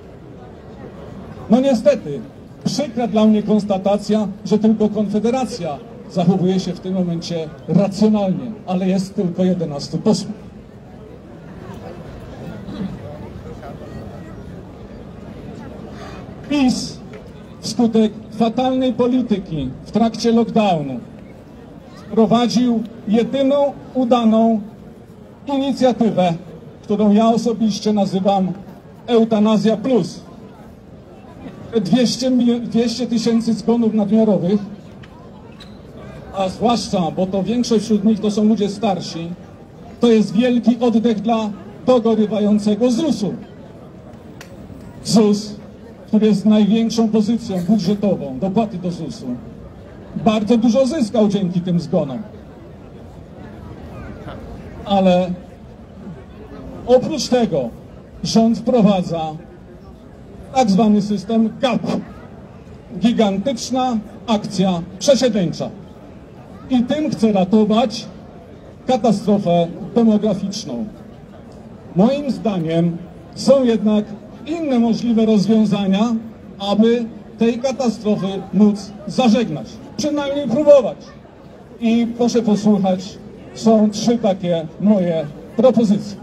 No niestety, przykra dla mnie konstatacja, że tylko Konfederacja zachowuje się w tym momencie racjonalnie, ale jest tylko 11 posłów. PiS wskutek fatalnej polityki w trakcie lockdownu wprowadził jedyną udaną inicjatywę, którą ja osobiście nazywam Eutanazja Plus. 200 000 zgonów nadmiarowych, a zwłaszcza, bo to większość wśród nich to są ludzie starsi, to jest wielki oddech dla dogorywającego ZUS-u. ZUS, który jest największą pozycją budżetową, dopłaty do ZUS-u, bardzo dużo zyskał dzięki tym zgonom. Ale oprócz tego rząd wprowadza tak zwany system GAP. Gigantyczna akcja przesiedleńcza. I tym chce ratować katastrofę demograficzną. Moim zdaniem są jednak inne możliwe rozwiązania, aby tej katastrofy móc zażegnać. Przynajmniej próbować. I proszę posłuchać, są 3 takie moje propozycje.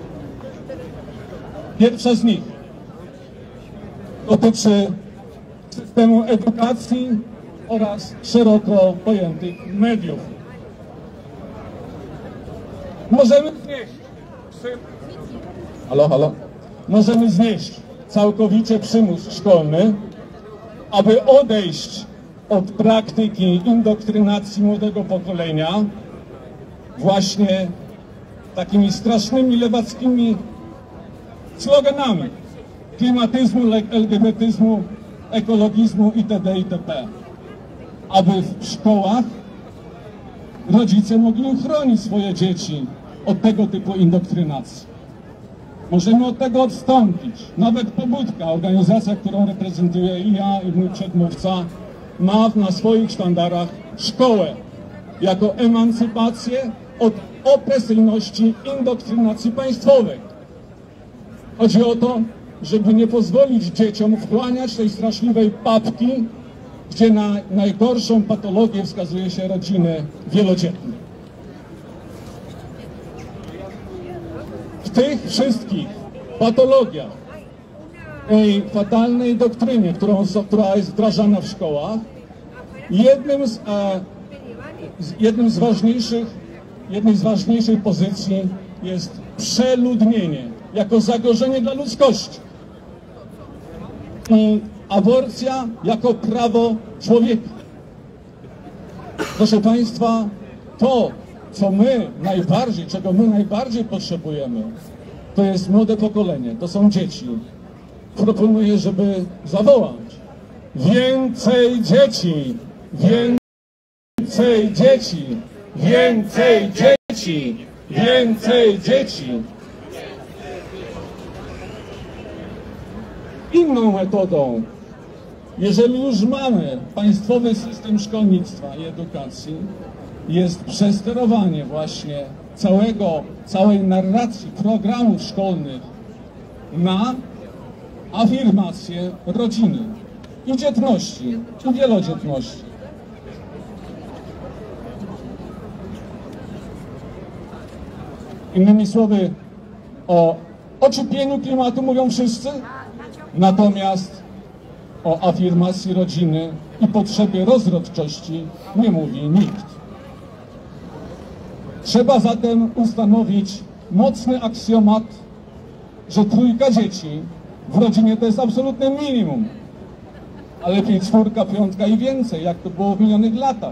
Pierwsza z nich dotyczy systemu edukacji oraz szeroko pojętych mediów. Możemy znieść Możemy znieść całkowicie przymus szkolny, aby odejść od praktyki indoktrynacji młodego pokolenia właśnie takimi strasznymi lewackimi sloganami klimatyzmu, LGBTyzmu, ekologizmu itd. itp. Aby w szkołach rodzice mogli uchronić swoje dzieci od tego typu indoktrynacji. Możemy od tego odstąpić. Nawet Pobudka, organizacja, którą reprezentuję i ja, i mój przedmówca, ma na swoich sztandarach szkołę jako emancypację od opresyjności indoktrynacji państwowej. Chodzi o to, żeby nie pozwolić dzieciom wchłaniać tej straszliwej papki, gdzie na najgorszą patologię wskazuje się rodziny wielodzietne. W tych wszystkich patologiach, tej fatalnej doktrynie, która jest wdrażana w szkołach, jednej z ważniejszych pozycji jest przeludnienie jako zagrożenie dla ludzkości i aborcja jako prawo człowieka. Proszę Państwa, to, czego my najbardziej potrzebujemy, to jest młode pokolenie, to są dzieci. Proponuję, żeby zawołać: więcej dzieci, więcej dzieci, więcej dzieci, więcej dzieci. Inną metodą, jeżeli już mamy państwowy system szkolnictwa i edukacji, jest przesterowanie właśnie całej narracji programów szkolnych na afirmację rodziny i dzietności, i wielodzietności. Innymi słowy, o ociepleniu klimatu mówią wszyscy, natomiast o afirmacji rodziny i potrzebie rozrodczości nie mówi nikt. Trzeba zatem ustanowić mocny aksjomat, że 3 dzieci w rodzinie to jest absolutne minimum, a lepiej 4, 5 i więcej, jak to było w minionych latach.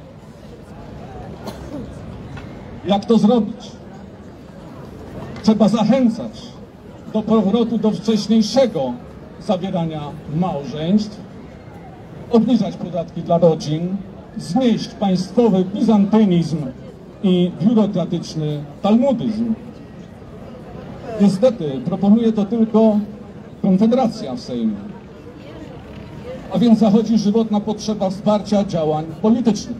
Jak to zrobić? Trzeba zachęcać do powrotu do wcześniejszego zawierania małżeństw, obniżać podatki dla rodzin, znieść państwowy bizantynizm i biurokratyczny talmudyzm. Niestety proponuje to tylko Konfederacja w Sejmie. A więc zachodzi żywotna potrzeba wsparcia działań politycznych.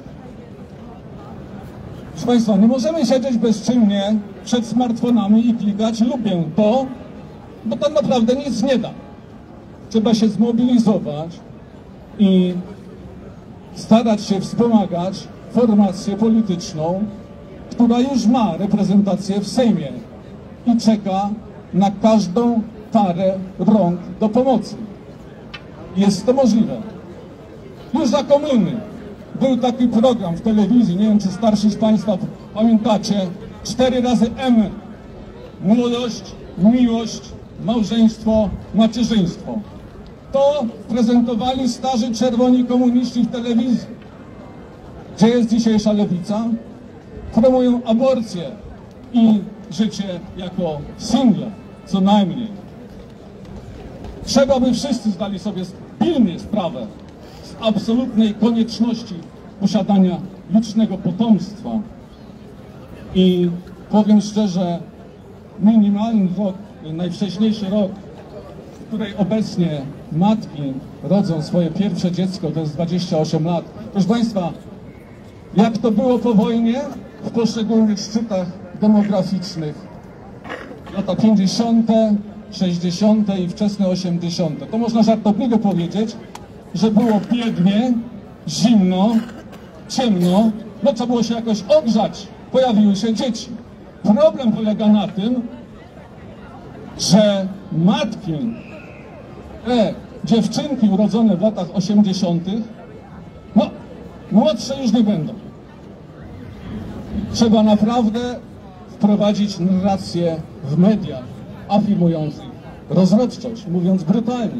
Proszę Państwa, nie możemy siedzieć bezczynnie przed smartfonami i klikać lubię to, bo to naprawdę nic nie da. Trzeba się zmobilizować i starać się wspomagać formację polityczną, która już ma reprezentację w Sejmie i czeka na każdą parę rąk do pomocy. Jest to możliwe. Już za komuny był taki program w telewizji, nie wiem, czy starsi z Państwa pamiętacie, 4 razy M. Młodość, miłość, małżeństwo, macierzyństwo. To prezentowali starzy czerwoni komuniści w telewizji. Gdzie jest dzisiejsza lewica? Promują aborcję i życie jako single, co najmniej. Trzeba by wszyscy zdali sobie pilnie sprawę z absolutnej konieczności posiadania licznego potomstwa. I powiem szczerze, minimalny rok, najwcześniejszy rok, w której obecnie matki rodzą swoje pierwsze dziecko, to jest 28 lat. Proszę Państwa, jak to było po wojnie w poszczególnych szczytach demograficznych, lata 50., 60. i wczesne 80. To można żartobliwie powiedzieć, że było biednie, zimno, ciemno, no trzeba było się jakoś ogrzać, pojawiły się dzieci. Problem polega na tym, że matki dziewczynki urodzone w latach 80., no, młodsze już nie będą. Trzeba naprawdę wprowadzić narrację w mediach afirmujących rozrodczość, mówiąc brutalnie.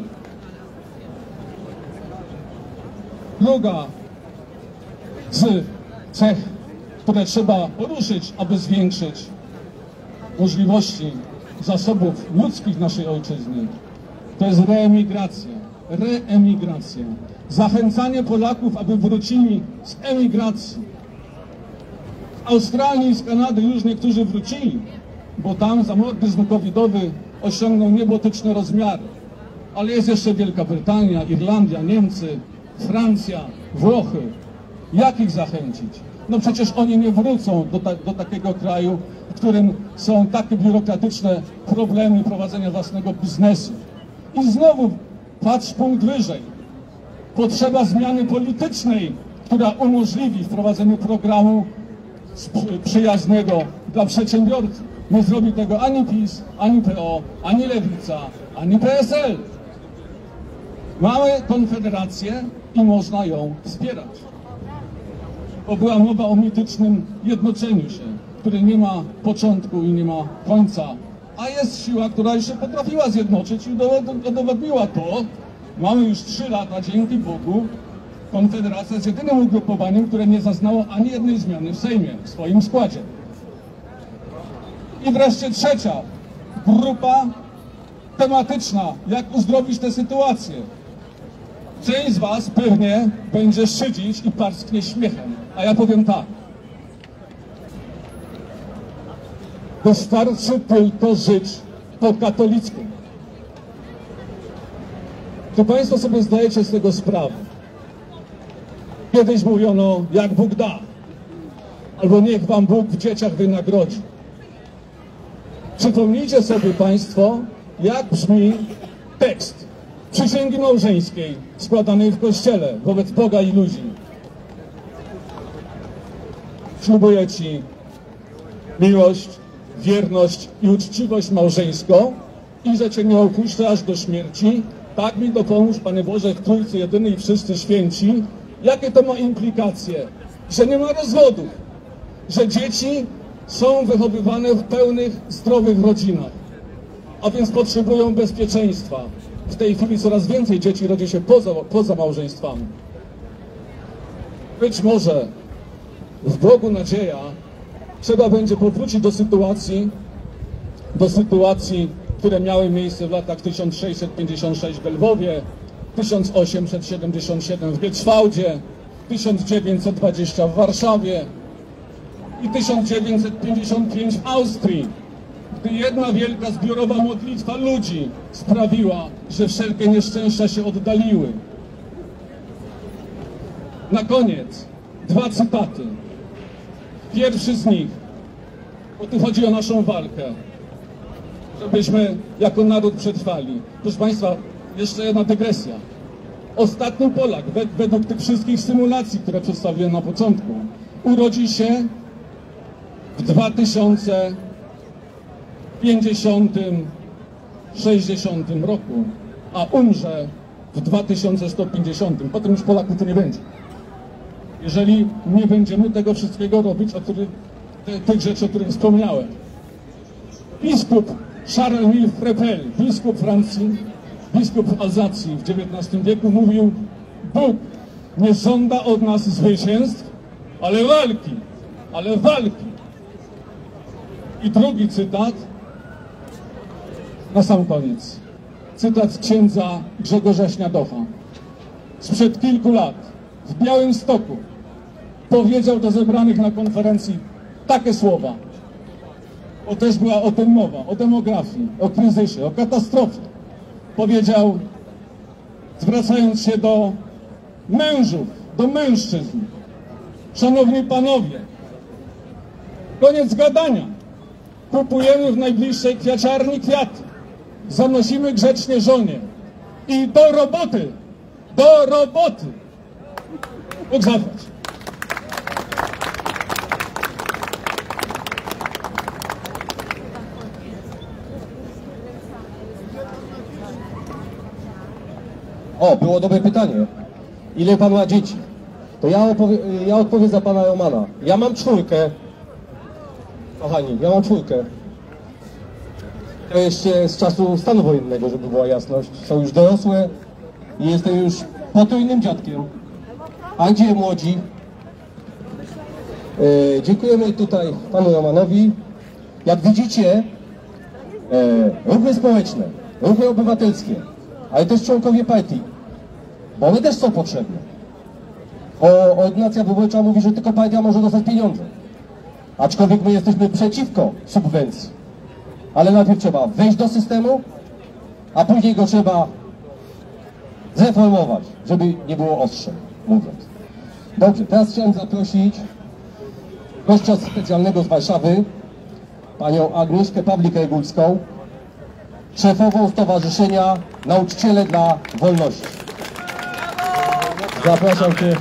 Druga z cech, które trzeba poruszyć, aby zwiększyć możliwości zasobów ludzkich naszej ojczyzny, to jest reemigracja. Reemigracja. Zachęcanie Polaków, aby wrócili z emigracji. Z Australii i z Kanady już niektórzy wrócili, bo tam zamordyzm covidowy osiągnął niebotyczne rozmiary. Ale jest jeszcze Wielka Brytania, Irlandia, Niemcy, Francja, Włochy. Jak ich zachęcić? No przecież oni nie wrócą do takiego kraju, w którym są takie biurokratyczne problemy prowadzenia własnego biznesu. I znowu patrz punkt wyżej. Potrzeba zmiany politycznej, która umożliwi wprowadzenie programu przyjaznego dla przedsiębiorców. Nie zrobi tego ani PiS, ani PO, ani Lewica, ani PSL. Mamy Konfederację i można ją wspierać. Bo była mowa o mitycznym jednoczeniu się, które nie ma początku i nie ma końca. A jest siła, która już się potrafiła zjednoczyć i udowodniła to. Mamy już 3 lata, dzięki Bogu, Konfederacja jest jedynym ugrupowaniem, które nie zaznało ani jednej zmiany w Sejmie, w swoim składzie. I wreszcie trzecia grupa tematyczna, jak uzdrowić tę sytuację. Część z was pewnie będzie szydzić i parsknie śmiechem, a ja powiem tak. Wystarczy tylko żyć po katolicku. Czy państwo sobie zdajecie z tego sprawę? Kiedyś mówiono, jak Bóg da, albo niech wam Bóg w dzieciach wynagrodzi. Przypomnijcie sobie państwo, jak brzmi tekst przysięgi małżeńskiej składanej w kościele wobec Boga i ludzi. Ślubuję ci miłość, wierność i uczciwość małżeńską i że cię nie opuszczę aż do śmierci. Tak mi dopomóż, Panie Boże, w Trójcy Jedyny i wszyscy święci. Jakie to ma implikacje? Że nie ma rozwodów, że dzieci są wychowywane w pełnych, zdrowych rodzinach, a więc potrzebują bezpieczeństwa. W tej chwili coraz więcej dzieci rodzi się poza małżeństwami. Być może w Bogu nadzieja trzeba będzie powrócić do sytuacji, które miały miejsce w latach 1656 w Lwowie, 1877 w Gieczwałdzie, 1920 w Warszawie i 1955 w Austrii, gdy jedna wielka zbiorowa modlitwa ludzi sprawiła, że wszelkie nieszczęścia się oddaliły. Na koniec 2 cytaty. Pierwszy z nich, bo tu chodzi o naszą walkę, żebyśmy jako naród przetrwali. Proszę państwa, jeszcze jedna dygresja. Ostatni Polak, według tych wszystkich symulacji, które przedstawiłem na początku, urodzi się w 2050-60 roku, a umrze w 2150. Potem już Polaków tu nie będzie. Jeżeli nie będziemy tego wszystkiego robić, tych rzeczy, o których wspomniałem. Biskup Charles-Emile Frepel, biskup Francji, biskup Alzacji w XIX wieku mówił: Bóg nie żąda od nas zwycięstw, ale walki. I drugi cytat, na sam koniec. Cytat z księdza Grzegorza Śniadocha. Sprzed kilku lat w Białymstoku powiedział do zebranych na konferencji takie słowa. Bo też była o tym mowa, o demografii, o kryzysie, o katastrofie. Powiedział, zwracając się do mężów, do mężczyzn: szanowni panowie, koniec gadania. Kupujemy w najbliższej kwiaciarni kwiaty. Zanosimy grzecznie żonie. I do roboty! Do roboty! Bóg zapłać. O, było dobre pytanie. Ile pan ma dzieci? To ja odpowiem za pana Romana. Ja mam 4. Kochani, ja mam 4. To jeszcze z czasu stanu wojennego, żeby była jasność. Są już dorosłe i jestem już potrójnym dziadkiem. A gdzie młodzi? Dziękujemy tutaj panu Romanowi. Jak widzicie, ruchy społeczne, ruchy obywatelskie, ale też członkowie partii, bo one też są potrzebne. Ordynacja wyborcza mówi, że tylko partia może dostać pieniądze. Aczkolwiek my jesteśmy przeciwko subwencji. Ale najpierw trzeba wejść do systemu, a później go trzeba zreformować, żeby nie było ostrzeń, mówiąc. Dobrze, teraz chciałem zaprosić gościa specjalnego z Warszawy, panią Agnieszkę Pawlik-Regulską, szefową Stowarzyszenia Nauczyciele dla Wolności. Zapraszam cię.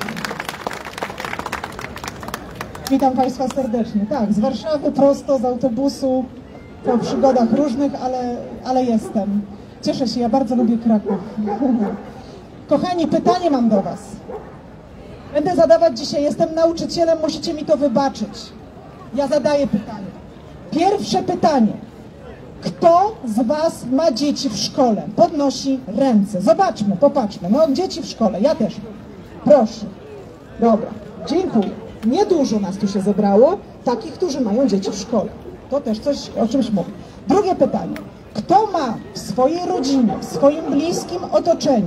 Witam Państwa serdecznie. Tak, z Warszawy prosto z autobusu, po przygodach różnych, ale jestem. Cieszę się, ja bardzo lubię Kraków. Kochani, pytanie mam do Was. Będę zadawać dzisiaj, jestem nauczycielem, musicie mi to wybaczyć. Ja zadaję pytanie. Pierwsze pytanie. Kto z Was ma dzieci w szkole? Podnosi ręce. Zobaczmy, popatrzmy. No, dzieci w szkole, ja też. Proszę. Dobra, dziękuję. Niedużo nas tu się zebrało, takich, którzy mają dzieci w szkole. To też coś o czymś mówi. Drugie pytanie. Kto ma w swojej rodzinie, w swoim bliskim otoczeniu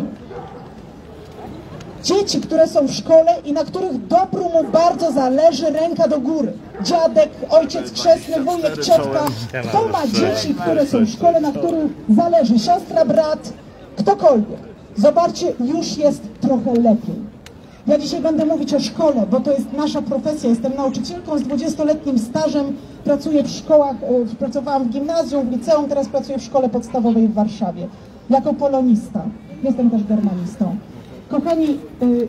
dzieci, które są w szkole i na których dobru mu bardzo zależy, ręka do góry? Dziadek, ojciec chrzestny, wujek, ciotka. Kto ma dzieci, które są w szkole, na których zależy? Siostra, brat, ktokolwiek. Zobaczcie, już jest trochę lepiej. Ja dzisiaj będę mówić o szkole, bo to jest nasza profesja. Jestem nauczycielką z 20-letnim stażem, pracuję w szkołach, pracowałam w gimnazjum, w liceum, teraz pracuję w szkole podstawowej w Warszawie. Jako polonista. Jestem też germanistą. Kochani,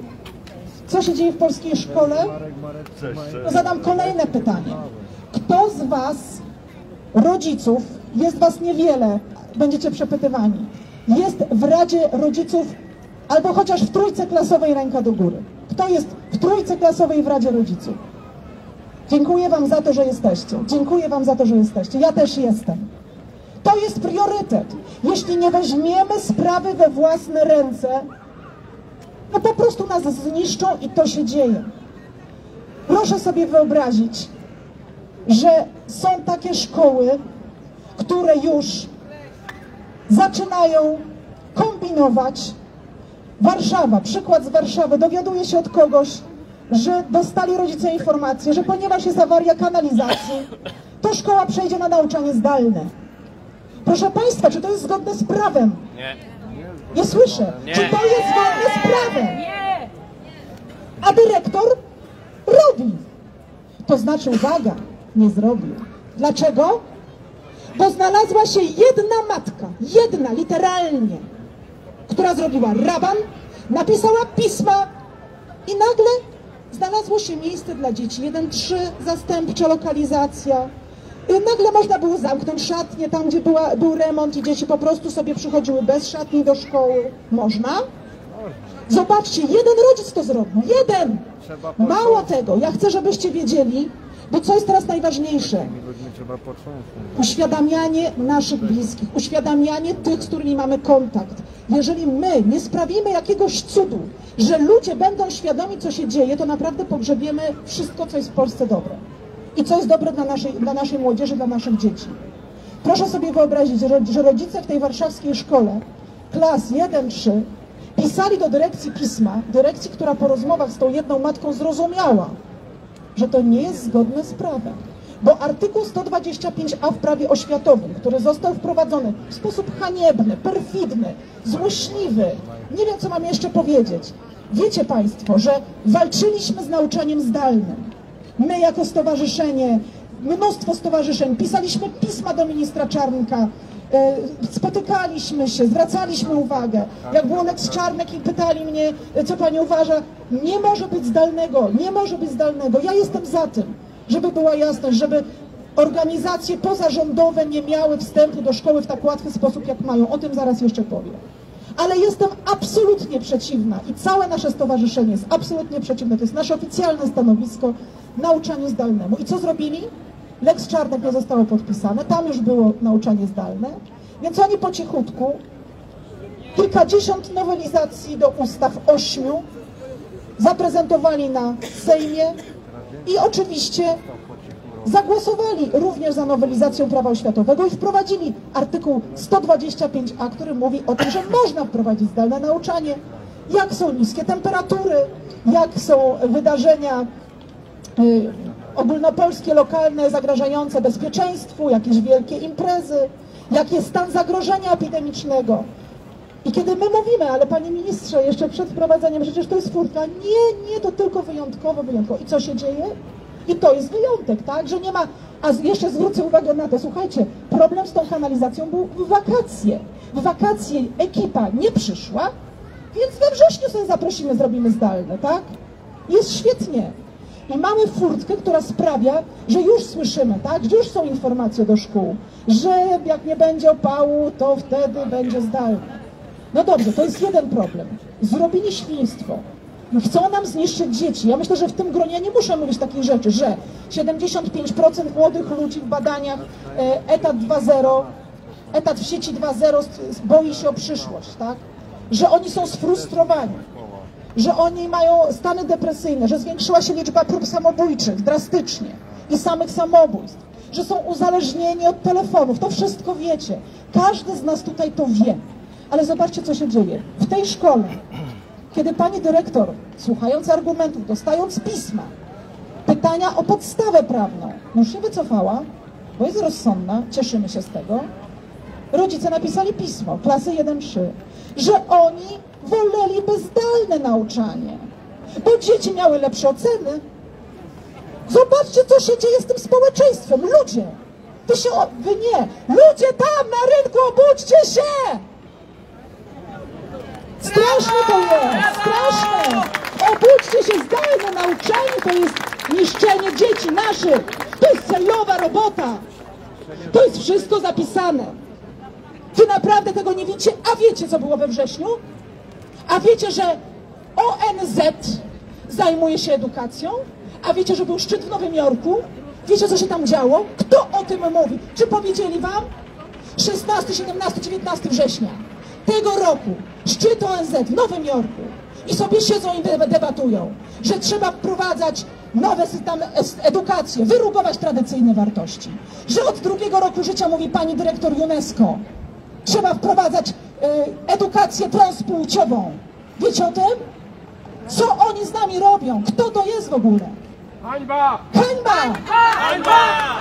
co się dzieje w polskiej szkole? To zadam kolejne pytanie. Kto z Was, rodziców, jest Was niewiele, będziecie przepytywani, jest w Radzie Rodziców albo chociaż w trójce klasowej, ręka do góry? Kto jest w trójce klasowej w Radzie Rodziców? Dziękuję Wam za to, że jesteście. Dziękuję Wam za to, że jesteście. Ja też jestem. To jest priorytet. Jeśli nie weźmiemy sprawy we własne ręce, no po prostu nas zniszczą i to się dzieje. Proszę sobie wyobrazić, że są takie szkoły, które już zaczynają kombinować. Warszawa, przykład z Warszawy, dowiaduje się od kogoś, że dostali rodzice informację, że ponieważ jest awaria kanalizacji, to szkoła przejdzie na nauczanie zdalne. Proszę Państwa, czy to jest zgodne z prawem? Nie. Nie słyszę. Nie. Czy to jest zgodne z prawem? A dyrektor robi. To znaczy, uwaga, nie zrobił. Dlaczego? Bo znalazła się jedna matka, jedna, literalnie, która zrobiła raban, napisała pisma i nagle znalazło się miejsce dla dzieci. 1-3, zastępcza lokalizacja. I nagle można było zamknąć szatnię tam, gdzie był remont i dzieci po prostu sobie przychodziły bez szatni do szkoły. Można? Zobaczcie, jeden rodzic to zrobił. Jeden! Mało tego, ja chcę, żebyście wiedzieli, bo co jest teraz najważniejsze? Uświadamianie naszych bliskich, uświadamianie tych, z którymi mamy kontakt. Jeżeli my nie sprawimy jakiegoś cudu, że ludzie będą świadomi, co się dzieje, to naprawdę pogrzebiemy wszystko, co jest w Polsce dobre. I co jest dobre dla naszej młodzieży, dla naszych dzieci. Proszę sobie wyobrazić, że rodzice w tej warszawskiej szkole, klas 1-3, pisali do dyrekcji pisma, dyrekcji, która po rozmowach z tą jedną matką zrozumiała, że to nie jest zgodne z prawem. Bo artykuł 125a w prawie oświatowym, który został wprowadzony w sposób haniebny, perfidny, złośliwy, nie wiem, co mam jeszcze powiedzieć. Wiecie Państwo, że walczyliśmy z nauczaniem zdalnym. My jako stowarzyszenie, mnóstwo stowarzyszeń, pisaliśmy pisma do ministra Czarnka, spotykaliśmy się, zwracaliśmy uwagę. Jak było Lex Czarnek i pytali mnie, co Pani uważa, nie może być zdalnego, nie może być zdalnego. Ja jestem za tym, żeby była jasność, żeby organizacje pozarządowe nie miały wstępu do szkoły w tak łatwy sposób, jak mają. O tym zaraz jeszcze powiem. ale jestem absolutnie przeciwna i całe nasze stowarzyszenie jest absolutnie przeciwne. To jest nasze oficjalne stanowisko nauczaniu zdalnemu. I co zrobili? Lex Czarnek nie zostało podpisane, tam już było nauczanie zdalne, więc oni po cichutku kilkadziesiąt nowelizacji do ustaw 8 zaprezentowali na Sejmie i oczywiście zagłosowali również za nowelizacją prawa oświatowego i wprowadzili artykuł 125a, który mówi o tym, że można wprowadzić zdalne nauczanie, jak są niskie temperatury, jak są wydarzenia ogólnopolskie, lokalne, zagrażające bezpieczeństwu, jakieś wielkie imprezy, jaki jest stan zagrożenia epidemicznego. I kiedy my mówimy, ale panie ministrze, jeszcze przed wprowadzeniem, przecież to jest furtka, nie, to tylko wyjątkowo. I co się dzieje? I to jest wyjątek, tak, że nie ma, a jeszcze zwrócę uwagę na to, słuchajcie, problem z tą kanalizacją był w wakacje. W wakacje ekipa nie przyszła, więc we wrześniu sobie zaprosimy, zrobimy zdalne, tak? Jest świetnie. I mamy furtkę, która sprawia, że już słyszymy, tak, że już są informacje do szkół, że jak nie będzie opału, to wtedy będzie zdalne. No dobrze, to jest jeden problem. Zrobili świństwo. Chcą nam zniszczyć dzieci. Ja myślę, że w tym gronie nie muszę mówić takich rzeczy, że 75% młodych ludzi w badaniach etat 2.0, etat w sieci 2.0 boi się o przyszłość, tak? Że oni są sfrustrowani, że oni mają stany depresyjne, że zwiększyła się liczba prób samobójczych drastycznie i samych samobójstw, że są uzależnieni od telefonów. To wszystko wiecie. Każdy z nas tutaj to wie. Ale zobaczcie, co się dzieje. W tej szkole, kiedy pani dyrektor, słuchając argumentów, dostając pisma, pytania o podstawę prawną, już się wycofała, bo jest rozsądna, cieszymy się z tego, rodzice napisali pismo, klasy 1-3, że oni woleliby zdalne nauczanie, bo dzieci miały lepsze oceny. Zobaczcie, co się dzieje z tym społeczeństwem. Ludzie, wy nie, ludzie tam na rynku, obudźcie się! Straszne to jest, straszne! Obudźcie się, zdalne nauczanie to jest niszczenie dzieci naszych. To jest celowa robota. To jest wszystko zapisane. Wy naprawdę tego nie wiecie, a wiecie, co było we wrześniu? A wiecie, że ONZ zajmuje się edukacją? A wiecie, że był szczyt w Nowym Jorku? Wiecie, co się tam działo? Kto o tym mówi? Czy powiedzieli wam? 16, 17, 19 września tego roku szczyt ONZ w Nowym Jorku i sobie siedzą i debatują, że trzeba wprowadzać nowe systemy edukacji, wyrugować tradycyjne wartości, że od 2 roku życia, mówi pani dyrektor UNESCO, trzeba wprowadzać edukację transpłciową. Wiecie o tym? Co oni z nami robią? Kto to jest w ogóle? Hańba! Hańba! Hańba!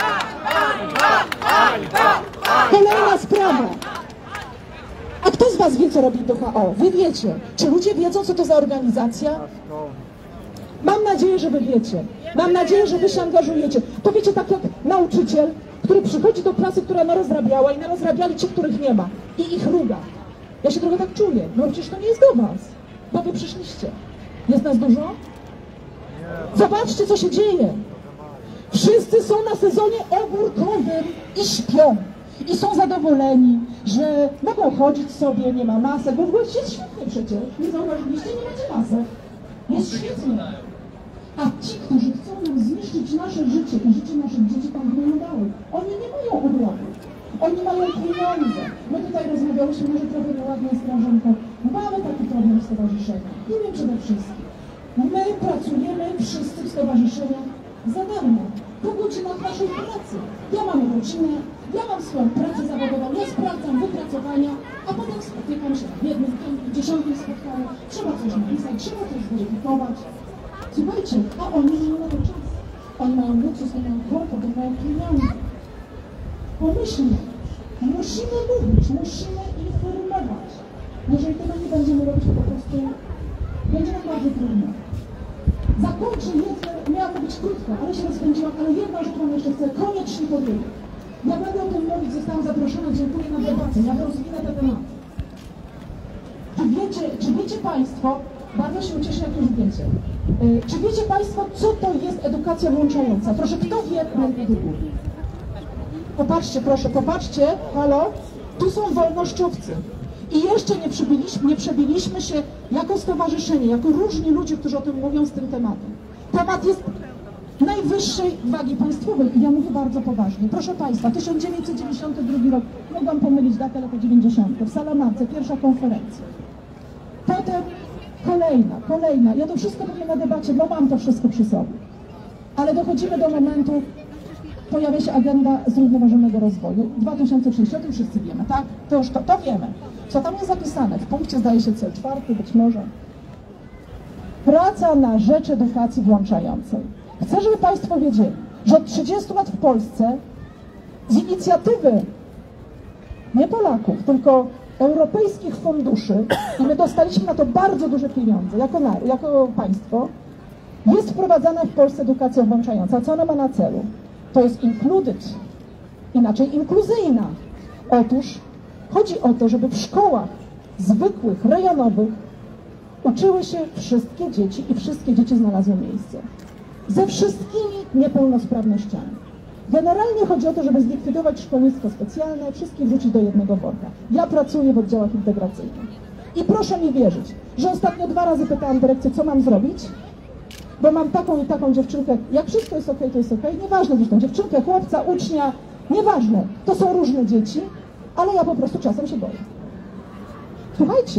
Kolejna sprawa. A kto z was wie, co robi WHO? Wy wiecie. Czy ludzie wiedzą, co to za organizacja? Mam nadzieję, że wy wiecie. Mam nadzieję, że wy się angażujecie. To wiecie, tak jak nauczyciel, który przychodzi do klasy, która narozrabiała i narozrabiali ci, których nie ma. I ich ruga. Ja się trochę tak czuję. No przecież to nie jest do was. Bo wy przyszliście. Jest nas dużo? Zobaczcie, co się dzieje. Wszyscy są na sezonie ogórkowym i śpią. I są zadowoleni, że mogą chodzić sobie, nie ma masek, bo w ogóle jest świetnie przecież. Nie zauważyliście, nie macie masek. Jest świetnie. A ci, którzy chcą nam zniszczyć nasze życie i życie naszych dzieci, tam nie dały. Oni nie mają urlopu. Oni mają pieniądze. My tutaj rozmawiałyśmy, może trochę nieładnie z Grażynką. Mamy taki problem w stowarzyszeniu. Nie wiem, przede wszystkim. My pracujemy wszyscy w stowarzyszeniach za darmo. Po godzinach naszej pracy. Ja mam rodzinę, ja mam swoją pracę zawodową, ja sprawdzam wypracowania, a potem spotykam się w jednym, w 10 spotkaniu. Trzeba coś napisać, trzeba coś zweryfikować. Słuchajcie, a oni mają na to czas. Oni mają luksus, oni mają komfort, oni mają pieniądze. Pomyślmy, musimy mówić, musimy informować. Jeżeli tego nie będziemy robić, po prostu będzie nam bardzo trudno. Zakończę jedno, miała to być krótka, ale się rozpędziłam, ale jedna rzecz wam jeszcze chcę koniecznie powiedzieć. Ja będę o tym mówić, zostałam zaproszona, dziękuję na debatę, ja rozwinę ten temat. Czy wiecie Państwo, bardzo się ucieszę, jak już wiecie, czy wiecie Państwo, co to jest edukacja włączająca? Proszę, kto wie, rękę do góry. Popatrzcie, proszę, popatrzcie, halo, tu są wolnościowcy. I jeszcze nie przebiliśmy się jako stowarzyszenie, jako różni ludzie, którzy o tym mówią z tym tematem. Temat jest najwyższej wagi państwowej i ja mówię bardzo poważnie. Proszę Państwa, 1992 rok, mogłam pomylić datę, ale to 90. W Salamance, pierwsza konferencja. Potem kolejna. Ja to wszystko mówię na debacie, bo mam to wszystko przy sobie. Ale dochodzimy do momentu, pojawia się agenda zrównoważonego rozwoju. 2030, o tym wszyscy wiemy, tak? To już to wiemy. Co tam jest zapisane? W punkcie, zdaje się, cel 4, być może. Praca na rzecz edukacji włączającej. Chcę, żeby Państwo wiedzieli, że od 30 lat w Polsce z inicjatywy nie Polaków, tylko europejskich funduszy, i my dostaliśmy na to bardzo duże pieniądze jako państwo, jest wprowadzana w Polsce edukacja włączająca. Co ona ma na celu? To jest included, inaczej inkluzyjna. Otóż chodzi o to, żeby w szkołach zwykłych, rejonowych uczyły się wszystkie dzieci i wszystkie dzieci znalazły miejsce. Ze wszystkimi niepełnosprawnościami. Generalnie chodzi o to, żeby zlikwidować szkolnictwo specjalne, wszystkich wrzucić do jednego worka. Ja pracuję w oddziałach integracyjnych. I proszę mi wierzyć, że ostatnio 2 razy pytałam dyrekcję, co mam zrobić, bo mam taką i taką dziewczynkę, jak wszystko jest okej, to jest okej, nieważne zresztą, dziewczynkę, chłopca, ucznia, nieważne, to są różne dzieci, ale ja po prostu czasem się boję. Słuchajcie,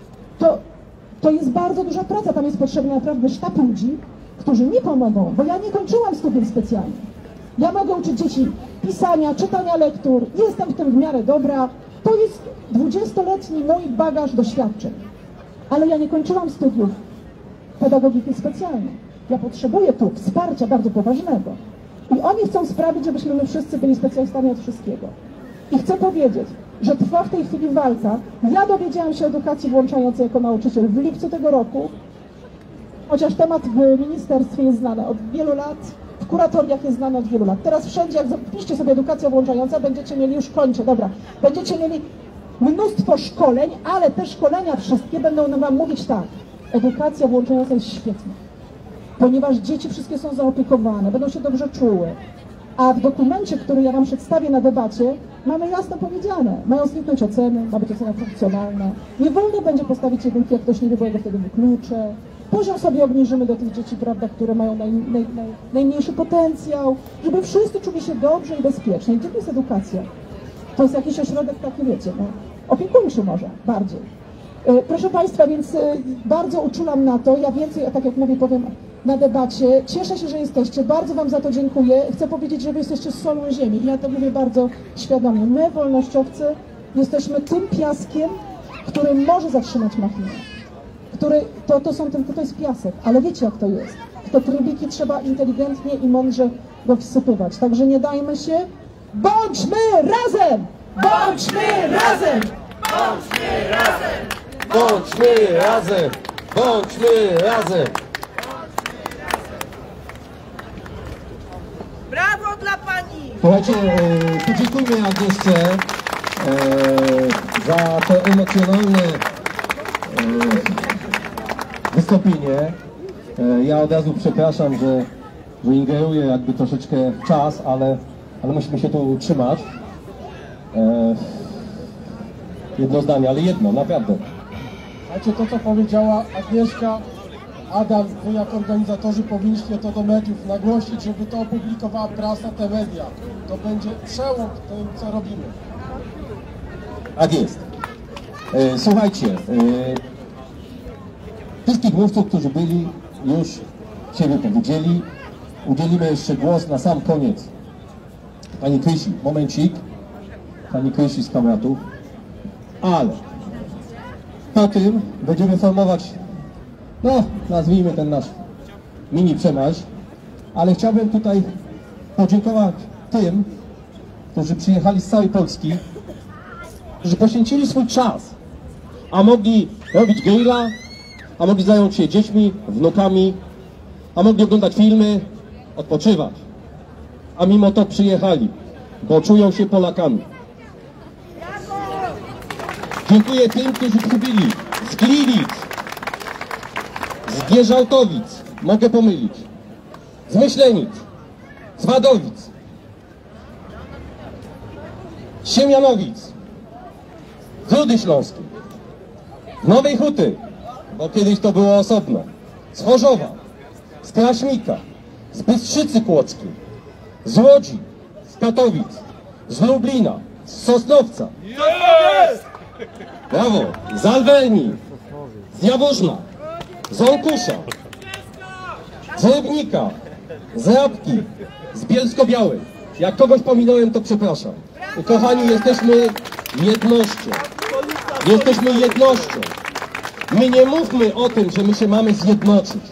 to jest bardzo duża praca, tam jest potrzebny naprawdę sztab ludzi, którzy mi pomogą, bo ja nie kończyłam studiów specjalnych. Ja mogę uczyć dzieci pisania, czytania lektur, jestem w tym w miarę dobra, to jest 20-letni mój bagaż doświadczeń, ale ja nie kończyłam studiów pedagogiki specjalnej. Ja potrzebuję tu wsparcia bardzo poważnego. I oni chcą sprawić, żebyśmy my wszyscy byli specjalistami od wszystkiego. I chcę powiedzieć, że trwa w tej chwili walka. Ja dowiedziałam się o edukacji włączającej jako nauczyciel w lipcu tego roku, chociaż temat w ministerstwie jest znany od wielu lat, w kuratoriach jest znany od wielu lat. Teraz wszędzie, jak zapiszcie sobie edukacja włączająca, będziecie mieli, już kończę, dobra, będziecie mieli mnóstwo szkoleń, ale te szkolenia wszystkie będą wam mówić tak, edukacja włączająca jest świetna, ponieważ dzieci wszystkie są zaopiekowane, będą się dobrze czuły. A w dokumencie, który ja wam przedstawię na debacie, mamy jasno powiedziane, mają zniknąć oceny, ma być ocena funkcjonalna, nie wolno będzie postawić jedynki, jak ktoś nie wie, bo ja go wtedy wykluczę. Poziom sobie obniżymy do tych dzieci, prawda, które mają najmniejszy potencjał, żeby wszyscy czuli się dobrze i bezpiecznie. Gdzie to jest edukacja? To jest jakiś ośrodek taki, wiecie, no, opiekuńczy może, bardziej. Proszę Państwa, więc bardzo uczulam na to, ja więcej, tak jak mówię, powiem na debacie. Cieszę się, że jesteście, bardzo Wam za to dziękuję. Chcę powiedzieć, że Wy jesteście solą ziemi i ja to mówię bardzo świadomie. My, wolnościowcy, jesteśmy tym piaskiem, który może zatrzymać machinę. To jest piasek, ale wiecie jak to jest. Te trybiki trzeba inteligentnie i mądrze go wsypywać. Także nie dajmy się. Bądźmy razem! Bądźmy razem! Bądźmy razem! Bądźmy razem! Bądźmy razem! Brawo dla pani! Słuchajcie, podziękujmy Agnieszce za to emocjonalne wystąpienie. Ja od razu przepraszam, że ingeruję jakby troszeczkę w czas, ale musimy się tu utrzymać. Jedno zdanie, ale jedno, naprawdę. Słuchajcie, to co powiedziała Agnieszka, Adam, wy jako organizatorzy powinniście to do mediów nagłośnić, żeby to opublikowała prasa, te media. To będzie przełom w tym, co robimy. Tak jest. Słuchajcie, wszystkich mówców, którzy byli, już się wypowiedzieli. Udzielimy jeszcze głos na sam koniec pani Krysi. Momencik. Pani Krysi z Kamratów. Ale po tym będziemy formować, no nazwijmy ten nasz mini przemarsz, ale chciałbym tutaj podziękować tym, którzy przyjechali z całej Polski, którzy poświęcili swój czas, a mogli robić grilla, a mogli zająć się dziećmi, wnukami, a mogli oglądać filmy, odpoczywać. A mimo to przyjechali, bo czują się Polakami. Dziękuję tym, którzy przybyli z Gliwic, z Wierzałkowic, mogę pomylić, z Myślenic, z Wadowic, z Siemianowic, z Rudy Śląskiej. z Nowej Huty, bo kiedyś to było osobno, z Chorzowa, z Kraśnika, z Bystrzycy Kłodzkiej, z Łodzi, z Katowic, z Lublina, z Sosnowca, brawo, z Alwerni, z Jaworzna, z Olkusza, z Rybnika, z Rabki, z Bielsko-Białej. Jak kogoś pominąłem, to przepraszam. Kochani, jesteśmy jednością. Jesteśmy jednością. My nie mówmy o tym, że my się mamy zjednoczyć.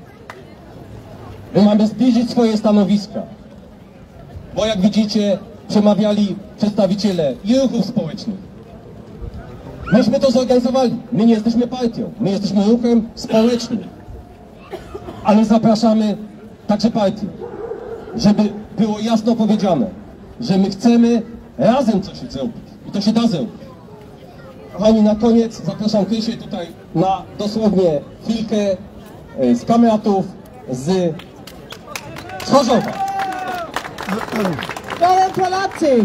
My mamy zbliżyć swoje stanowiska. Bo jak widzicie, przemawiali przedstawiciele i ruchów społecznych. Myśmy to zorganizowali. My nie jesteśmy partią. My jesteśmy ruchem społecznym. Ale zapraszamy także partię, żeby było jasno powiedziane, że my chcemy razem coś zrobić. I to się da zrobić. Kochani, na koniec zapraszam Krysię tutaj na dosłownie chwilkę z kameratów z Chorzowa. Czołem Polacy!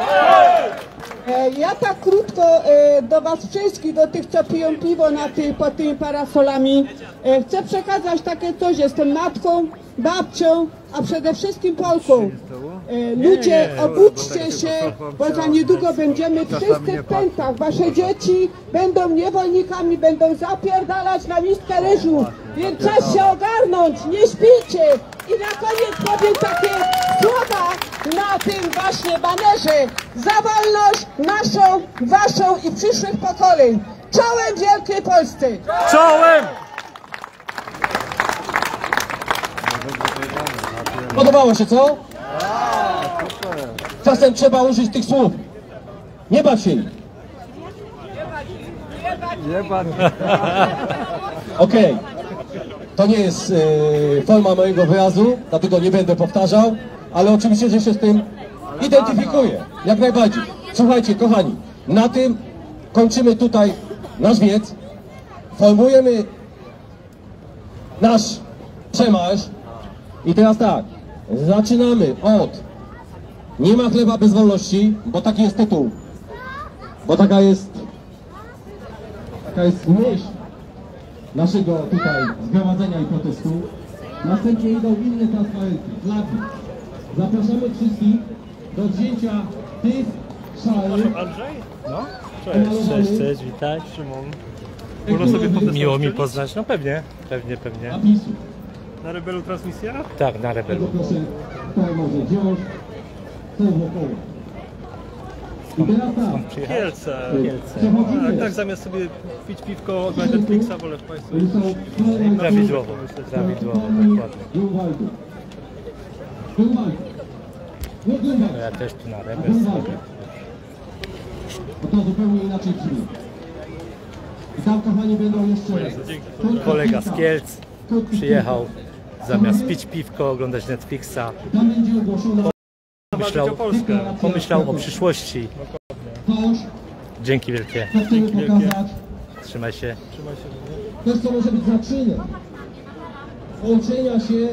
Ja tak krótko do was wszystkich, do tych, co piją piwo pod tymi parasolami, chcę przekazać takie coś. Jestem matką, babcią, a przede wszystkim Polką. Ludzie, obudźcie się, bo za niedługo będziemy wszyscy w pętach. Wasze dzieci będą niewolnikami, będą zapierdalać na miskę ryżu, więc czas się ogarnąć, nie śpijcie. I na koniec powiem takie słowa na tym właśnie banerze. Za wolność naszą, waszą i przyszłych pokoleń. Czołem Wielkiej Polsce! Czołem! Podobało się, co? Czasem trzeba użyć tych słów. Nie bać się ich. Okej. To nie jest forma mojego wyrazu, dlatego nie będę powtarzał, ale oczywiście, że się z tym identyfikuję. Jak najbardziej. Słuchajcie, kochani, na tym kończymy tutaj nasz wiec. Formujemy nasz przemarsz. I teraz tak, zaczynamy od nie ma chleba bez wolności, bo taki jest tytuł, bo taka jest myśl naszego tutaj zgromadzenia i protestu. Następnie idą inne transparenty, flagi. Zapraszamy wszystkich do wzięcia tych szalik. Andrzej? No, cześć, witaj. Szymon. Można sobie miło mi poznać, no pewnie. Napisu. Na Rebelu transmisja? Tak, na Rebelu. Proszę, tutaj może wziąć, są wokoło. I teraz tak. Kielce. Przechodzimy. Tak, zamiast sobie pić piwko, oglądać Netflixa, wolę w Państwu. Prawidłowo, myślę, prawidłowo, dokładnie. No ja też tu na Rebel sobie. Bo to zupełnie inaczej brzmi. I tam, kochani, będą jeszcze... Kolega z Kielc przyjechał zamiast pić piwko, oglądać Netflixa. Tam będzie ogłoszona... Pomyślał o przyszłości. Dzięki wielkie. Trzymaj się. Coś, co może być zaczynem łączenia się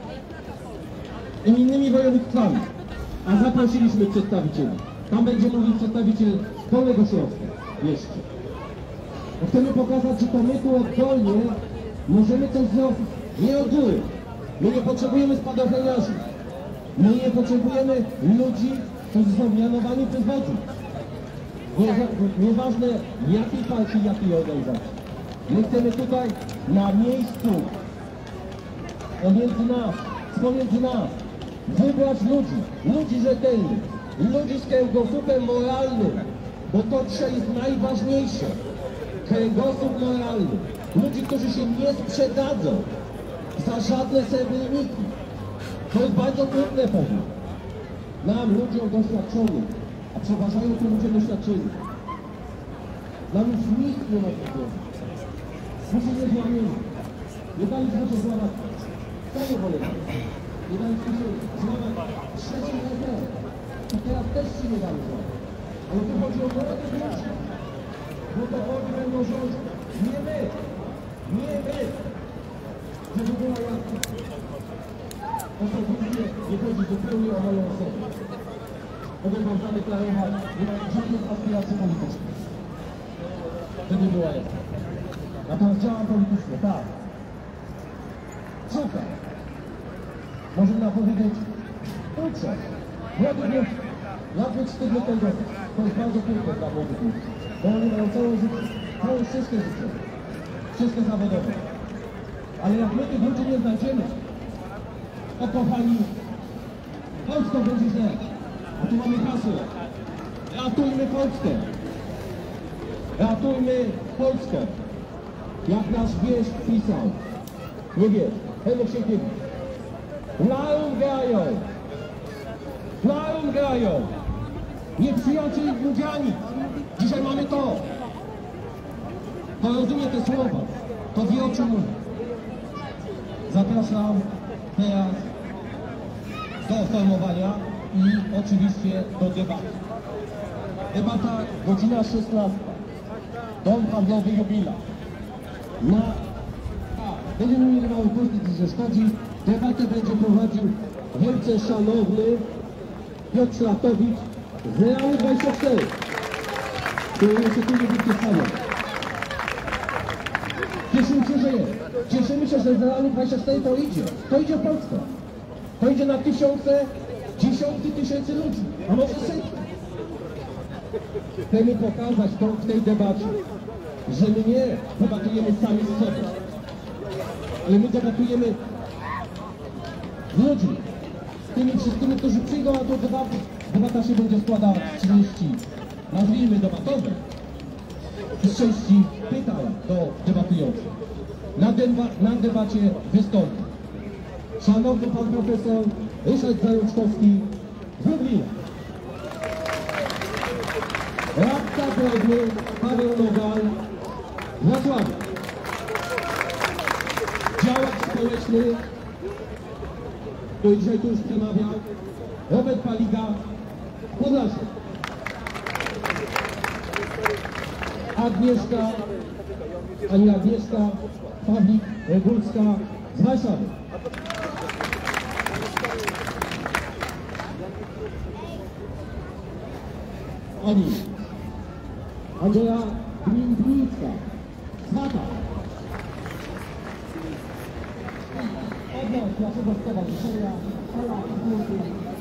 innymi województwami. A zaprosiliśmy przedstawicieli. Tam będzie mówił przedstawiciel Dolnego Śląska jeszcze. Bo chcemy pokazać, że to my tu oddolnie możemy coś zrobić. Nie od góry. My nie potrzebujemy spadochroniarzy. My nie potrzebujemy ludzi, którzy są mianowani przez wodzów. Nieważne jakiej partii, jakiej organizacji. My chcemy tutaj na miejscu, pomiędzy nas, wybrać ludzi rzetelnych, ludzi z kręgosłupem moralnym, bo to dzisiaj jest najważniejsze. Kręgosłup moralny. Ludzi, którzy się nie sprzedadzą za żadne srebrniki. To jest bardzo trudne pewnie. Nam, ludziom doświadczonym, a przeważają to ludzie doświadczeni. Nam już nikt nie ma problemu. My się nie złamiemy. Nie daliśmy się złamać. Tego wolę. Nie daliśmy się złamać trzeciej reformy. I teraz też się nie damy złamać. Ale tu chodzi o młodych ludzi. Bo to oni będą rządzić. Nie my. Nie my. Żeby była jasna. Osobiście nie chodzi zupełnie o moją osobę. Mogę wam zadeklarować, nie mam żadnych aspiracji politycznych. żeby była jasna. Natomiast działam politycznie, tak. Szukam. Można powiedzieć, uczę. Młodych ludzi, lat być wstydny ten dosyć. To jest bardzo piękne dla młodych ludzi. Bo oni mają całe życie, całe wszystkie życie. Wszystkie zawodowe. Ale jak my tych ludzi nie znajdziemy, to kochani, Polską będzie źle. A tu mamy hasło. Ratujmy Polskę. Ratujmy Polskę. Jak nasz wieś pisał. Nie wiesz, Henryk Sienkiewicz. Larum grają. Larum grają. Nieprzyjaciel ludziani. Dzisiaj mamy to. To rozumie te słowa. To wie, o czym mówię. Zapraszam teraz do formowania i oczywiście do debaty. Debata godzina 16. Dom handlowy Jubila. Będziemy mieli mały post-it, że szkodzi. Debatę będzie prowadził wielce szanowny Piotr Szlatowicz z Realu 24, który się tu nie wypisano. Cieszymy się, że jest. Cieszymy się, że z Realu 24 to idzie. To idzie w Polskę. To idzie na tysiące, dziesiątki tysięcy ludzi, a może setki. Chcemy pokazać to w tej debacie, że my nie debatujemy sami z sobą, ale my debatujemy z ludźmi, z tymi wszystkimi, którzy przyjdą na tę debatę. Debata się będzie składała z 30, nazwijmy debatowe, z 6 pytań do debatujących. Na debacie wystąpi szanowny pan profesor Ryszard Zajączkowski z Lublina. Radca prawny Paweł Nowal z Wrocławia. Działacz społeczny, który dzisiaj tu już przemawiał, Robert Paliga z Podlasia. Agnieszka Pawlik-Regulska z Warszawy. Andrzeja Gminnicka z Wata. Odnoś naszego stowarzyszenia Pola Kultury.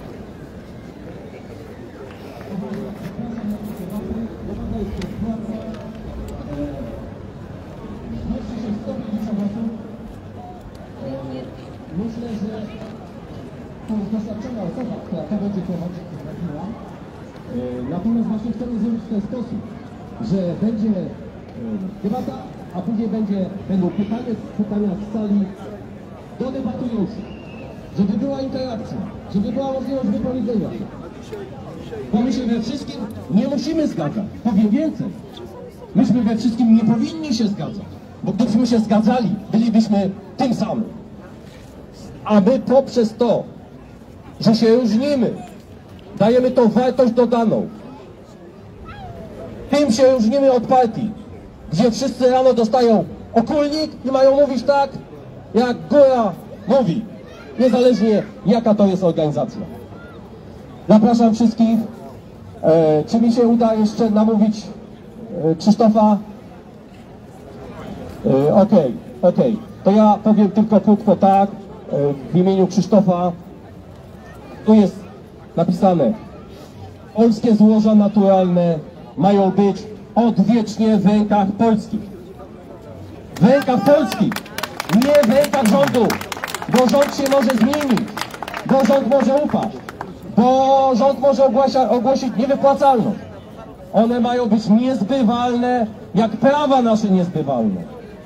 Zapraszam na tę debatę. Debata jest bezpłatna. Zmieści się 150 osób. Myślę, że to jest doświadczona osoba, która to będzie prowadzić, zrobiła. Natomiast właśnie chcemy zrobić w ten sposób, że będzie debata, a później będą pytania z sali do debatujących, żeby była interakcja, żeby była możliwość wypowiedzenia się. Bo my się we wszystkim nie musimy zgadzać. Powiem więcej, myśmy we wszystkim nie powinni się zgadzać, bo gdybyśmy się zgadzali, bylibyśmy tym samym. A my poprzez to, że się różnimy, dajemy tą wartość dodaną. Tym się różnimy od partii, gdzie wszyscy rano dostają okulnik i mają mówić tak, jak góra mówi, niezależnie jaka to jest organizacja. Zapraszam wszystkich. Czy mi się uda jeszcze namówić Krzysztofa? Okej. To ja powiem tylko krótko tak, w imieniu Krzysztofa. Tu jest napisane: polskie złoża naturalne mają być odwiecznie w rękach polskich. W rękach polskich, nie w rękach rządu, bo rząd się może zmienić, bo rząd może upaść, bo rząd może ogłosić niewypłacalność. One mają być niezbywalne, jak prawa nasze niezbywalne.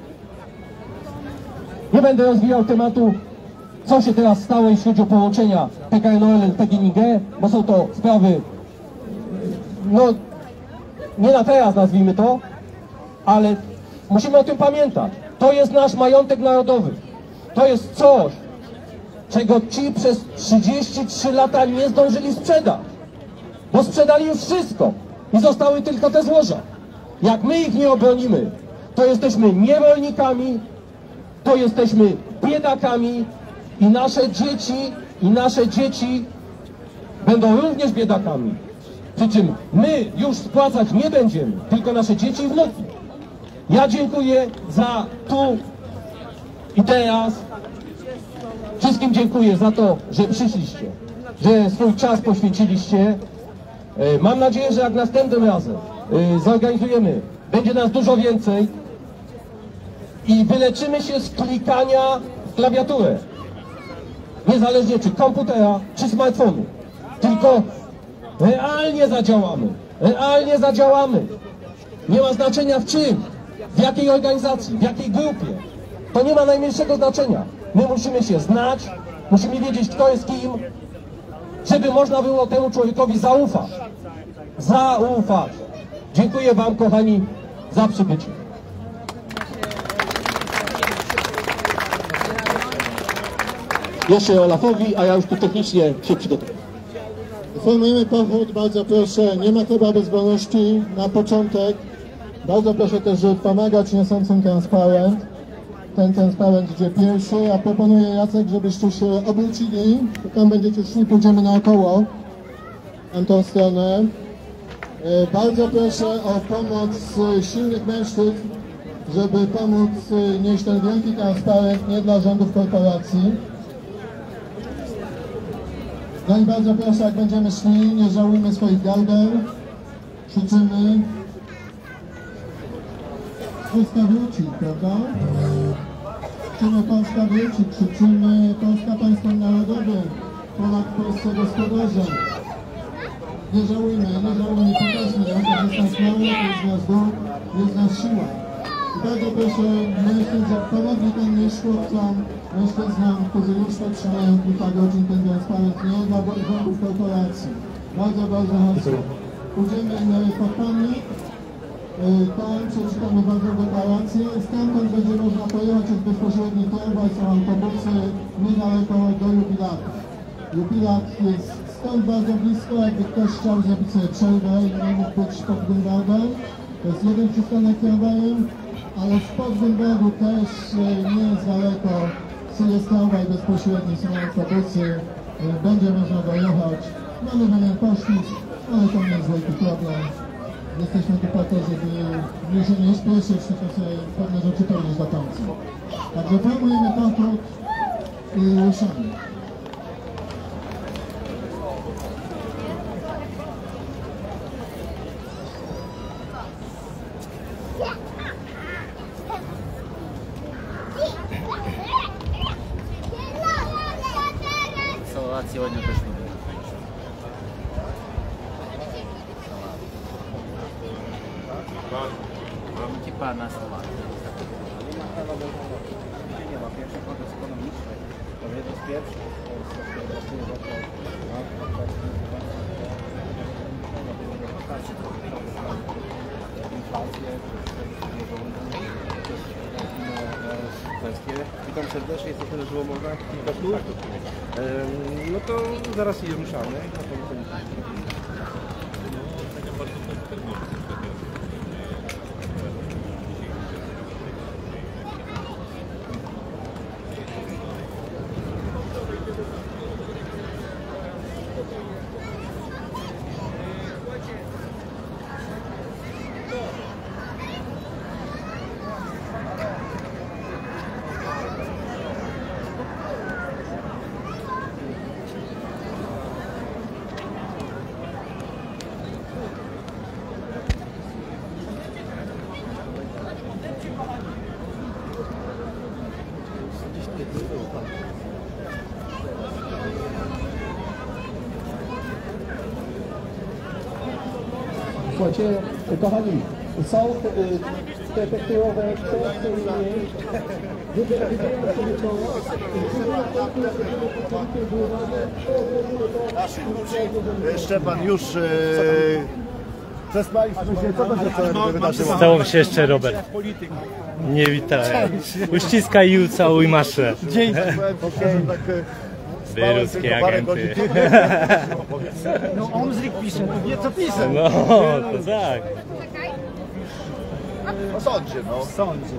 Nie będę rozwijał tematu, co się teraz stało, jeśli chodzi o połączenia PKN ORLEN, PGNiG, bo są to sprawy, no, nie na teraz nazwijmy to, ale musimy o tym pamiętać. To jest nasz majątek narodowy. To jest coś, czego ci przez 33 lata nie zdążyli sprzedać. Bo sprzedali już wszystko i zostały tylko te złoża. Jak my ich nie obronimy, to jesteśmy niewolnikami, to jesteśmy biedakami i nasze dzieci będą również biedakami. Przy czym my już spłacać nie będziemy, tylko nasze dzieci i wnuki. Ja dziękuję za tu i teraz. Wszystkim dziękuję za to, że przyszliście, że swój czas poświęciliście. Mam nadzieję, że jak następnym razem zorganizujemy, będzie nas dużo więcej i wyleczymy się z klikania w klawiaturę. Niezależnie czy komputera, czy smartfonu. Tylko realnie zadziałamy. Realnie zadziałamy. Nie ma znaczenia w czym, w jakiej organizacji, w jakiej grupie. To nie ma najmniejszego znaczenia. My musimy się znać, musimy wiedzieć, kto jest kim, żeby można było temu człowiekowi zaufać. Zaufać. Dziękuję wam, kochani, za przybycie. Jeszcze Olafowi, a ja już tu technicznie się przygotuję. Formujemy pochód, bardzo proszę, nie ma chleba bez wolności na początek. Bardzo proszę też, żeby pomagać niosącym transparent. Ten transparent idzie pierwszy, a proponuję, Jacek, żebyście się obrócili. Tam będziecie szli, pójdziemy naokoło, na tą stronę. Bardzo proszę o pomoc silnych mężczyzn, żeby pomóc nieść ten wielki transparent nie dla rządów korporacji. No i bardzo proszę, jak będziemy szli, nie żałujmy swoich gardeł, krzyczymy. Polska wróci, prawda? Krzyczymy Polska wróci, krzyczymy Polska państwem narodowym, Polak w Polsce gospodarzem. Nie żałujmy, pokażmy, że jest nas mało, jest nas dół, jest nas siła. I bardzo proszę mężczyzn, jak pomogli ten chłopcom, mężczyznom, którzy już otrzymają kilka godzin ten transparent, nie dla rządów korporacji. Bardzo chętnie. Pójdziemy pod pomnik, tam przeczytamy ważną deklarację, stamtąd będzie można pojechać już bezpośredni tramwaj, są autobusy niedaleko do Jubilatu. Jubilat jest stąd bardzo blisko, jakby ktoś chciał zrobić sobie przerwę i nie mógł być pod Grünwaldem. To jest jeden przystanek tramwajem, ale spod Grünwaldu też nie jest daleko. Jest tramwaj bezpośredni, są autobusy, będzie można dojechać. Mamy pewien poślizg, ale to nie jest wielki problem. Jesteśmy tu po to, żeby się nie śpieszyć, tylko sobie pewne rzeczy powiedzieć do końca. Także formujemy pochód i ruszamy. Сегодня пришли. Типа на слова. Nie ma pierwszy kodeks ekonomiczny. To jeden z pierwszych, Witam serdecznie, jesteśmy na Żłomowach, kilka słów. No to zaraz je ruszamy. Słuchajcie, kochani, są te tekturowe kwestie i Szczepan, już przespaliśmy się, co będzie co wydarzyło? Z tobą się jeszcze, Robert. Nie witałem. Uściskaj i ucałuj maszę. Dzięki. Wy ruskie agenty. No Omzlik pisze, to wie co pisze. No, to tak. W sądzie, no. W sądzie.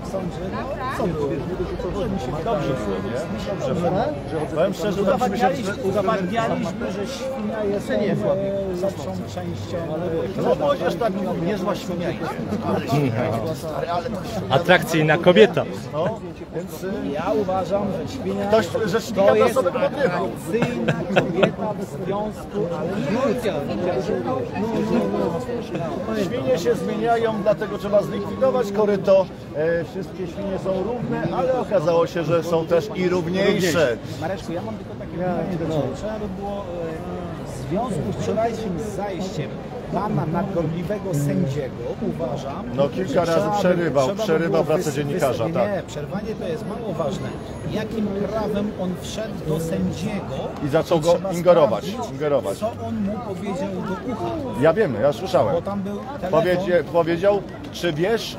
Dobrze było, nie? Dobrze. Powiem szczerze, Udowadnialiśmy, że świnia jest lepszą częścią. no młodzież tak niezła świnia idzie. Ale Atrakcyjna kobieta. no, więc Ja uważam, że świnia że świnia to da jest sobie podrywa. atrakcyjna kobieta w związku, ale Świnie się zmieniają, dlatego trzeba zlikwidować koryto. Wszystkie świnie są równe, ale okazało się, że są też i równiejsze. Mareczku, ja mam tylko takie pytanie do Ciebie. Trzeba by było w związku z wczorajszym zajściem pana nadgorliwego sędziego, uważam... No kilka razy przerywał pracę dziennikarza, tak. Nie, przerwanie to jest mało ważne. Jakim prawem on wszedł do sędziego I zaczął go trzeba ingerować. sprawdzić, co on mu powiedział do ucha. Ja wiem, ja słyszałem. Bo tam był telefon. Powiedział, czy wiesz,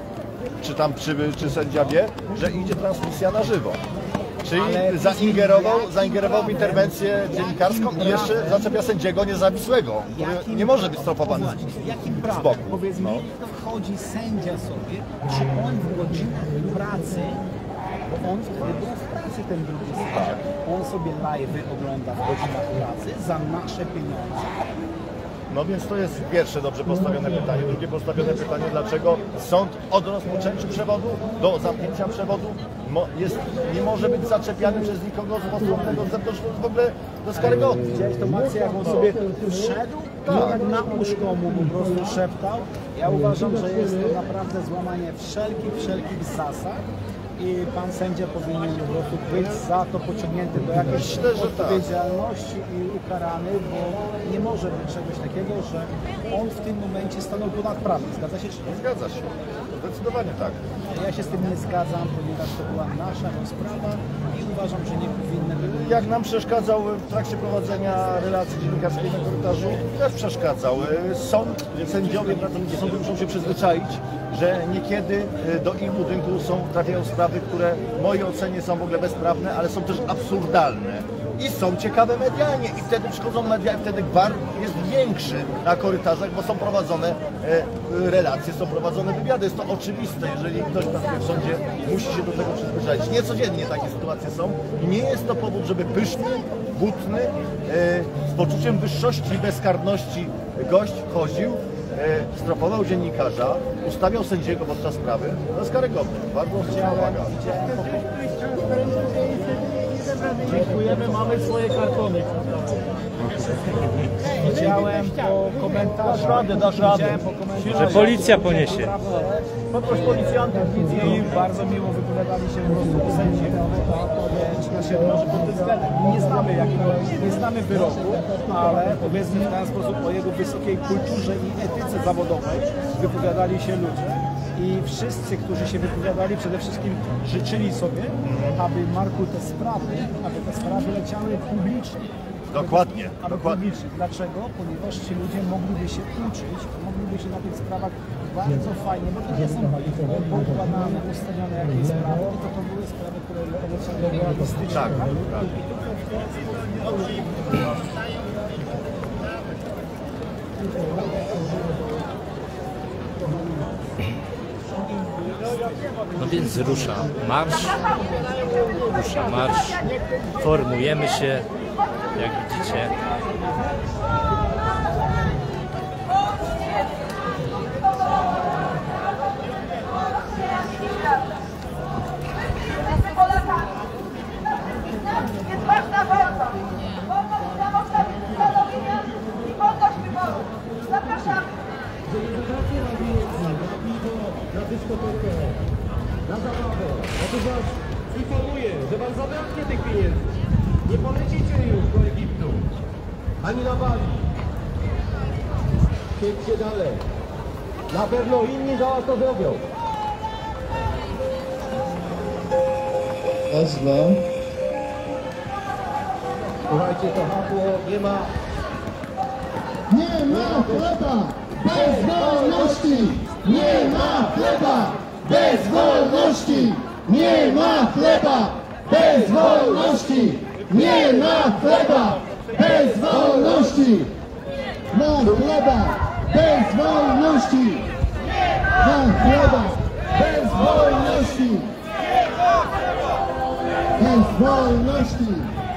czy sędzia wie, że idzie transmisja na żywo. Czyli zaingerował w interwencję dziennikarską i jeszcze zaczepia sędziego niezawisłego, który nie może być stropowany Jakim z prawem? boku. Powiedz mi, No. wchodzi sędzia sobie, czy on w godzinach pracy, bo on wtedy był w pracy, ten drugi sędzia, on sobie live'y ogląda w godzinach pracy za nasze pieniądze. No więc to jest pierwsze dobrze postawione pytanie. Drugie postawione pytanie, dlaczego sąd od rozpoczęcia przewodu do zamknięcia przewodu nie może być zaczepiany przez nikogo z postronnego z zewnątrz, to w ogóle to jest karygodne. Widziałeś tą akcję, jak on sobie wszedł i tak na łóżko mu po prostu szeptał. Ja uważam, że jest to naprawdę złamanie wszelkich zasad. I pan sędzia powinien po prostu być za to pociągnięty do jakiejś odpowiedzialności i ukarany, bo nie może być czegoś takiego, że on w tym momencie stanął ponad prawem. Zgadza się czy nie? Zgadza się. Zdecydowanie tak. Ja się z tym nie zgadzam, ponieważ to była nasza rozprawa i uważam, że nie powinna być. Jak nam przeszkadzał w trakcie prowadzenia relacji dziennikarskiej na korytarzu, też przeszkadzał. Sędziowie, pracownicy sądu muszą się przyzwyczaić, że niekiedy do ich budynku trafiają sprawy, które w mojej ocenie są w ogóle bezprawne, ale są też absurdalne. I są ciekawe medialnie i wtedy przychodzą media i wtedy gwar jest większy na korytarzach, bo są prowadzone relacje, są prowadzone wywiady. Jest to oczywiste, jeżeli ktoś pracuje w sądzie, musi się do tego przyzwyczaić. Niecodziennie takie sytuacje są i nie jest to powód, żeby pyszny, butny, z poczuciem wyższości i bezkarności gość wchodził, strofował dziennikarza, ustawiał sędziego podczas sprawy. To jest karygodne. Bardzo uwaga. Dziękujemy, mamy swoje kartony. Widziałem po komentarzach. Dasz radę. Że policja poniesie. Poproś policjantów i bardzo miło wypowiadali się po prostu o sędzi. Może pod tym względem nie znamy wyroku, ale powiedzmy w ten sposób o jego wysokiej kulturze i etyce zawodowej wypowiadali się ludzie. I wszyscy, którzy się wypowiadali, przede wszystkim życzyli sobie, aby Marku te sprawy leciały publicznie. Dokładnie. Publicznie. Dlaczego? Ponieważ ci ludzie mogliby się uczyć, mogliby się na tych sprawach bardzo fajnie, bo to nie są pokładane, ustawione jakieś sprawy, tylko to były sprawy, które leciały realistycznie. Tak. No więc rusza marsz, formujemy się, jak widzicie. Jest ważna wolność. Wolność, demokratyczne rozumienie i wolność wyboru. Zapraszamy. Na dyskotekę, na zabawę. Otóż was informuję, że wam zabraknie tych pieniędzy. Nie polecicie już do Egiptu, ani na Bali. Siedźcie dalej. Na pewno inni za was to zrobią. Raz, dwa. Słuchajcie, to hasło nie ma... Nie ma chleba bez wolności! Nie ma chleba bez wolności! Nie ma chleba bez wolności! Nie ma chleba bez wolności! Ma chleba bez wolności! Ma chleba wolności! Bez wolności!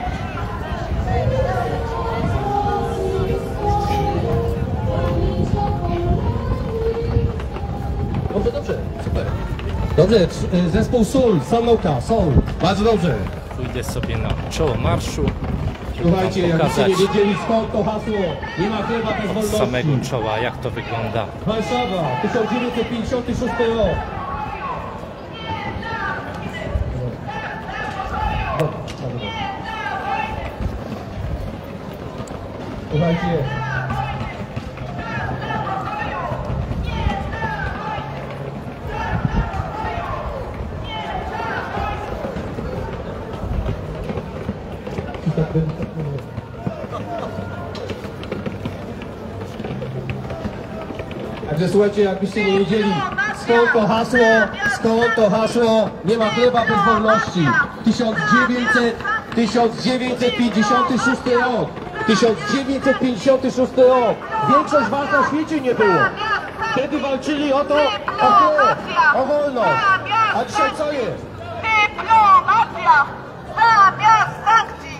Dobrze, dobrze, super. Dobrze, zespół Soul, Sanoka, Soul. Bardzo dobrze. Pójdę sobie na czoło marszu. Słuchajcie, jakbyście Pokazać nie wiedzieli skąd to hasło, nie ma chleba bez od wolności. samego czoła, jak to wygląda. Warszawa, 1956 rok. Słuchajcie. Także słuchajcie, jakbyście nie wiedzieli, skąd to hasło, nie ma chleba bez wolności. 1956 rok. 1956 rok. Większość was na świecie nie było. Wtedy walczyli o to, o wolność. A dzisiaj co jest? Dyplomacja zamiast sankcji.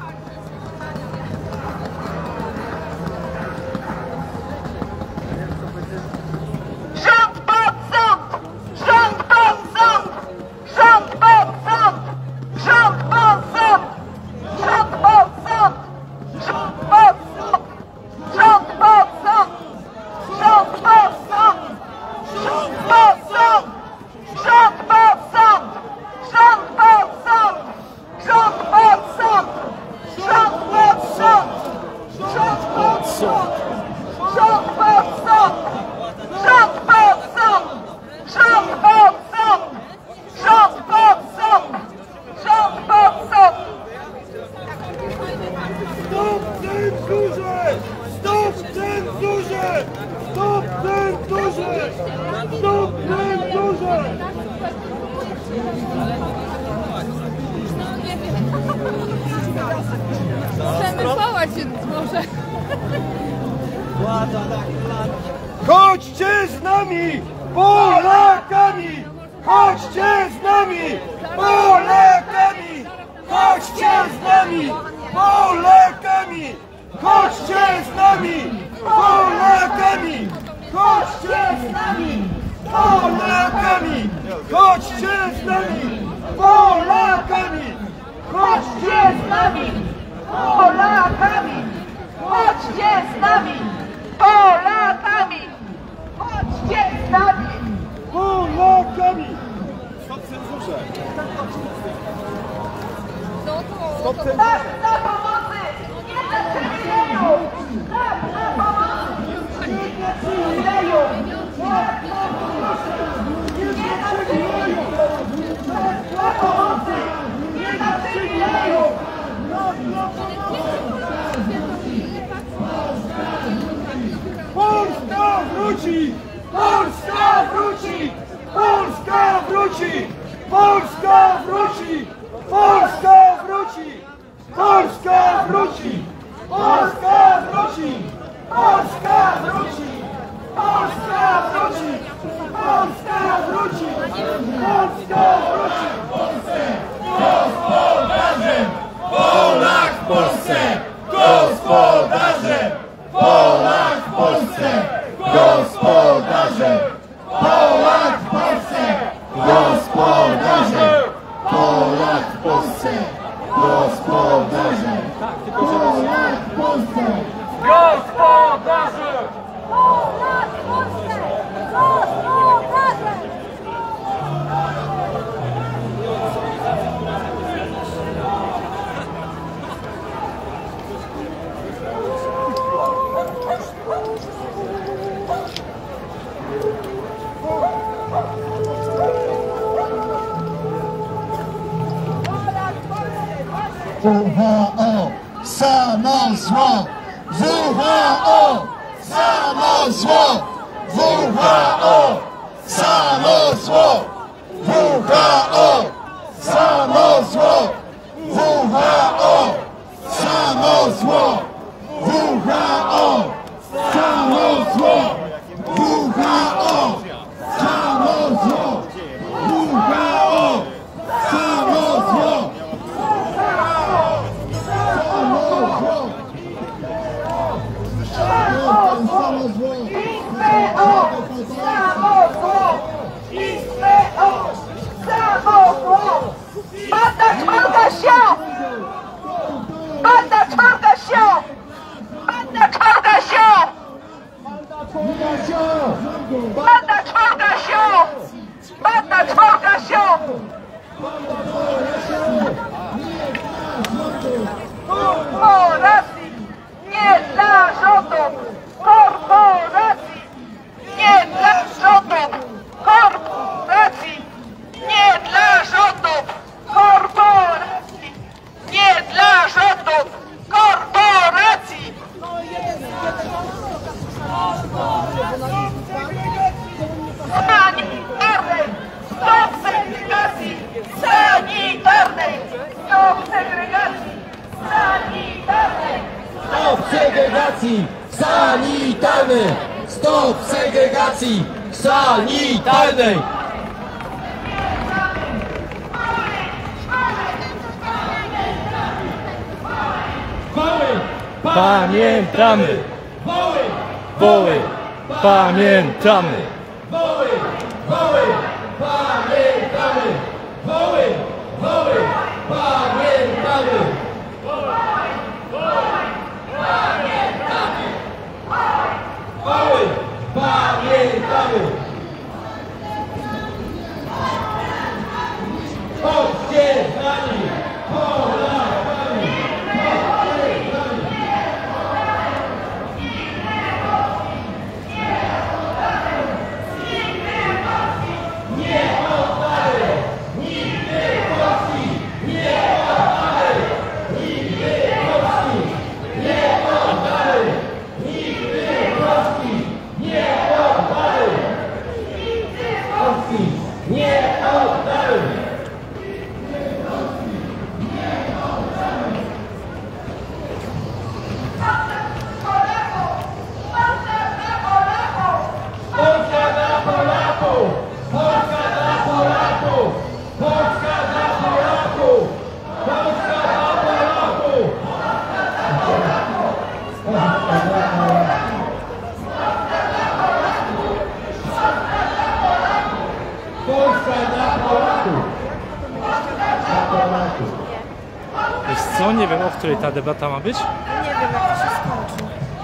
Rząd pod sąd! Rząd pod sąd! Rząd pod sąd! Rząd pod sąd! Rząd pod sąd! Rząd pod sąd! Rząd pod sąd! Rząd pod sąd! Rząd pod sąd! Rząd pod sąd! Rząd pod sąd! Rząd pod sąd! Rząd pod sąd! Rząd pod sąd! Rząd pod sąd! Rząd pod sąd! Rząd pod sąd! Rząd pod sąd! Rząd pod sąd! Stop cenzurze! Stop cenzurze! Stop cenzurze! Chcemy wołać się może. Chodźcie z nami! Polakami! Chodźcie z nami! Polakami! Chodźcie z nami! Polakami! Chodźcie z nami! Polakami! Chodźcie z nami! Polakami! Chodźcie z nami! Polakami! Chodźcie z nami! Polakami! Chodźcie z nami! Polakami! Chodźcie z nami! Polakami! Stop cenzurze! Stop cenzurze! Tak dla pomocy! Nie dla przywileju! Tak dla pomocy! Nie dla przywileju! Tak dla pomocy! Nie dla przywileju! Tak dla pomocy! Nie dla przywileju! Polska wróci! Polska wróci! Polska wróci! Polska wróci! Polska wróci! Polska wróci! Polska wróci! Polska wróci! Polska wróci! Polska wróci! Polska wróci! Gospodarzem! Polak w Polsce! Gospodarzem! Polak w Polsce! Gospodarzem! Polak w Polsce! Gospodarzem! Polak w Polsce! Gospodarzem! Polak w Polsce! Gospodarzem! Polak w Polsce! Gospodarzem! WHO, samo zło! WHO, samo zło! WHO, samo zło! WHO, samo zło! WHO, samo zło! WHO, samo zło! WHO, samo zło! segregacji sanitarnej! Stop segregacji sanitarnej! Pamiętamy! Woły! Pamiętamy! Woły! Pamiętamy! Woły! Pamiętamy! Woły! Pamiętamy! Chodźcie z nami! Polakami! Chodźcie z nami! Nie oddamy! Nigdy Polski! Nie oddamy! Nigdy Polski! Nie oddamy! Nigdy Polski! Nie oddamy! Polski! Nie oddamy! Polska dla Polaków! Polska dla Polaków! Polska dla Polaków! Polska dla Polaków! Polska dla Polaków! Wiesz co, nie wiem, o której ta debata ma być? Nie wiem, jak to się skończy.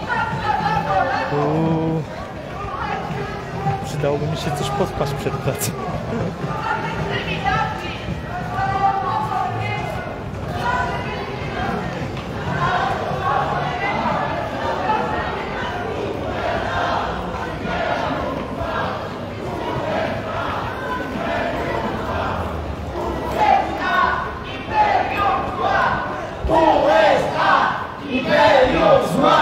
Przydałoby mi się coś podpaść przed pracą. USA! Imperium zła!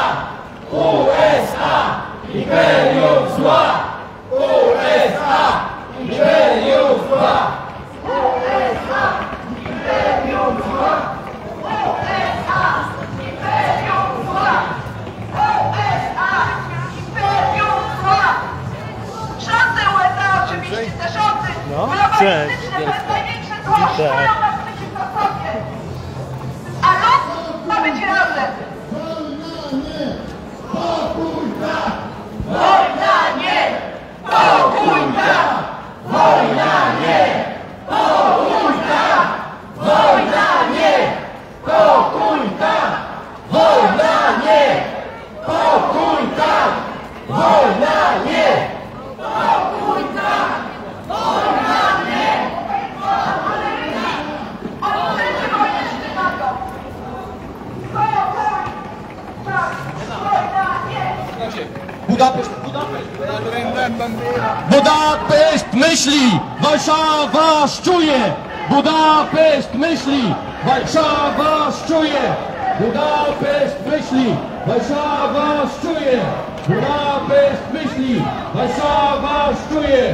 USA! Imperium zła! USA! Imperium zła! USA! Imperium zła! USA! Imperium zła! USA! Imperium zła! Rządy USA oczywiście, te rządy No, globalistyczne, to jest największe zło, trzymają nas przeciwko sobie. A lud ma być razem. Wojna nie! Pokój tak! Wojna nie! Pokój tak! Wojna nie! Pokój tak! Wojna nie! Pokój tak! Wojna nie! Pokój tak! Wojna nie! Oni będzie wojnę szli na to. Pokój tak! Wojna nie! Budapeszt myśli! Warszawa szczuje! Budapeszt myśli! Warszawa szczuje! Budapeszt myśli! Warszawa szczuje! Budapeszt myśli! Warszawa szczuje!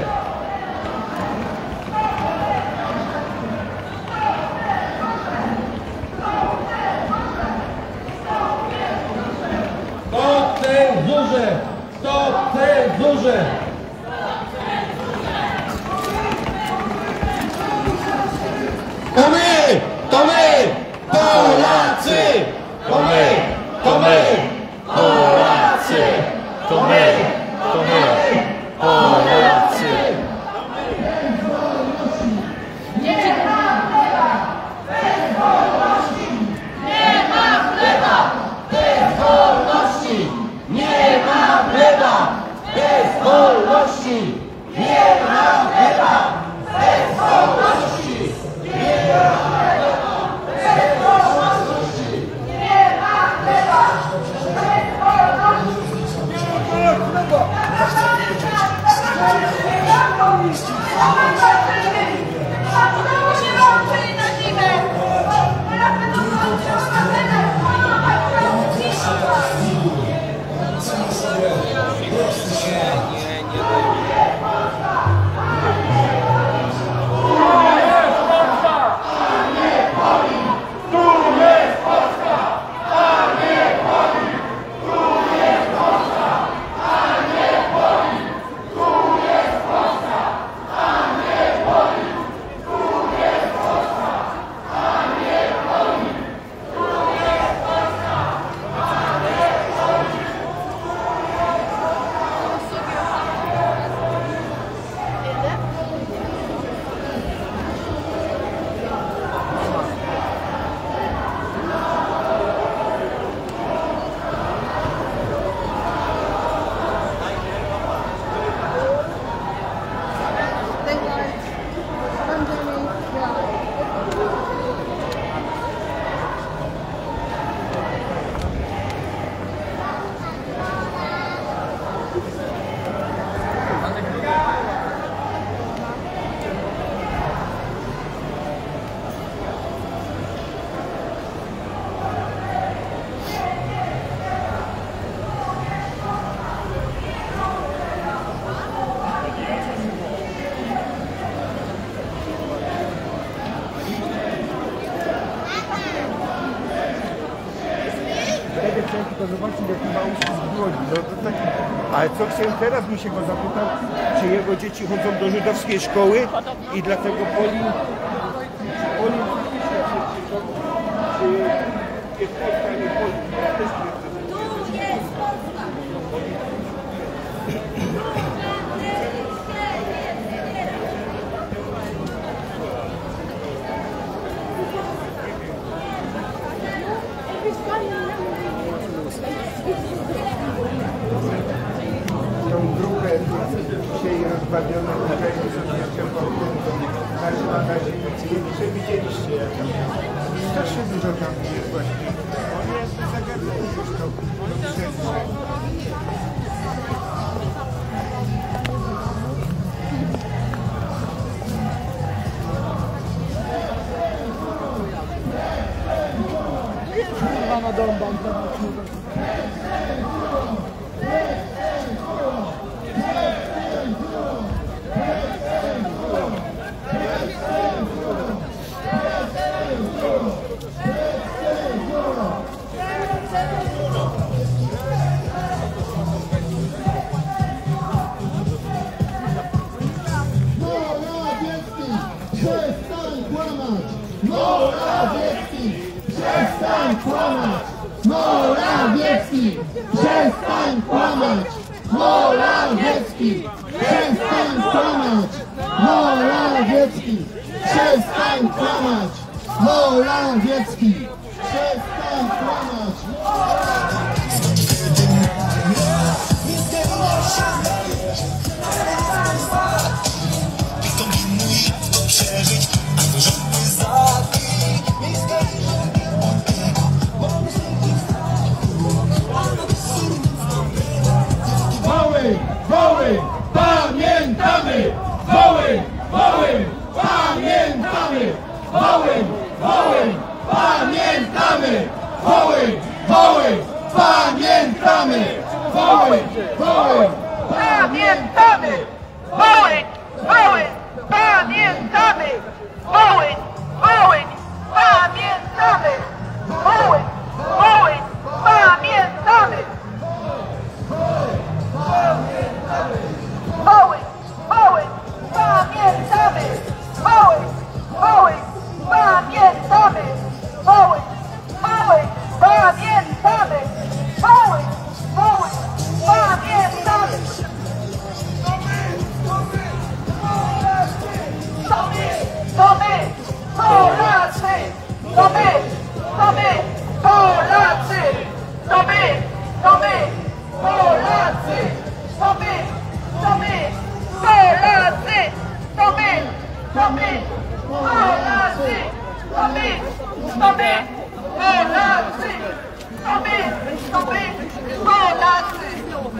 Stop cenzurze! Stop cenzurze! To my! To my! Polacy! To my! To my! Polacy! To my! To my! Polacy! Nie ma chleba! Bez wolności! Nie ma chleba! Bez wolności! Nie ma chleba! Bez wolności! Nie ma chleba! Bez wolności! Nie ma chleba! Bez wolności! Nie ma chleba! Bez wolności! Nie ma chleba! to zobaczył, jaki ma uścisk dłoni. No to taki... Ale co chciałem teraz, mi się go zapytał, czy jego dzieci chodzą do żydowskiej szkoły i dlatego Polin czy jest Polska, nie Polin. Ja też tą grupę dzisiaj rozbawioną przewidzieliście. Strasznie dużo tam jest właśnie. On jest zagadniony już to. Kurwa na dąbam. Morawiecki, przestań kłamać! Morawiecki, przestań kłamać! Morawiecki, przestań kłamać! Morawiecki, przestań kłamać! Wołyń, pamiętamy! Wołyń, pamiętamy! Wołyń, pamiętamy! Wołyń, pamiętamy! Wołyń, pamiętamy! Wołyń, pamiętamy! Wołyń, pamiętamy! Wołyń, pamiętamy! Wołyń, pamiętamy! Wołyń, pamiętamy! Wołyń, pamiętamy! Wołyń, pamiętamy! To my, Polacy! To my, Polacy! To my, Polacy! To my, Polacy! To my, Polacy! To my, Polacy! To my, Polacy!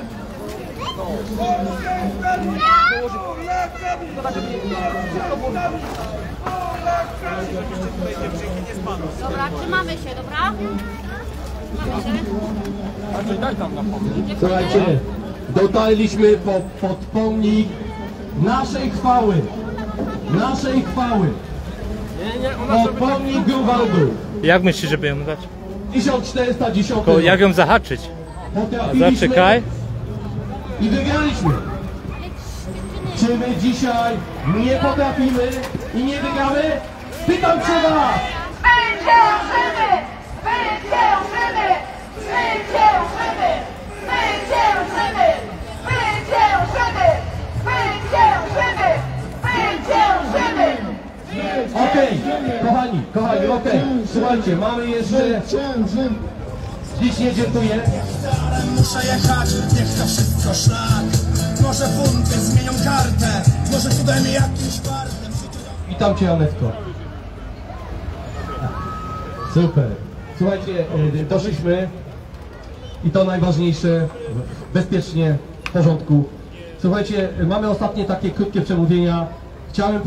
Dobra, trzymamy się, dobra? Trzymamy się. Andrzej, daj tam na pomnik. Słuchajcie, dotarliśmy pod pomnik naszej chwały. Naszej chwały. Pod pomnik Grunwaldu. Jak myślisz, żeby ją dać? 1410 To jak ją zahaczyć? Zaczekaj. I wygraliśmy. Czy my dzisiaj nie potrafimy i nie wygramy? Pytam się was! Zwyciężymy! Zwyciężymy! Zwyciężymy! Zwyciężymy! Zwyciężymy! Zwyciężymy! Zwyciężymy! Okej, kochani, okej. Słuchajcie, mamy jeszcze... Dziś nie dziękuję. Muszę jechać, niech to wszystko szlak. Może funty zmienią kartę, może cudem jakimś fartem. Witam cię, Anetko. Super. Słuchajcie, doszliśmy i to najważniejsze, bezpiecznie, w porządku. Słuchajcie, mamy ostatnie takie krótkie przemówienia. Chciałem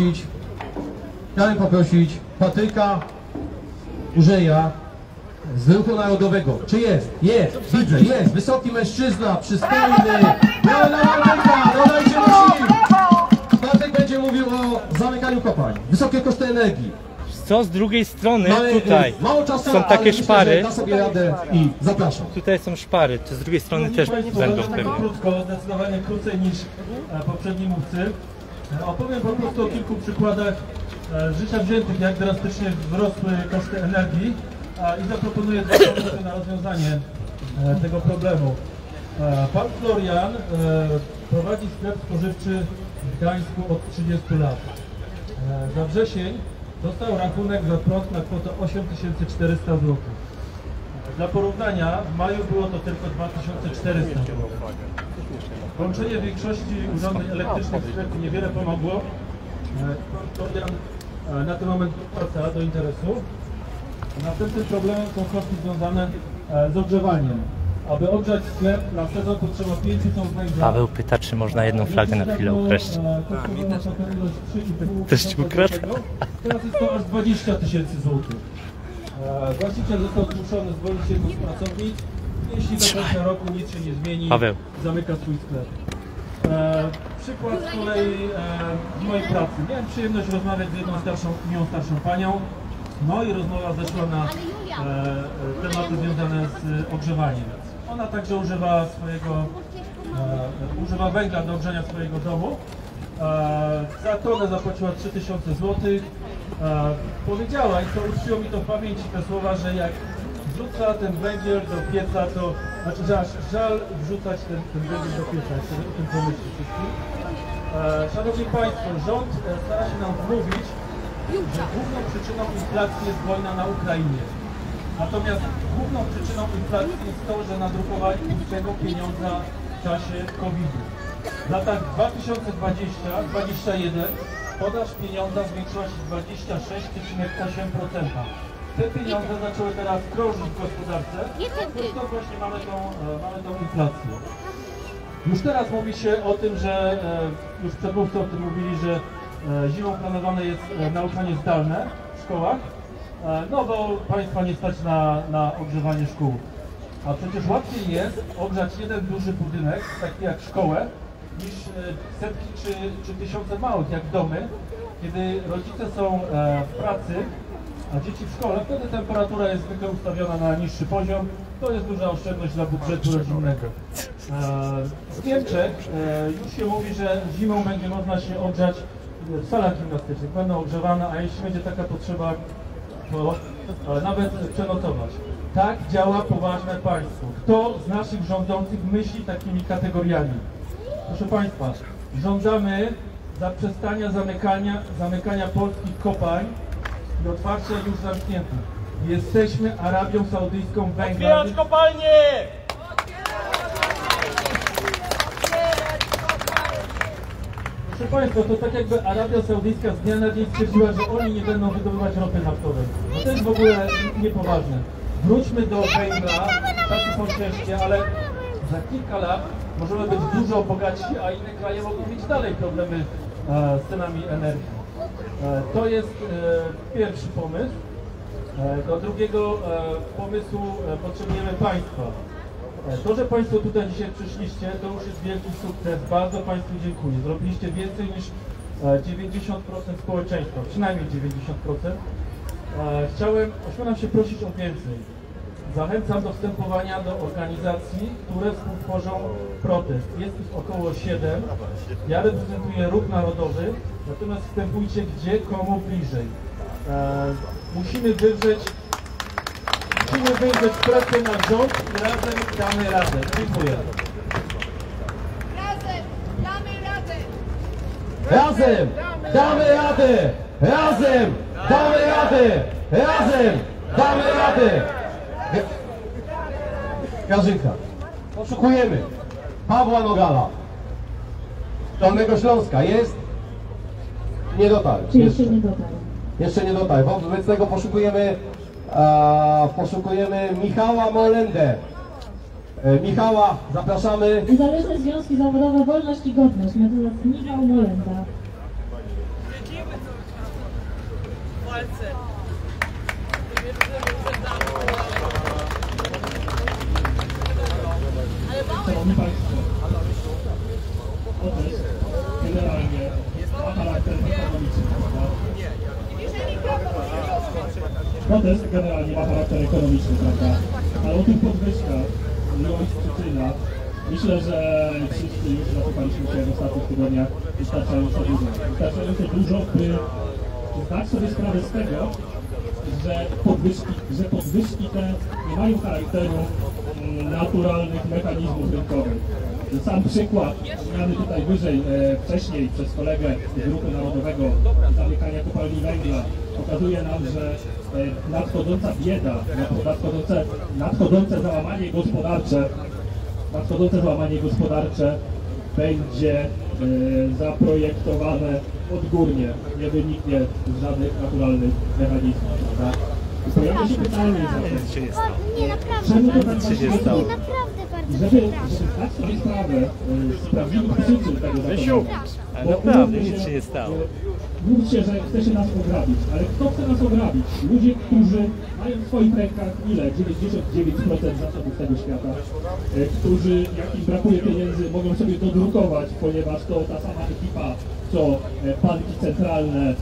poprosić Patryka Urzeja z Ruchu Narodowego. Czy jest? Jest, widzę, jest. Wysoki mężczyzna, przystojny. Dodajcie musi. Patryk będzie mówił o zamykaniu kopalń. Wysokie koszty energii. co, z drugiej strony Mamy, tutaj mało czasu, są ale takie myślę, szpary. że da sobie radę i zapraszam. Tutaj są szpary, to z drugiej strony też będą pewnie. Krótko, zdecydowanie krócej niż poprzedni mówcy. Opowiem po prostu o kilku przykładach życia wziętych, jak drastycznie wzrosły koszty energii i zaproponuję dwa pomysły na rozwiązanie tego problemu. Pan Florian prowadzi sklep spożywczy w Gdańsku od 30 lat. Za wrzesień dostał rachunek za prąd na kwotę 8400 zł. Dla porównania w maju było to tylko 2400 zł. Włączenie większości urządzeń elektrycznych w sklepie niewiele pomogło. Pan Florian na ten moment wraca do interesu. Następnym problemem są koszty związane z ogrzewaniem. Aby ogrzać sklep na sezon potrzeba 5 ton węgla. Paweł pyta, czy można jedną flagę na chwilę ukraść. Też ci ukradł? Teraz jest to aż 20 000 złotych. Właściciel został zmuszony zwolnić jedną z pracownic. Jeśli do końca roku nic się nie zmieni, Paweł. zamyka swój sklep. Przykład z kolei z mojej pracy. Miałem przyjemność rozmawiać z jedną miłą starszą panią. No i rozmowa zeszła na tematy związane z ogrzewaniem. Ona także używa węgla do ogrzania swojego domu. Za tonę zapłaciła 3000 zł. Powiedziała, i to utkwiło mi to w pamięci, te słowa, że jak wrzuca ten węgiel do pieca, to znaczy, że aż żal wrzucać ten węgiel do pieca, jak sobie o tym pomyśleć wszystkim. Szanowni Państwo, rząd stara się nam wmówić, że główną przyczyną inflacji jest wojna na Ukrainie. Natomiast główną przyczyną inflacji jest to, że nadrukowali pustego pieniądza w czasie COVID-u. W latach 2020-2021 podaż pieniądza zwiększyła się 26,8%. Te pieniądze zaczęły teraz krążyć w gospodarce, to właśnie mamy tą inflację. Już teraz mówi się o tym, że już przedmówcy o tym mówili, że zimą planowane jest nauczanie zdalne w szkołach, no bo Państwa nie stać na ogrzewanie szkół. A przecież łatwiej jest ogrzać jeden duży budynek, taki jak szkołę, niż setki czy tysiące małych, jak domy. Kiedy rodzice są w pracy, a dzieci w szkole, wtedy temperatura jest zwykle ustawiona na niższy poziom. To jest duża oszczędność dla budżetu rodzinnego. W Niemczech już się mówi, że zimą będzie można się ogrzać w salach gimnastycznych. Będą ogrzewane, a jeśli będzie taka potrzeba, to nawet przenocować. Tak działa poważne państwo. Kto z naszych rządzących myśli takimi kategoriami? Proszę Państwa, żądamy zaprzestania zamykania polskich kopalń i otwarcia już zamkniętych. Jesteśmy Arabią Saudyjską węgla. Otwierać kopalnie! Proszę Państwa, to tak jakby Arabia Saudyjska z dnia na dzień stwierdziła, że oni nie będą wydobywać ropy naftowej. No to jest w ogóle niepoważne. Wróćmy do węgla, czasy są ciężkie, ale za kilka lat możemy być dużo bogatsi, a inne kraje mogą mieć dalej problemy z cenami energii. To jest pierwszy pomysł. Do drugiego pomysłu potrzebujemy Państwa. To, że Państwo tutaj dzisiaj przyszliście, to już jest wielki sukces. Bardzo Państwu dziękuję. Zrobiliście więcej niż 90% społeczeństwa, przynajmniej 90%. Ośmielam się prosić o więcej. Zachęcam do wstępowania do organizacji, które współtworzą protest. Jest ich około 7. Ja reprezentuję Ruch Narodowy, natomiast wstępujcie gdzie, komu bliżej. Musimy wywrzeć presję na rząd i razem damy radę. Dziękuję. Razem damy radę! Razem damy radę! Razem damy radę! Razem damy radę! Grażynka, poszukujemy Pawła Nogala z Dolnego Śląska. Jest? Nie dotarł. Jeszcze nie dotarł. Wobec tego poszukujemy Michała Molendę. Michała, zapraszamy. Niezależne Związki Zawodowe Wolność i Godność. Mecenas Michał Molenda. Szanowni Państwo, protest generalnie ma charakter ekonomiczny. też generalnie ma charakter ekonomiczny, prawda? Ale o tych podwyżkach i o ich przyczynach myślę, że wszyscy już zapytaliśmy się w ostatnich tygodniach wystarczająco dużo, by zdać sobie sprawę z tego, że podwyżki te nie mają charakteru naturalnych mechanizmów rynkowych. Sam przykład, wspomniany tutaj wyżej, wcześniej przez kolegę z Ruchu Narodowego zamykania kopalni węgla, pokazuje nam, że nadchodząca bieda, nadchodzące załamanie gospodarcze będzie zaprojektowane odgórnie, nie wyniknie z żadnych naturalnych mechanizmów. Prawda? Pojawia się pytanie zatem, czemu to tak się nie stało? Żeby zdać sobie sprawę z prawdziwych przyczyn tego zachowania. Ale naprawdę nic się nie stało. Mówcie, że chce się nas ograbić, ale kto chce nas ograbić? Ludzie, którzy mają w swoich rękach ile? 99% zasobów tego świata, którzy, jak im brakuje pieniędzy, mogą sobie dodrukować, ponieważ to ta sama ekipa, co banki centralne,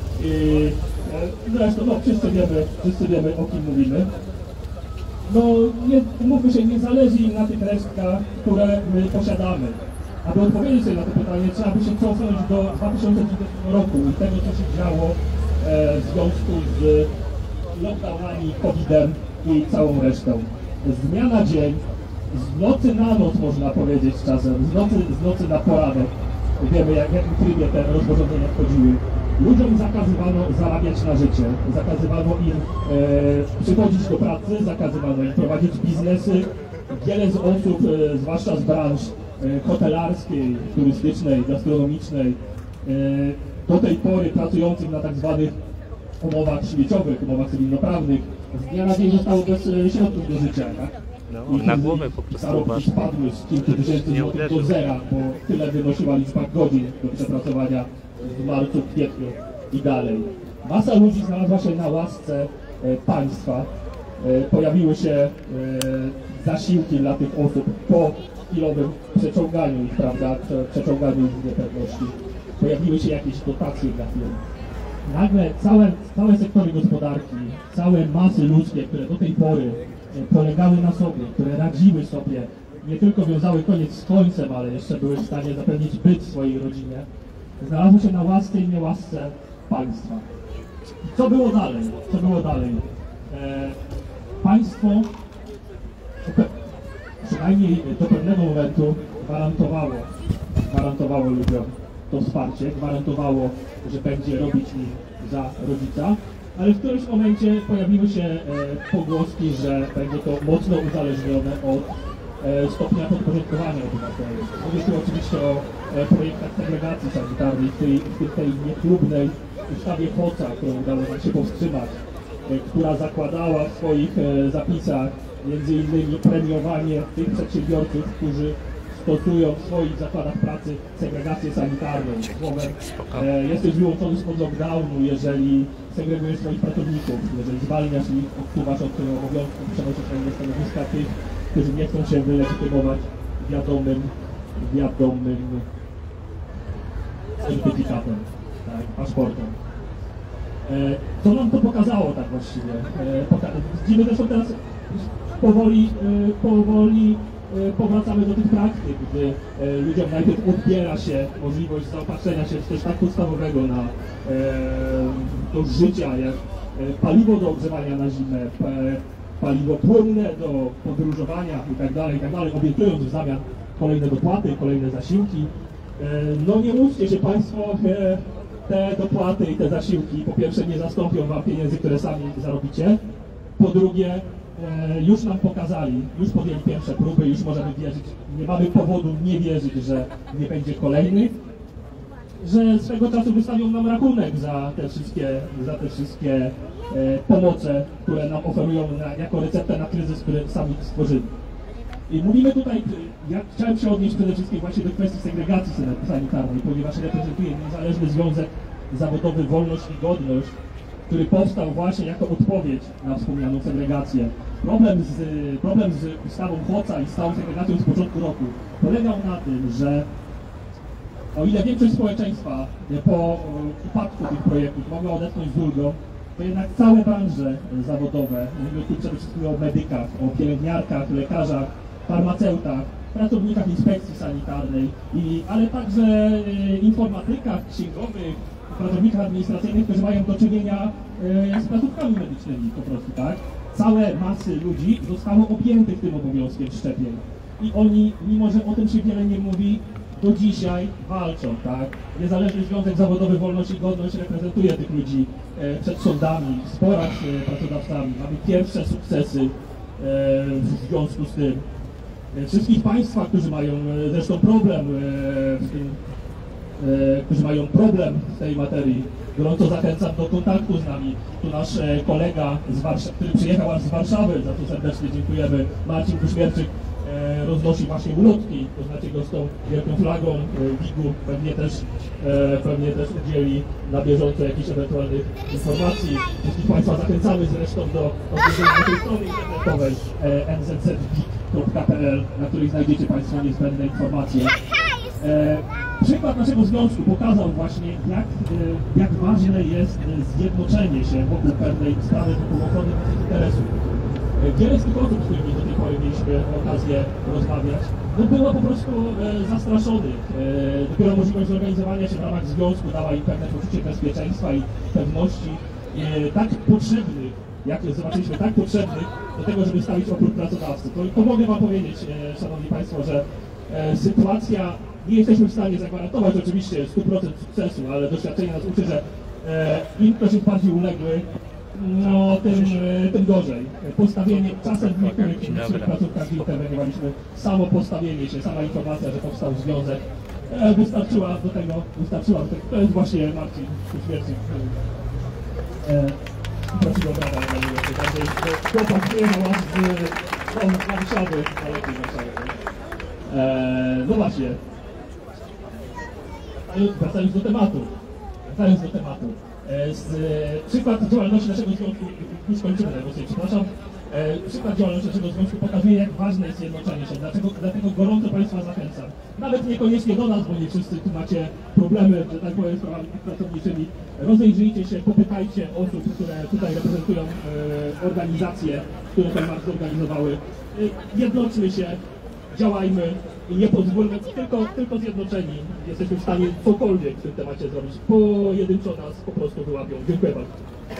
zresztą no, wszyscy wiemy, o kim mówimy. No, mówmy się, nie zależy im na tych resztkach, które my posiadamy. Aby odpowiedzieć sobie na to pytanie, trzeba by się cofnąć do 2020 roku i tego, co się działo w związku z lockdownami, COVID-em i całą resztą. Z dnia na dzień, z nocy na noc można powiedzieć czasem, z nocy na poranek, wiemy w jakim trybie te rozporządzenia wchodziły. Ludziom zakazywano zarabiać na życie, zakazywano im przychodzić do pracy, zakazywano im prowadzić biznesy. Wiele z osób, zwłaszcza z branż hotelarskiej, turystycznej, gastronomicznej, do tej pory pracujących na tak zwanych umowach śmieciowych, umowach cywilnoprawnych, z dnia na dzień zostało bez środków do życia. Tak? No, na głowę po prostu zarobki spadły z kilku tysięcy złotych do zera, bo tyle wynosiła liczba godzin do przepracowania w marcu, kwietniu i dalej. Masa ludzi znalazła się na łasce państwa. Pojawiły się zasiłki dla tych osób po chwilowym przeciąganiu ich, prawda, przeciąganiu ich z niepewności. Pojawiły się jakieś dotacje dla firm. Nagle całe sektory gospodarki, całe masy ludzkie, które do tej pory polegały na sobie, które radziły sobie, nie tylko wiązały koniec z końcem, ale jeszcze były w stanie zapewnić byt swojej rodzinie, znalazły się na łasce i niełasce państwa. Co było dalej? Państwo przynajmniej do pewnego momentu gwarantowało ludziom to wsparcie, gwarantowało, że będzie robić im za rodzica, ale w którymś momencie pojawiły się pogłoski, że będzie to mocno uzależnione od stopnia podporządkowania obywateli. Mówię tu oczywiście o projektach segregacji sanitarnej, w tej niechlubnej ustawie Hoca, którą udało nam się powstrzymać, która zakładała w swoich zapisach między innymi premiowanie tych przedsiębiorców, którzy stosują w swoich zakładach pracy segregację sanitarną. Słowem, jesteś wyłączony spod lockdownu, jeżeli segregujesz swoich pracowników, jeżeli zwalniasz ich, odsuwasz od obowiązków, przenosisz na inne stanowiska tych, którzy nie chcą się wylegitymować wiadomym certyfikatem, tak, paszportem. Co nam to pokazało tak właściwie? Widzimy zresztą teraz powoli powracamy do tych praktyk, gdy ludziom najpierw odbiera się możliwość zaopatrzenia się w coś tak podstawowego do życia, jak paliwo do ogrzewania na zimę, paliwo płynne do podróżowania itd., obiecując w zamian kolejne dopłaty, kolejne zasiłki. No nie łudźcie się Państwo, te dopłaty i te zasiłki po pierwsze nie zastąpią Wam pieniędzy, które sami zarobicie, po drugie już nam pokazali, już podjęli pierwsze próby, już możemy wierzyć, nie mamy powodu nie wierzyć, że nie będzie kolejnych, że swego czasu wystawią nam rachunek za te wszystkie pomoce, które nam oferują jako receptę na kryzys, który sami stworzyli. I mówimy tutaj, ja chciałem się odnieść przede wszystkim właśnie do kwestii segregacji sanitarnej, ponieważ reprezentuję Niezależny Związek Zawodowy Wolność i Godność, który powstał właśnie jako odpowiedź na wspomnianą segregację. Problem z ustawą Hoca i z całą segregacją z początku roku polegał na tym, że o ile większość społeczeństwa po upadku tych projektów mogła odetchnąć z ulgą, to jednak całe branże zawodowe, mówimy tu przede wszystkim o medykach, o pielęgniarkach, lekarzach, farmaceutach, pracownikach inspekcji sanitarnej, ale także informatykach, księgowych, pracownikach administracyjnych, którzy mają do czynienia z placówkami medycznymi po prostu, tak? Całe masy ludzi zostało objętych tym obowiązkiem szczepień i oni, mimo że o tym się wiele nie mówi, do dzisiaj walczą, tak? Niezależny Związek Zawodowy Wolność i Godność reprezentuje tych ludzi przed sądami, w sporach z pracodawcami. Mamy pierwsze sukcesy w związku z tym. Wszystkich Państwa, którzy mają zresztą problem w tej materii, gorąco zachęcam do kontaktu z nami. Tu nasz kolega, który przyjechał aż z Warszawy, za co serdecznie dziękujemy, Marcin Kuśmierczyk, roznosi właśnie ulotki, to znaczy go z tą wielką flagą WIG-u, pewnie też udzieli na bieżąco jakichś ewentualnych informacji. Wszystkich Państwa zachęcamy zresztą do odwiedzenia naszej strony internetowej nzzwig.pl, na której znajdziecie Państwo niezbędne informacje. Przykład naszego związku pokazał właśnie, jak ważne jest zjednoczenie się wokół pewnej sprawy, wokół ochrony naszych interesów. Wiele z tych osób, z którymi do tej pory mieliśmy okazję rozmawiać, było po prostu zastraszonych. Dopiero możliwość zorganizowania się w ramach związku dała im pewne poczucie bezpieczeństwa i pewności, tak potrzebnych, jak zobaczyliśmy, tak potrzebnych do tego, żeby stawić opór pracodawcy. To mogę Wam powiedzieć, Szanowni Państwo, że sytuacja, nie jesteśmy w stanie zagwarantować oczywiście 100% sukcesu, ale doświadczenie nas uczy, że im ktoś jest bardziej uległy, no tym gorzej. Postawienie, czasem w niektórych placówkach, gdzie interweniowaliśmy, samo postawienie się, sama informacja, że powstał związek, wystarczyła do tego, to jest właśnie Marcin Kuśmierczyk. Prosił o brawa, chłopak wyjechał aż z Warszawy, no właśnie. Wracając do tematu. Przykład działalności naszego związku, już kończymy negocjacje, przepraszam. Przykład działalności naszego związku pokazuje, jak ważne jest zjednoczenie się, dlatego gorąco Państwa zachęcam. Nawet niekoniecznie do nas, bo nie wszyscy tu macie problemy, że tak powiem, z prawami pracowniczymi. Rozejrzyjcie się, popytajcie osób, które tutaj reprezentują organizacje, które ten marsz zorganizowały. Jednoczmy się, działajmy i nie pozwólmy, tylko zjednoczeni jesteśmy w stanie cokolwiek w tym temacie zrobić. Pojedynczo nas po prostu wyłapią. Dziękuję bardzo.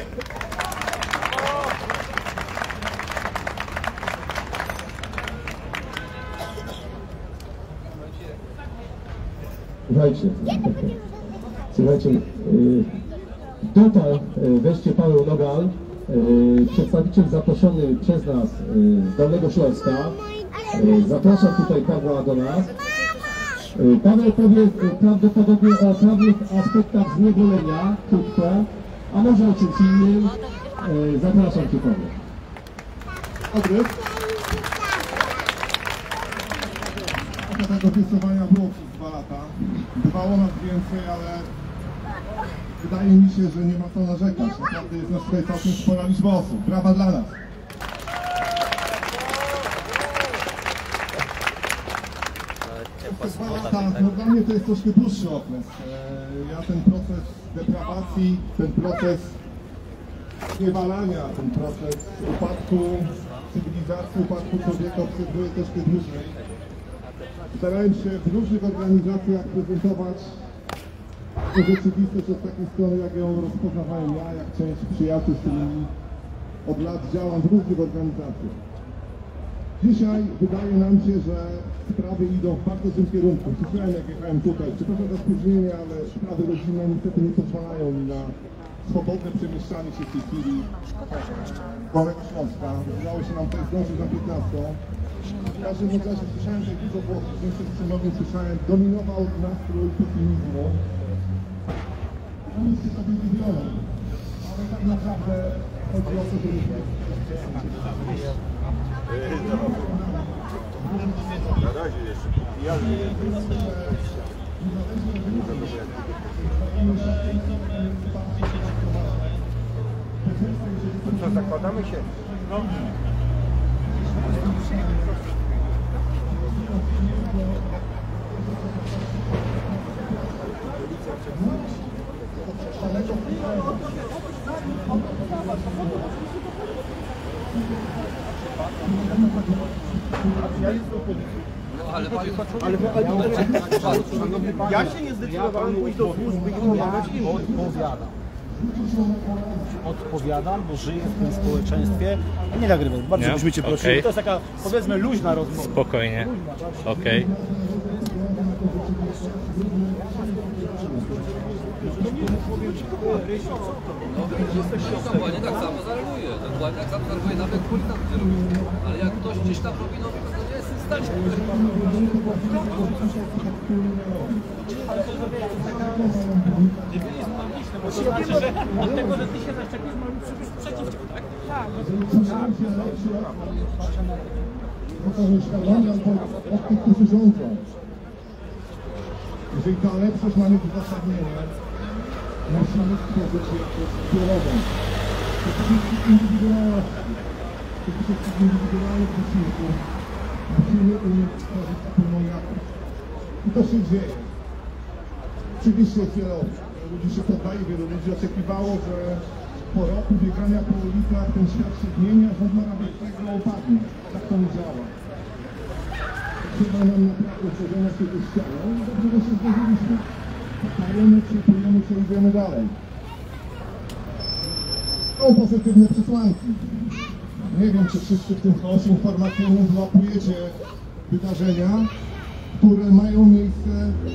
Słuchajcie, tutaj weźcie Paweł Nogal, przedstawiciel zaproszony przez nas z Dolnego Śląska. Zapraszam tutaj Pawła do nas. Paweł powie prawdopodobnie o prawnych aspektach zniewolenia, krótko, a może o czymś innym. Zapraszam Cię, Paweł. Dobry. Tego obiecowania było przez 2 lata. Bywało nas więcej, ale wydaje mi się, że nie ma co narzekać. Naprawdę jest nas tutaj całkiem spora liczba osób. Brawa dla nas. Przez 2 lata, no dla mnie to jest troszkę dłuższy okres. Ja ten proces deprawacji, ten proces zniewalania, ten proces upadku cywilizacji, upadku człowieka obserwuję troszkę dłużej. Starałem się w różnych organizacjach prezentować tę rzeczywistość od takiej strony, jak ją rozpoznawałem ja, jak część przyjaciół, z którymi od lat działam w różnych organizacjach. Dzisiaj wydaje nam się, że sprawy idą w bardzo złym kierunku. Słyszałem, jak jechałem tutaj. Przepraszam za spóźnienie, ale sprawy rodzinne niestety nie pozwalają mi na swobodne przemieszczanie się w tej chwili Dolnego Śląska. Udało się nam tutaj zdążyć na 15. W każdym razie słyszałem, że dużo głosów, w większości przemówień słyszałem, dominował nastrój pesymizmu. Oni się sobie wybiorą, ale tak naprawdę chodzi o to, żebyśmy... Na razie jeszcze co, zakładamy się? No. Ja się nie zdecydowałem pójść do służby i pomagać im. Odpowiadam, bo żyję w tym społeczeństwie. Nie nagrywaj, bardzo byśmy cię prosili. Okay. To jest taka, powiedzmy, luźna rozmowa. Spokojnie. Okej. Dokładnie tak samo zareaguje. Dokładnie tak samo zareaguje nawet polityk, ale jak ktoś gdzieś tam robi, no to nie jest w stanie. To znaczy, że od tego, że ty się zaszczepisz, mamy przybyć przeciwko, tak? Tak. Od tych, którzy rządzą. Jeżeli ta lepszość mamy w uzasadnieniu, musimy stworzyć jakąś zbiorową. To wszystkich indywidualności, to wszystkich indywidualnych wysiłków musimy umieć stworzyć wspólną jakość. I to się dzieje. Oczywiście jest wiele osób. Ludzi się poddaje, wielu ludzi oczekiwało, że po roku biegania po ulicach ten świat się zmieni, a rząd nawet tego opadnie. Tak to nie działa. Trzeba nam naprawdę tworzenia z tego ściany i dobrze, że się zgodziliśmy. Pakujemy, przyjmujemy się, idziemy dalej. Są pozytywne przesłanki. Nie wiem, czy wszyscy w tym chaosie informacyjnym złapujecie wydarzenia, które mają miejsce,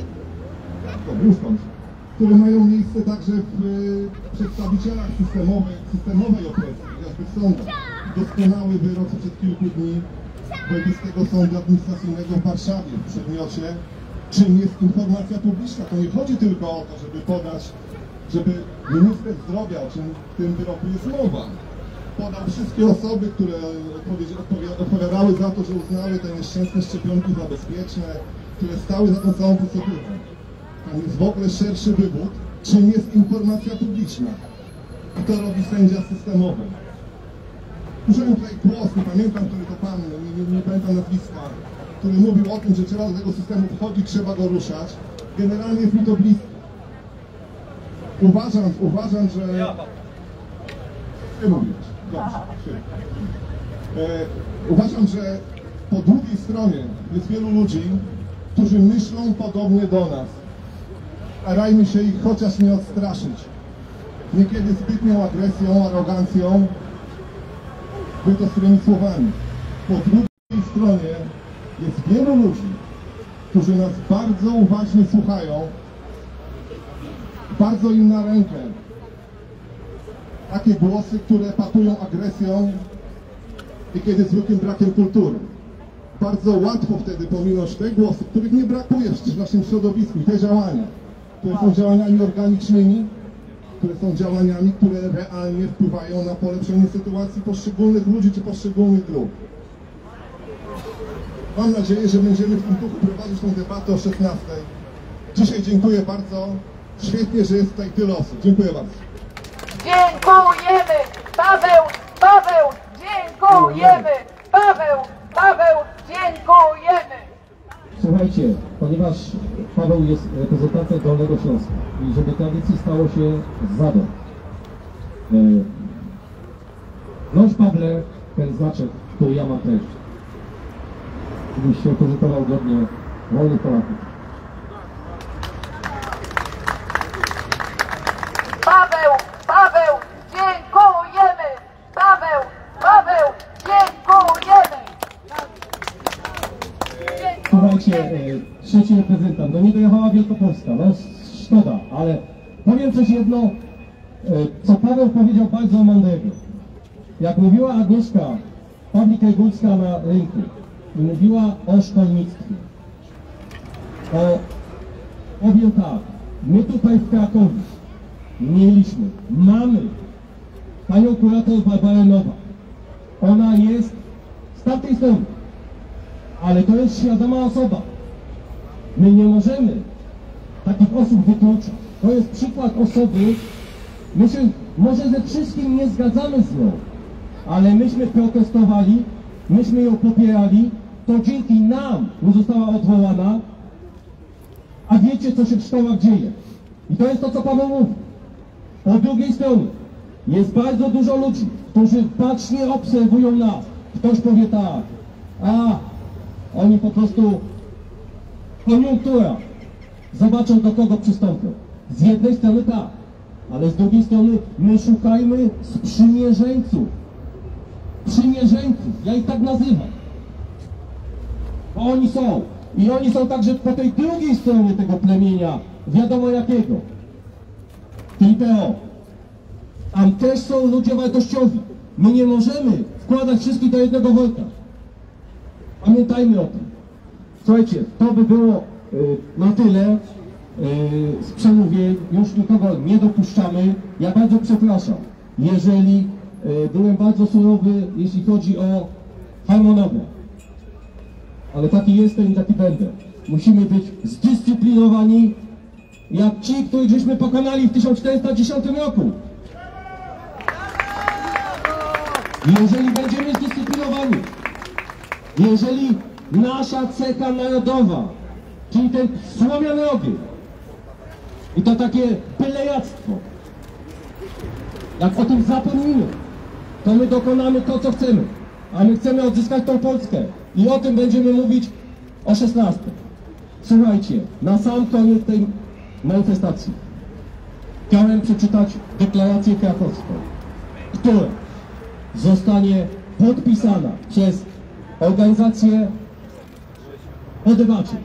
które mają miejsce także w przedstawicielach systemowej opresji, jakby w sądach. Doskonały wyrok sprzed kilku dni Wojewódzkiego Sądu Administracyjnego w Warszawie w przedmiocie, czym jest informacja publiczna. To nie chodzi tylko o to, żeby podać, żeby minister zdrowia, o czym w tym wyroku jest mowa, podał wszystkie osoby, które odpowiadały za to, że uznały te nieszczęsne szczepionki za bezpieczne, które stały za tą całą procedurą. Tam jest w ogóle szerszy wywód, czym jest informacja publiczna. I to robi sędzia systemowy. Użyłem tutaj głos, nie pamiętam, który to pan, nie pamiętam nazwiska, który mówił o tym, że trzeba do tego systemu wchodzić, trzeba go ruszać. Generalnie jest mi to bliskie. Uważam, że... Nie mówić. Dobrze. Uważam, że po drugiej stronie jest wielu ludzi, którzy myślą podobnie do nas. Starajmy się ich chociaż nie odstraszyć. Niekiedy zbytnią agresją, arogancją, byť ostrymi słowami. Po drugiej stronie jest wielu ludzi, którzy nas bardzo uważnie słuchają, bardzo im na rękę. Takie głosy, które patują agresją i kiedy zwykłym brakiem kultury. Bardzo łatwo wtedy pominąć te głosy, których nie brakuje w naszym środowisku, i te działania, które są działaniami organicznymi, które są działaniami, które realnie wpływają na polepszenie sytuacji poszczególnych ludzi czy poszczególnych grup. Mam nadzieję, że będziemy w tym duchu prowadzić tę debatę o 16. Dzisiaj dziękuję bardzo. Świetnie, że jest tutaj tyle osób. Dziękuję bardzo. Dziękujemy! Paweł, dziękujemy! Paweł, dziękujemy! Słuchajcie, ponieważ Paweł jest reprezentantem Dolnego Śląska i żeby tradycji stało się zadość. Noś Pawle, ten znaczek, który ja mam też, żebyś się pożytował godnie wolnych Polaków. Paweł, dziękujemy! Paweł, dziękujemy! Słuchajcie, trzeci reprezentant, no nie dojechała Wielkopolska, no szkoda, ale powiem coś jedno, co Paweł powiedział bardzo mądrego. Jak mówiła Agnieszka Pawlik-Rygulska na rynku i mówiła o szkolnictwie, to powiem tak, my tutaj w Krakowie mamy panią kurator Barbarę Nowak. Ona jest z tamtej strony, ale to jest świadoma osoba. My nie możemy takich osób wykluczać. To jest przykład osoby, my się może ze wszystkim nie zgadzamy z nią, ale myśmy protestowali, myśmy ją popierali, to dzięki nam nie została odwołana, a wiecie, co się w szkołach dzieje. I to jest to, co Paweł mówi. Po drugiej stronie, Jest bardzo dużo ludzi, którzy bacznie obserwują nas. Ktoś powie tak, oni po prostu koniunktura. Zobaczą, do kogo przystąpią. Z jednej strony tak, ale z drugiej strony my szukajmy sprzymierzeńców. Przymierzeńców, ja ich tak nazywam. Bo oni są. I oni są także po tej drugiej stronie tego plemienia, wiadomo jakiego. Czyli PO. Tam też są ludzie wartościowi. My nie możemy wkładać wszystkich do jednego worka. Pamiętajmy o tym. Słuchajcie, to by było na tyle z przemówień. Już nikogo nie dopuszczamy. Ja bardzo przepraszam, jeżeli byłem bardzo surowy, jeśli chodzi o harmonogram. Ale taki jestem i taki będę. Musimy być zdyscyplinowani, jak ci, których żeśmy pokonali w 1410 roku. Jeżeli będziemy zdyscyplinowani, jeżeli nasza cecha narodowa, czyli ten słomiany ogień, i to takie bylejactwo, jak o tym zapomnimy, to my dokonamy to, co chcemy. A my chcemy odzyskać tą Polskę. I o tym będziemy mówić o 16. Słuchajcie, na sam koniec tej manifestacji chciałem przeczytać deklarację krakowską, która zostanie podpisana przez organizację o debacie.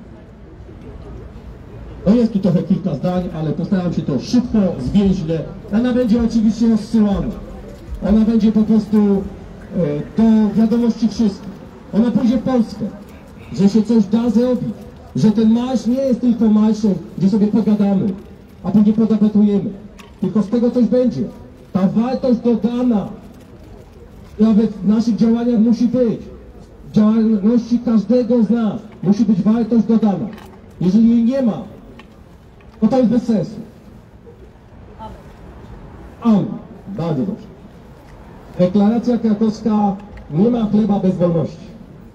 No jest tu trochę kilka zdań, ale postaram się to szybko, zwięźle. Ona będzie oczywiście rozsyłana. Ona będzie po prostu do wiadomości wszystkich. Ona pójdzie w Polskę, że się coś da zrobić, że ten marsz nie jest tylko marszem, gdzie sobie pogadamy, a później podebatujemy, tylko z tego coś będzie. Ta wartość dodana nawet w naszych działaniach musi być. W działalności każdego z nas musi być wartość dodana. Jeżeli jej nie ma, to jest bez sensu. Amen. Bardzo dobrze. Deklaracja krakowska nie ma chleba bez wolności.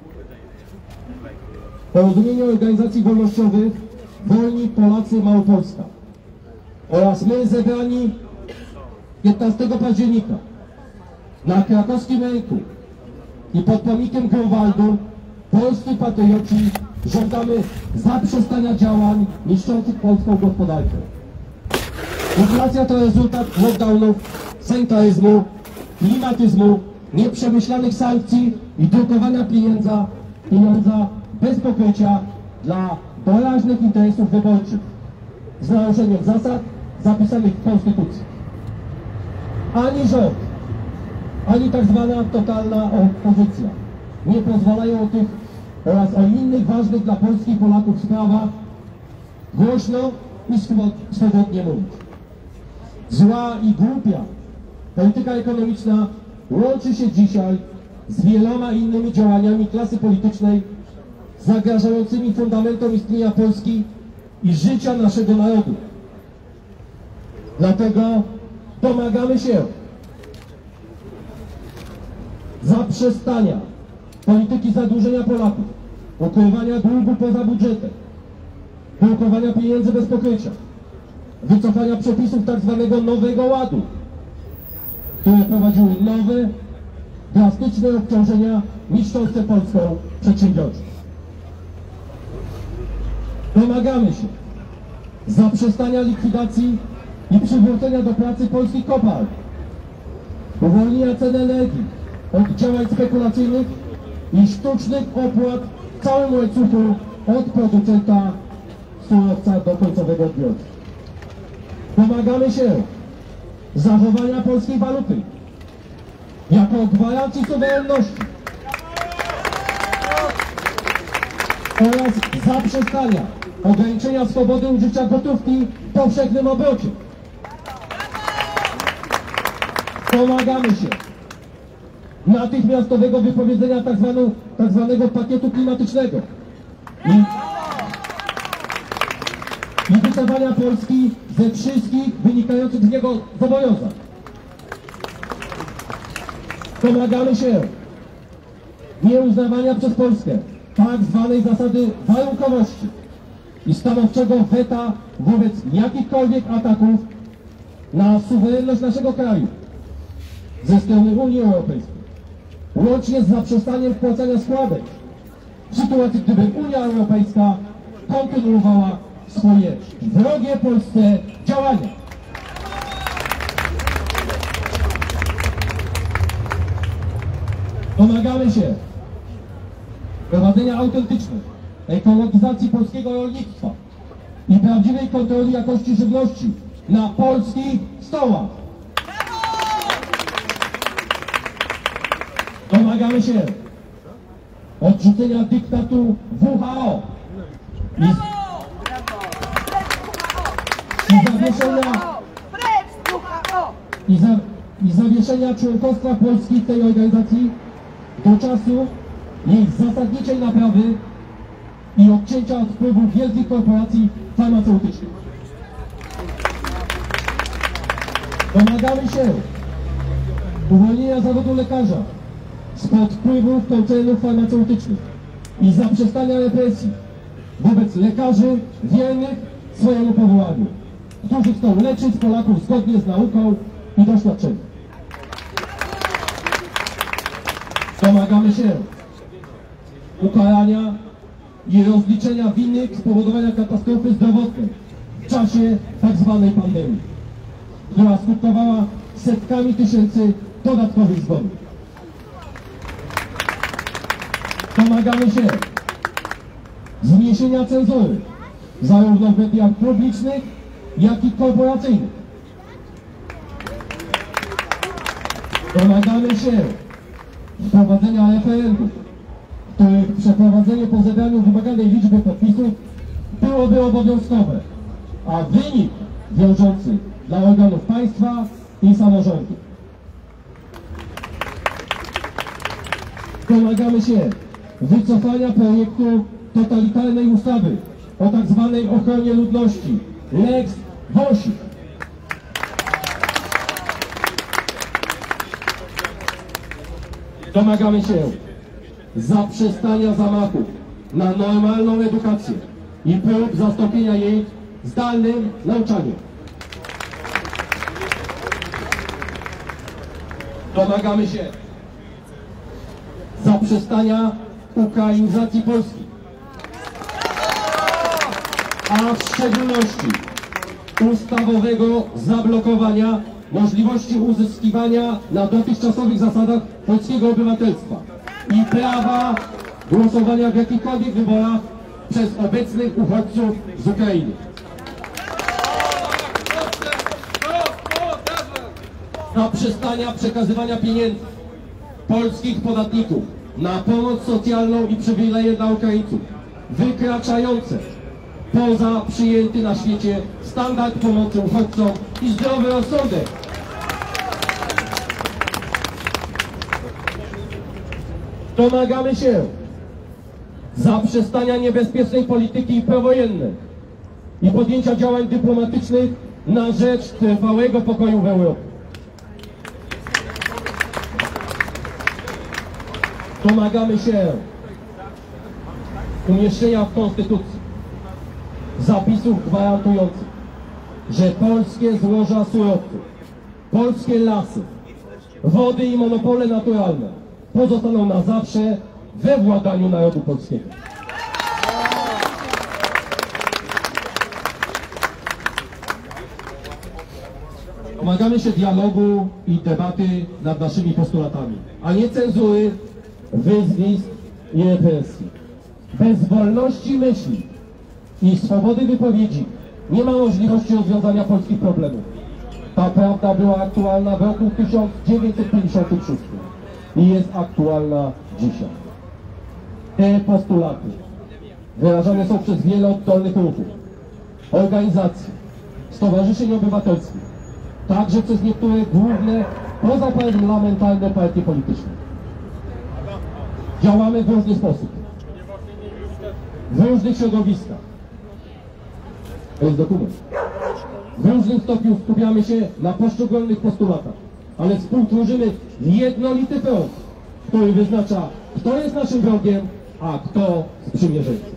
Porozumienie Organizacji Wolnościowych Wolni Polacy Małopolska oraz my zebrani 15 października na krakowskim rynku i pod pomnikiem Grunwaldu polscy patrioci żądamy zaprzestania działań niszczących polską gospodarkę. Inflacja to rezultat lockdownów, sanitaryzmu, klimatyzmu, nieprzemyślanych sankcji i drukowania pieniądza bez pokrycia dla doraźnych interesów wyborczych z naruszeniem zasad zapisanych w Konstytucji. Ani rząd, ani tak zwana totalna opozycja nie pozwalają o tych oraz o innych ważnych dla Polski i Polaków sprawach głośno i swobodnie mówić. Zła i głupia polityka ekonomiczna łączy się dzisiaj z wieloma innymi działaniami klasy politycznej zagrażającymi fundamentom istnienia Polski i życia naszego narodu. Dlatego domagamy się zaprzestania polityki zadłużenia Polaków, ukrywania długu poza budżetem, drukowania pieniędzy bez pokrycia, wycofania przepisów tak zwanego Nowego Ładu, które prowadziły nowe, drastyczne obciążenia niszczące polską przedsiębiorczość. Domagamy się zaprzestania likwidacji i przywrócenia do pracy polskich kopalń, uwolnienia cen energii od działań spekulacyjnych i sztucznych opłat w całym łańcuchu od producenta surowca do końcowego odbiorcy. Domagamy się zachowania polskiej waluty jako gwarancji suwerenności oraz zaprzestania ograniczenia swobody użycia gotówki w powszechnym obrocie. Domagamy się natychmiastowego wypowiedzenia tak zwanego pakietu klimatycznego i wycofania Polski ze wszystkich wynikających z niego zobowiązań. Domagamy się nieuznawania przez Polskę tak zwanej zasady warunkowości i stanowczego weta wobec jakichkolwiek ataków na suwerenność naszego kraju. ze strony Unii Europejskiej, łącznie z zaprzestaniem wpłacania składek, w sytuacji gdyby Unia Europejska kontynuowała swoje wrogie Polsce działania. Domagamy się prowadzenia autentycznej ekologizacji polskiego rolnictwa i prawdziwej kontroli jakości żywności na polskich stołach. Domagamy się odrzucenia dyktatu WHO i zawieszenia członkostwa Polski w tej organizacji do czasu jej zasadniczej naprawy i odcięcia od wpływów wielkich korporacji farmaceutycznych. Domagamy się uwolnienia zawodu lekarza spod wpływów koncernów farmaceutycznych i zaprzestania represji wobec lekarzy wiernych swojemu powołaniu, którzy chcą leczyć Polaków zgodnie z nauką i doświadczeniem. Domagamy się ukarania i rozliczenia winnych spowodowania katastrofy zdrowotnej w czasie tzw. pandemii, która skutkowała setkami tysięcy dodatkowych zgonów. Domagamy się zniesienia cenzury zarówno w mediach publicznych, jak i korporacyjnych. Domagamy się wprowadzenia referendum, których przeprowadzenie po zebraniu wymaganej liczby podpisów byłoby obowiązkowe, a wynik wiążący dla organów państwa i samorządu. Domagamy się wycofania projektu totalitarnej ustawy o tzw. ochronie ludności, Lex Wąsik. Domagamy się zaprzestania zamachów na normalną edukację i prób zastąpienia jej zdalnym nauczaniem. Domagamy się zaprzestania ukrainizacji Polski, a w szczególności ustawowego zablokowania możliwości uzyskiwania na dotychczasowych zasadach polskiego obywatelstwa i prawa głosowania w jakichkolwiek wyborach przez obecnych uchodźców z Ukrainy. Zaprzestania przekazywania pieniędzy polskich podatników na pomoc socjalną i przywileje dla Ukraińców, wykraczające poza przyjęty na świecie standard pomocy uchodźcom i zdrowy rozsądek. Domagamy się zaprzestania niebezpiecznej polityki prowojennej i podjęcia działań dyplomatycznych na rzecz trwałego pokoju w Europie. Domagamy się umieszczenia w Konstytucji zapisów gwarantujących, że polskie złoża surowców, polskie lasy, wody i monopole naturalne pozostaną na zawsze we władaniu narodu polskiego. Domagamy się dialogu i debaty nad naszymi postulatami, a nie cenzury, wyzwisk i represji. Bez wolności myśli i swobody wypowiedzi nie ma możliwości rozwiązania polskich problemów. Ta prawda była aktualna w roku 1956 i jest aktualna dzisiaj. Te postulaty wyrażane są przez wiele oddolnych ruchów, organizacji, stowarzyszeń obywatelskich, także przez niektóre główne pozaparlamentarne partie polityczne. Działamy w różny sposób, w różnych środowiskach. To jest dokument. W różnym stopniu skupiamy się na poszczególnych postulatach, ale współtworzymy jednolity front, który wyznacza, kto jest naszym wrogiem, a kto sprzymierzeńcem.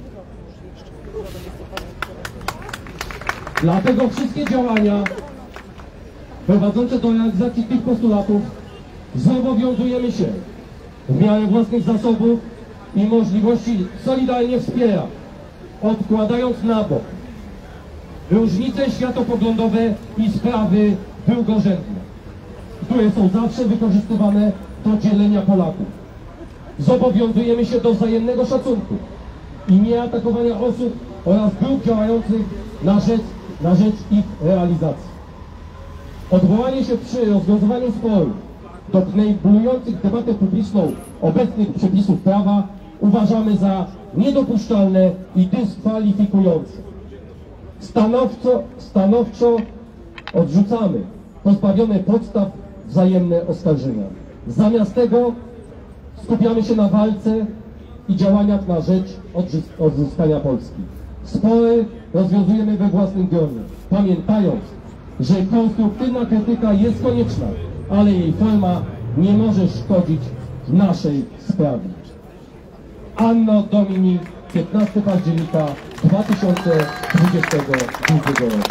Dlatego wszystkie działania prowadzące do realizacji tych postulatów Zobowiązujemy się w miarę własnych zasobów i możliwości solidarnie wspierać, odkładając na bok różnice światopoglądowe i sprawy drugorzędne, które są zawsze wykorzystywane do dzielenia Polaków. Zobowiązujemy się do wzajemnego szacunku i nieatakowania osób oraz grup działających na rzecz ich realizacji. Odwołanie się przy rozwiązywaniu sporów do kneblujących debatę publiczną obecnych przepisów prawa uważamy niedopuszczalne i dyskwalifikujące. Stanowczo odrzucamy pozbawione podstaw wzajemne oskarżenia. Zamiast tego skupiamy się na walce i działaniach na rzecz odzyskania Polski. Spory rozwiązujemy we własnym gronie, pamiętając, że konstruktywna krytyka jest konieczna, ale jej forma nie może szkodzić naszej sprawie. Anno Domini, 15 października 2022 roku.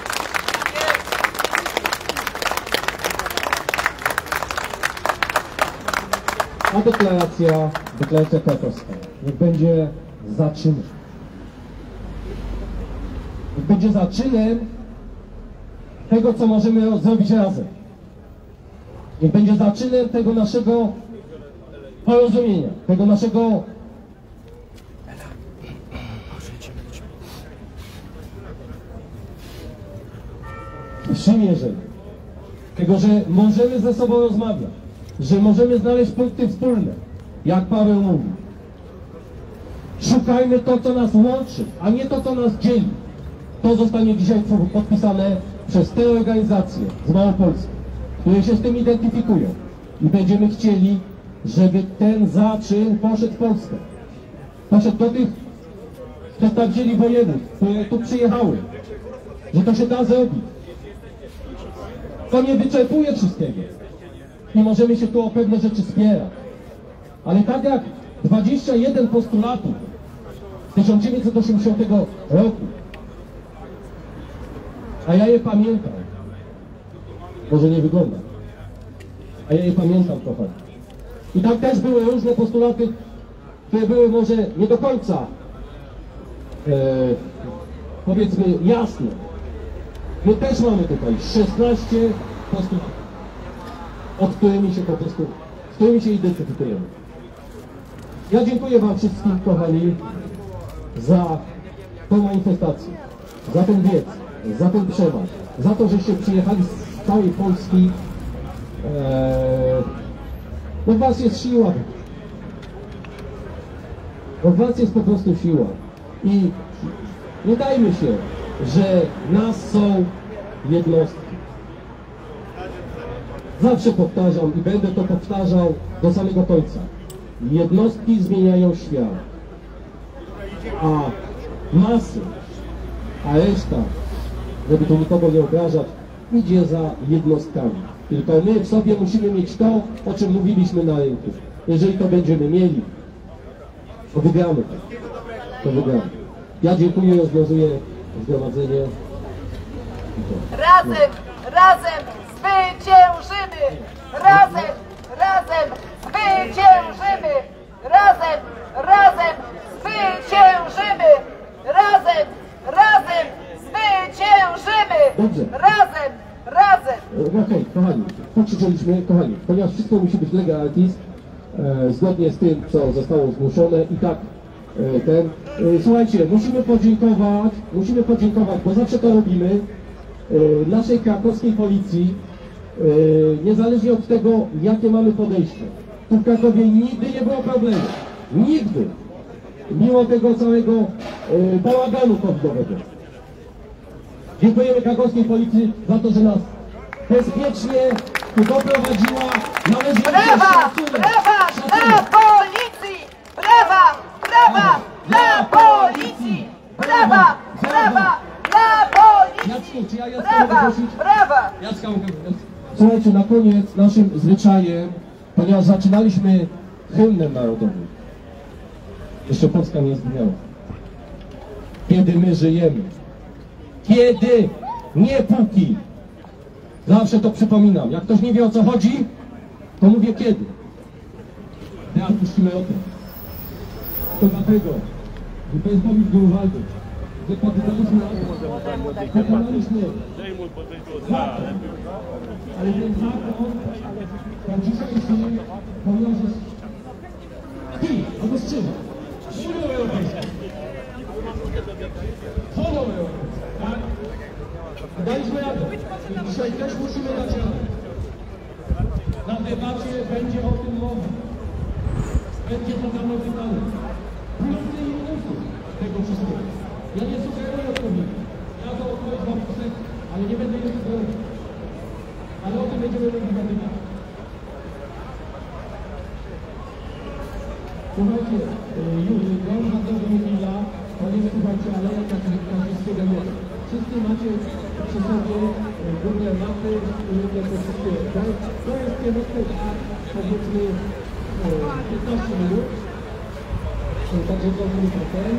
A deklaracja krakowska. Niech będzie zaczynem. Niech będzie zaczynem tego, co możemy zrobić razem. Niech będzie zaczynem tego naszego porozumienia, tego naszego przymierzenia, tego, że możemy ze sobą rozmawiać, że możemy znaleźć punkty wspólne, jak Paweł mówi. Szukajmy to, co nas łączy, a nie to, co nas dzieli. To zostanie dzisiaj podpisane przez te organizacje z Małopolski, które się z tym identyfikują. I będziemy chcieli, żeby ten zaczyn poszedł w Polskę. Poszedł do tych przedstawicieli województw, które tu przyjechały. Że to się da zrobić. To nie wyczerpuje wszystkiego. I możemy się tu o pewne rzeczy spierać. Ale tak jak 21 postulatów z 1980 roku, a ja je pamiętam, może nie wygląda, a ja je pamiętam trochę. I tam też były różne postulaty, które były może nie do końca, powiedzmy, jasne. My też mamy tutaj 16 postulatów, z którymi się identyfikujemy. Ja dziękuję wam wszystkim, kochani, za tę manifestację, za ten wiec, za ten przemarsz, za to, żeście przyjechali z całej Polski. Bo w was jest siła. Bo w was jest po prostu siła. I nie dajmy się, że nas są jednostki. Zawsze powtarzam i będę to powtarzał do samego końca. Jednostki zmieniają świat. A masy, a reszta, żeby tu nikogo nie obrażać, idzie za jednostkami. Tylko my w sobie musimy mieć to, o czym mówiliśmy na rynku. Jeżeli to będziemy mieli, to wygramy. To wygramy. Ja dziękuję, rozwiązuję zgromadzenie. Razem, razem zwyciężymy! Razem, razem zwyciężymy! Razem, razem zwyciężymy! Razem, razem zwyciężymy! Dobrze. Razem, razem! Okej, kochani, pokrzyczeliśmy, kochani, ponieważ wszystko musi być lega artis, zgodnie z tym, co zostało zgłoszone i tak słuchajcie, musimy podziękować, bo zawsze to robimy, naszej krakowskiej policji, niezależnie od tego, jakie mamy podejście. Tu w Krakowie nigdy nie było problemu. Nigdy. Mimo tego całego bałaganu covidowego. Dziękujemy krakowskiej policji za to, że nas bezpiecznie tu doprowadziła. Należy Brawa! Brawa dla policji! Brawa! Brawa dla policji! Brawa! Brawa dla policji! Brawa! Brawa! Słuchajcie, na koniec naszym zwyczajem, ponieważ zaczynaliśmy hymnem narodowym, jeszcze Polska nie zginęła. Kiedy my żyjemy. Kiedy, nie póki. Zawsze to przypominam. Jak ktoś nie wie, o co chodzi, To mówię kiedy? Teraz puścimy o tym. To dlatego, że państwowi Grunwaldu, że pokonaliśmy ale ten zakon, ten dzisiejszy, ponieważ albo z czym? Z Unią Europejską. Z Unią Europejską, tak? Daliśmy radę. Dzisiaj też musimy dać radę. Na debacie będzie o tym mowa. Będzie podane pytanie. Plusy i minusy tego wszystkiego. Ja nie sugeruję odpowiedzi. Ja to odpowiedź wam chcę, ale nie będę jej sugerował. Ale o tym będziemy mówić na debacie. Słuchajcie, Jon Handlowy Michila, panie słuchajcie, ale jak wszystkiego nie. Wszyscy macie przy sobie górne mapy, te wszystkie. To jest kierunek na powiedzmy 15 minut. Także to mój hotel.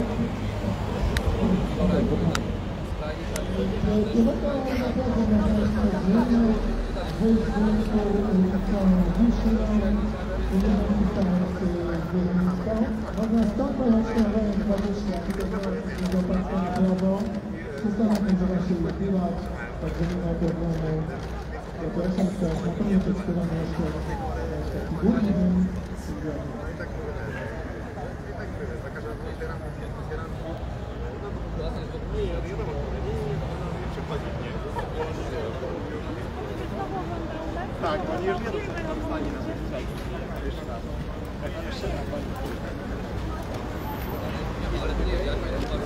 Można stąd pojechać tramwajem 20 do Państwa na prawo. Przystanek będzie właśnie ukrywać, także nie ma problemu. Zapraszam też na koniec przedstawiamy jeszcze taki górny dom. Tak, oni już nie dostali na jeszcze raz. Ale to nie, ja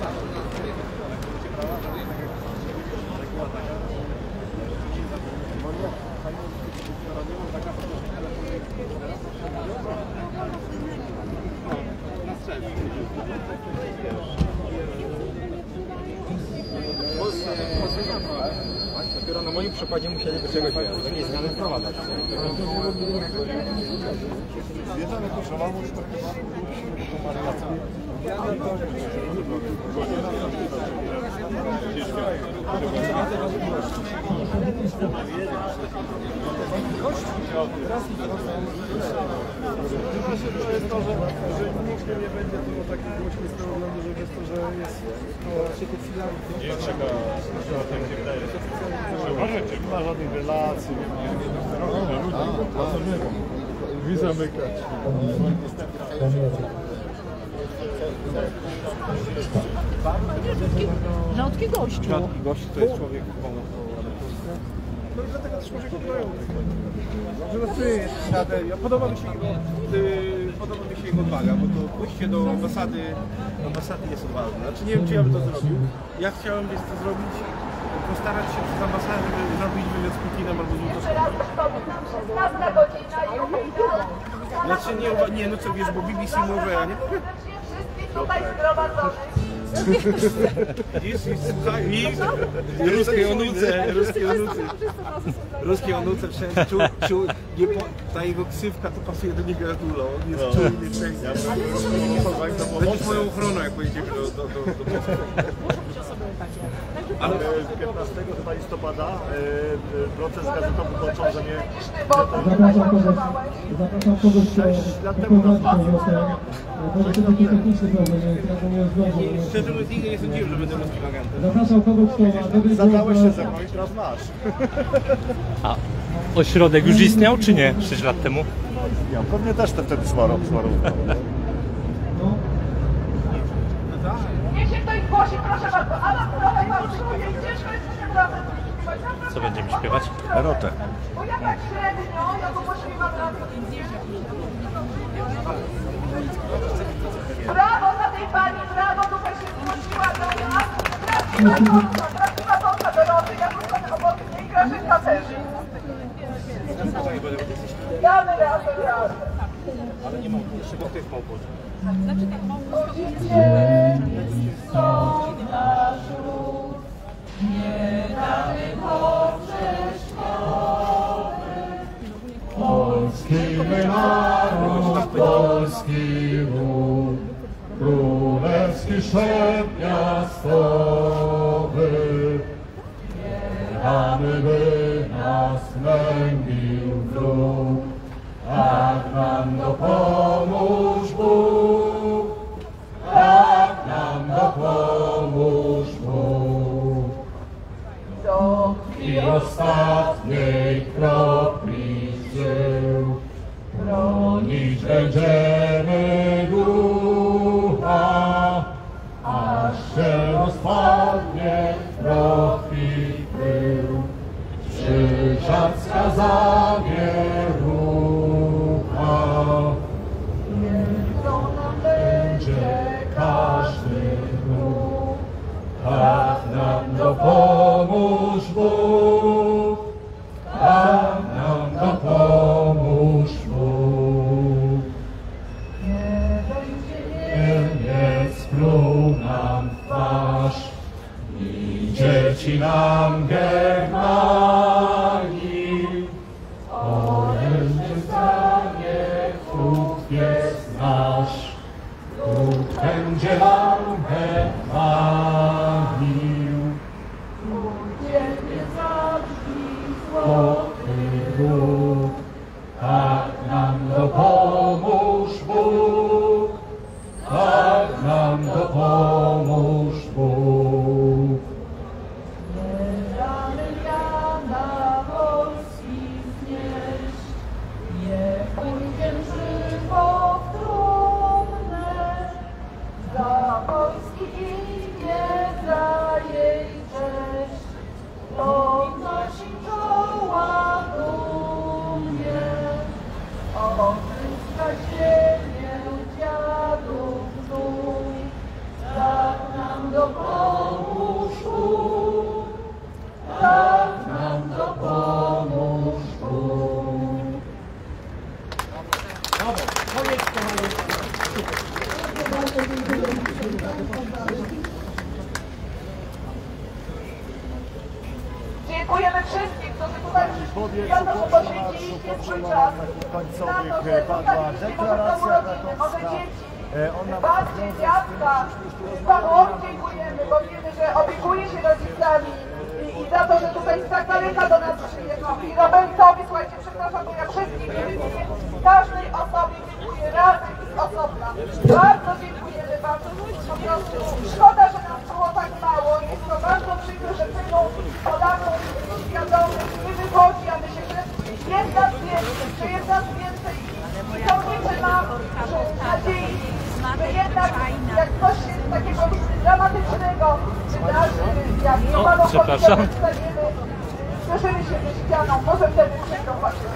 Dopiero na moim przykładzie musieliby czegoś jakieś zmiany wprowadzać. Zjeżdżamy Koszową, już to wariacja. To jest to, że nikt nie będzie tu taki głośny z tego względu, że jest to, że jest to chwilami. Nie trzeba nie ma żadnych relacji. Drzwi zamykać. Rzadki gościu. Rzadki gość to jest człowiek No i dlatego też może kupują. Podoba mi się jego odwaga, bo to pójście do ambasady jest ważne. Znaczy nie wiem, czy ja bym to zrobił. Ja chciałem to zrobić, postarać się przez ambasadę, żeby zrobić wywiad z Putinem albo z Łukaszem. Znaczy nie, no co wiesz, bo BBC może, a nie? Ruskie onuce wszędzie, ta jego ksywka to pasuje do niego jak ula, on jest czujny wszędzie. Będziesz moją ochroną, jak pojedziemy do Polski. Ale 15 chyba listopada proces gazetowy toczą, że nie... Zapraszam kogoś, kto poprowadzi ten wniosek. Może to taki techniczny problem, więc ja nie zdążę. Szczerze mówiąc, nigdy nie sądziłem, że będę rozmawiał. Zapraszam kogoś, kto ma dobry Zadałeś się ze mną i teraz masz. A ośrodek już istniał, czy nie? 6 lat temu? Ja pewnie też wtedy smarował. Niech się ktoś zgłosi, proszę bardzo. Adam, dawaj pan, ciężko jest się razem. Co będziemy śpiewać? Erotę. Bo ja tak średnio, ja poprosiłam raz. Brawo dla tej pani, brawo, tutaj się zgłosiła do nas. Prawdziwa wąsa Doroty, ja zostanę obok niej, Grażynka też. Damy razem. Ale nie mam jeszcze tych małpot. Znaczy tak, Ojciec, stąd nasz ród, nie damy poprzeć Polski my naród, polski ród, królewski szep miastowy. Nie damy, by nas mędził wróg, tak nam dopomóż Bóg, tak nam dopomóż Bóg. Do krwi ostatniej kropli żył, bronić będziemy ducha, aż się rozpadnie profi pył. Przysiad skazanie rucha, niech to nam będzie każdy ruch, tak nam dopomóż Bóg, tak nam dopomóż Bóg. Nie będzie Niemiec pluł nam w twarz i dzieci nam Germanii. Orędzie stanie Bóg jest nasz, Bóg będzie nam Germanił. Ciebie zabrzmi złoty Bóg, tak nam dopomóż Bóg, tak nam dopomóż Bóg. Nie damy Jana Polski znieść, nie pójdziemy żywo w trumnę, za Polski imię, za jej cześć, podnosi czoła dumnie, odzyska ziemię dziadów dół, tak nam dopomóż Bóg, tak nam dopomóż Bóg. Dziękujemy wszystkim, którzy tutaj przyszli. Ja to poświęciliście swój czas na to, że zostaliście może domu rodziny, może dzieci, babcie, dziadka. Panu dziękujemy, bo wiemy, że opiekuje się rodzicami i za to, że tutaj z tak daleka do nas przyjechał. I Robertowi, słuchajcie, przepraszam, bo ja wszystkim nie wymienię. Każdej osobie dziękuję razem i z osobna. Bardzo dziękujemy wam. Po prostu szkoda, że nam było tak mało. Jest to bardzo przykre, że tylu Polaków świadomych nie wychodzi, a myślę, że jest nas więcej, że jest nas więcej. I to liczę nam nadziei, że jednak jak coś się takiego dramatycznego wydarzy, jak to panu przepraszam. cieszymy się ze ścianą, może wtedy przejdą właśnie.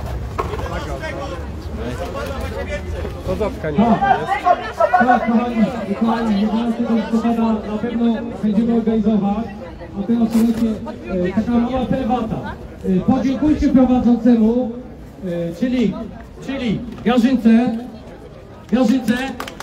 To zatkanie. Tak, kochani, 11 listopada na pewno będziemy organizować, a teraz słuchajcie, taka mała prywata. Podziękujcie prowadzącemu, czyli Grażynce.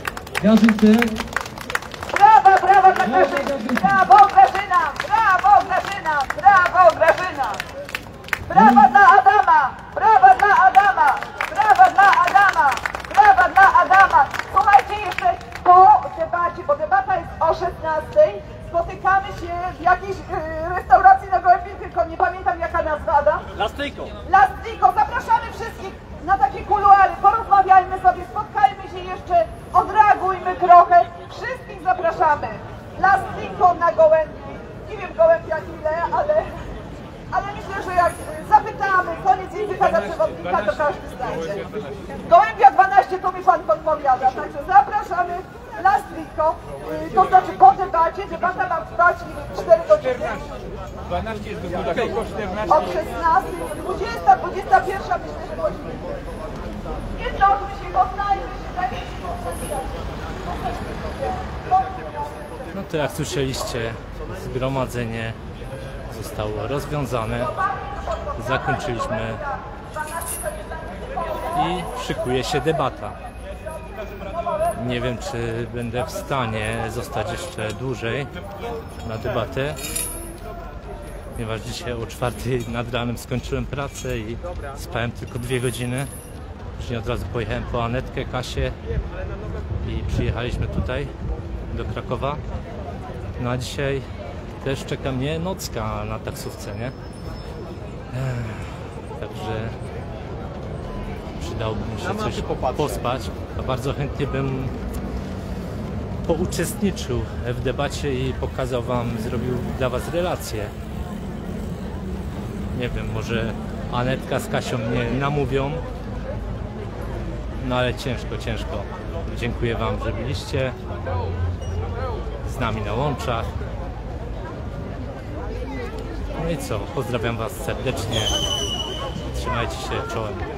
Brawa dla Grażyny! Brawo Grażyna! Brawo Grażyna! Brawo Grażyna! Brawa dla Adama! Brawa dla Adama! Brawa dla Adama! Brawa dla Adama! Słuchajcie, jeszcze po debacie, bo debata jest o 16:00, spotykamy się w jakiejś restauracji na Gołębiu, tylko nie pamiętam jaka nazwa, Adam? Lastyko. Lastyko, zapraszamy wszystkich na takie kuluary, porozmawiajmy sobie, spotkajmy się jeszcze, odreagujmy trochę, wszystkich zapraszamy. Lastyko na Gołębi, nie wiem Gołębia ile, ale myślę, że jak zapytamy, koniec języka dla przewodnika, to każdy znajdzie. Gołębia 12, to mi pan podpowiada, także zapraszamy Lastyko, to znaczy po debacie, debata ma trwać 4 godziny. 12 jest do około 14. Od 16, 20, 21 myślę, że godziny. Nie zdążmy się, poznajmy się, dajmy się No to jak słyszeliście, zgromadzenie zostało rozwiązane, zakończyliśmy i szykuje się debata. Nie wiem, czy będę w stanie zostać jeszcze dłużej na debatę, ponieważ dzisiaj o 4:00 nad ranem skończyłem pracę i spałem tylko 2 godziny. Później od razu pojechałem po Anetkę, Kasię i przyjechaliśmy tutaj do Krakowa. No a dzisiaj też czeka mnie nocka na taksówce, nie? Także przydałoby mi się coś pospać, a bardzo chętnie bym pouczestniczył w debacie i pokazał wam, zrobił dla was relację. Nie wiem, może Anetka z Kasią mnie namówią, no ale ciężko. Dziękuję wam, że byliście z nami na łączach. No i co, pozdrawiam was serdecznie. Trzymajcie się, czołem.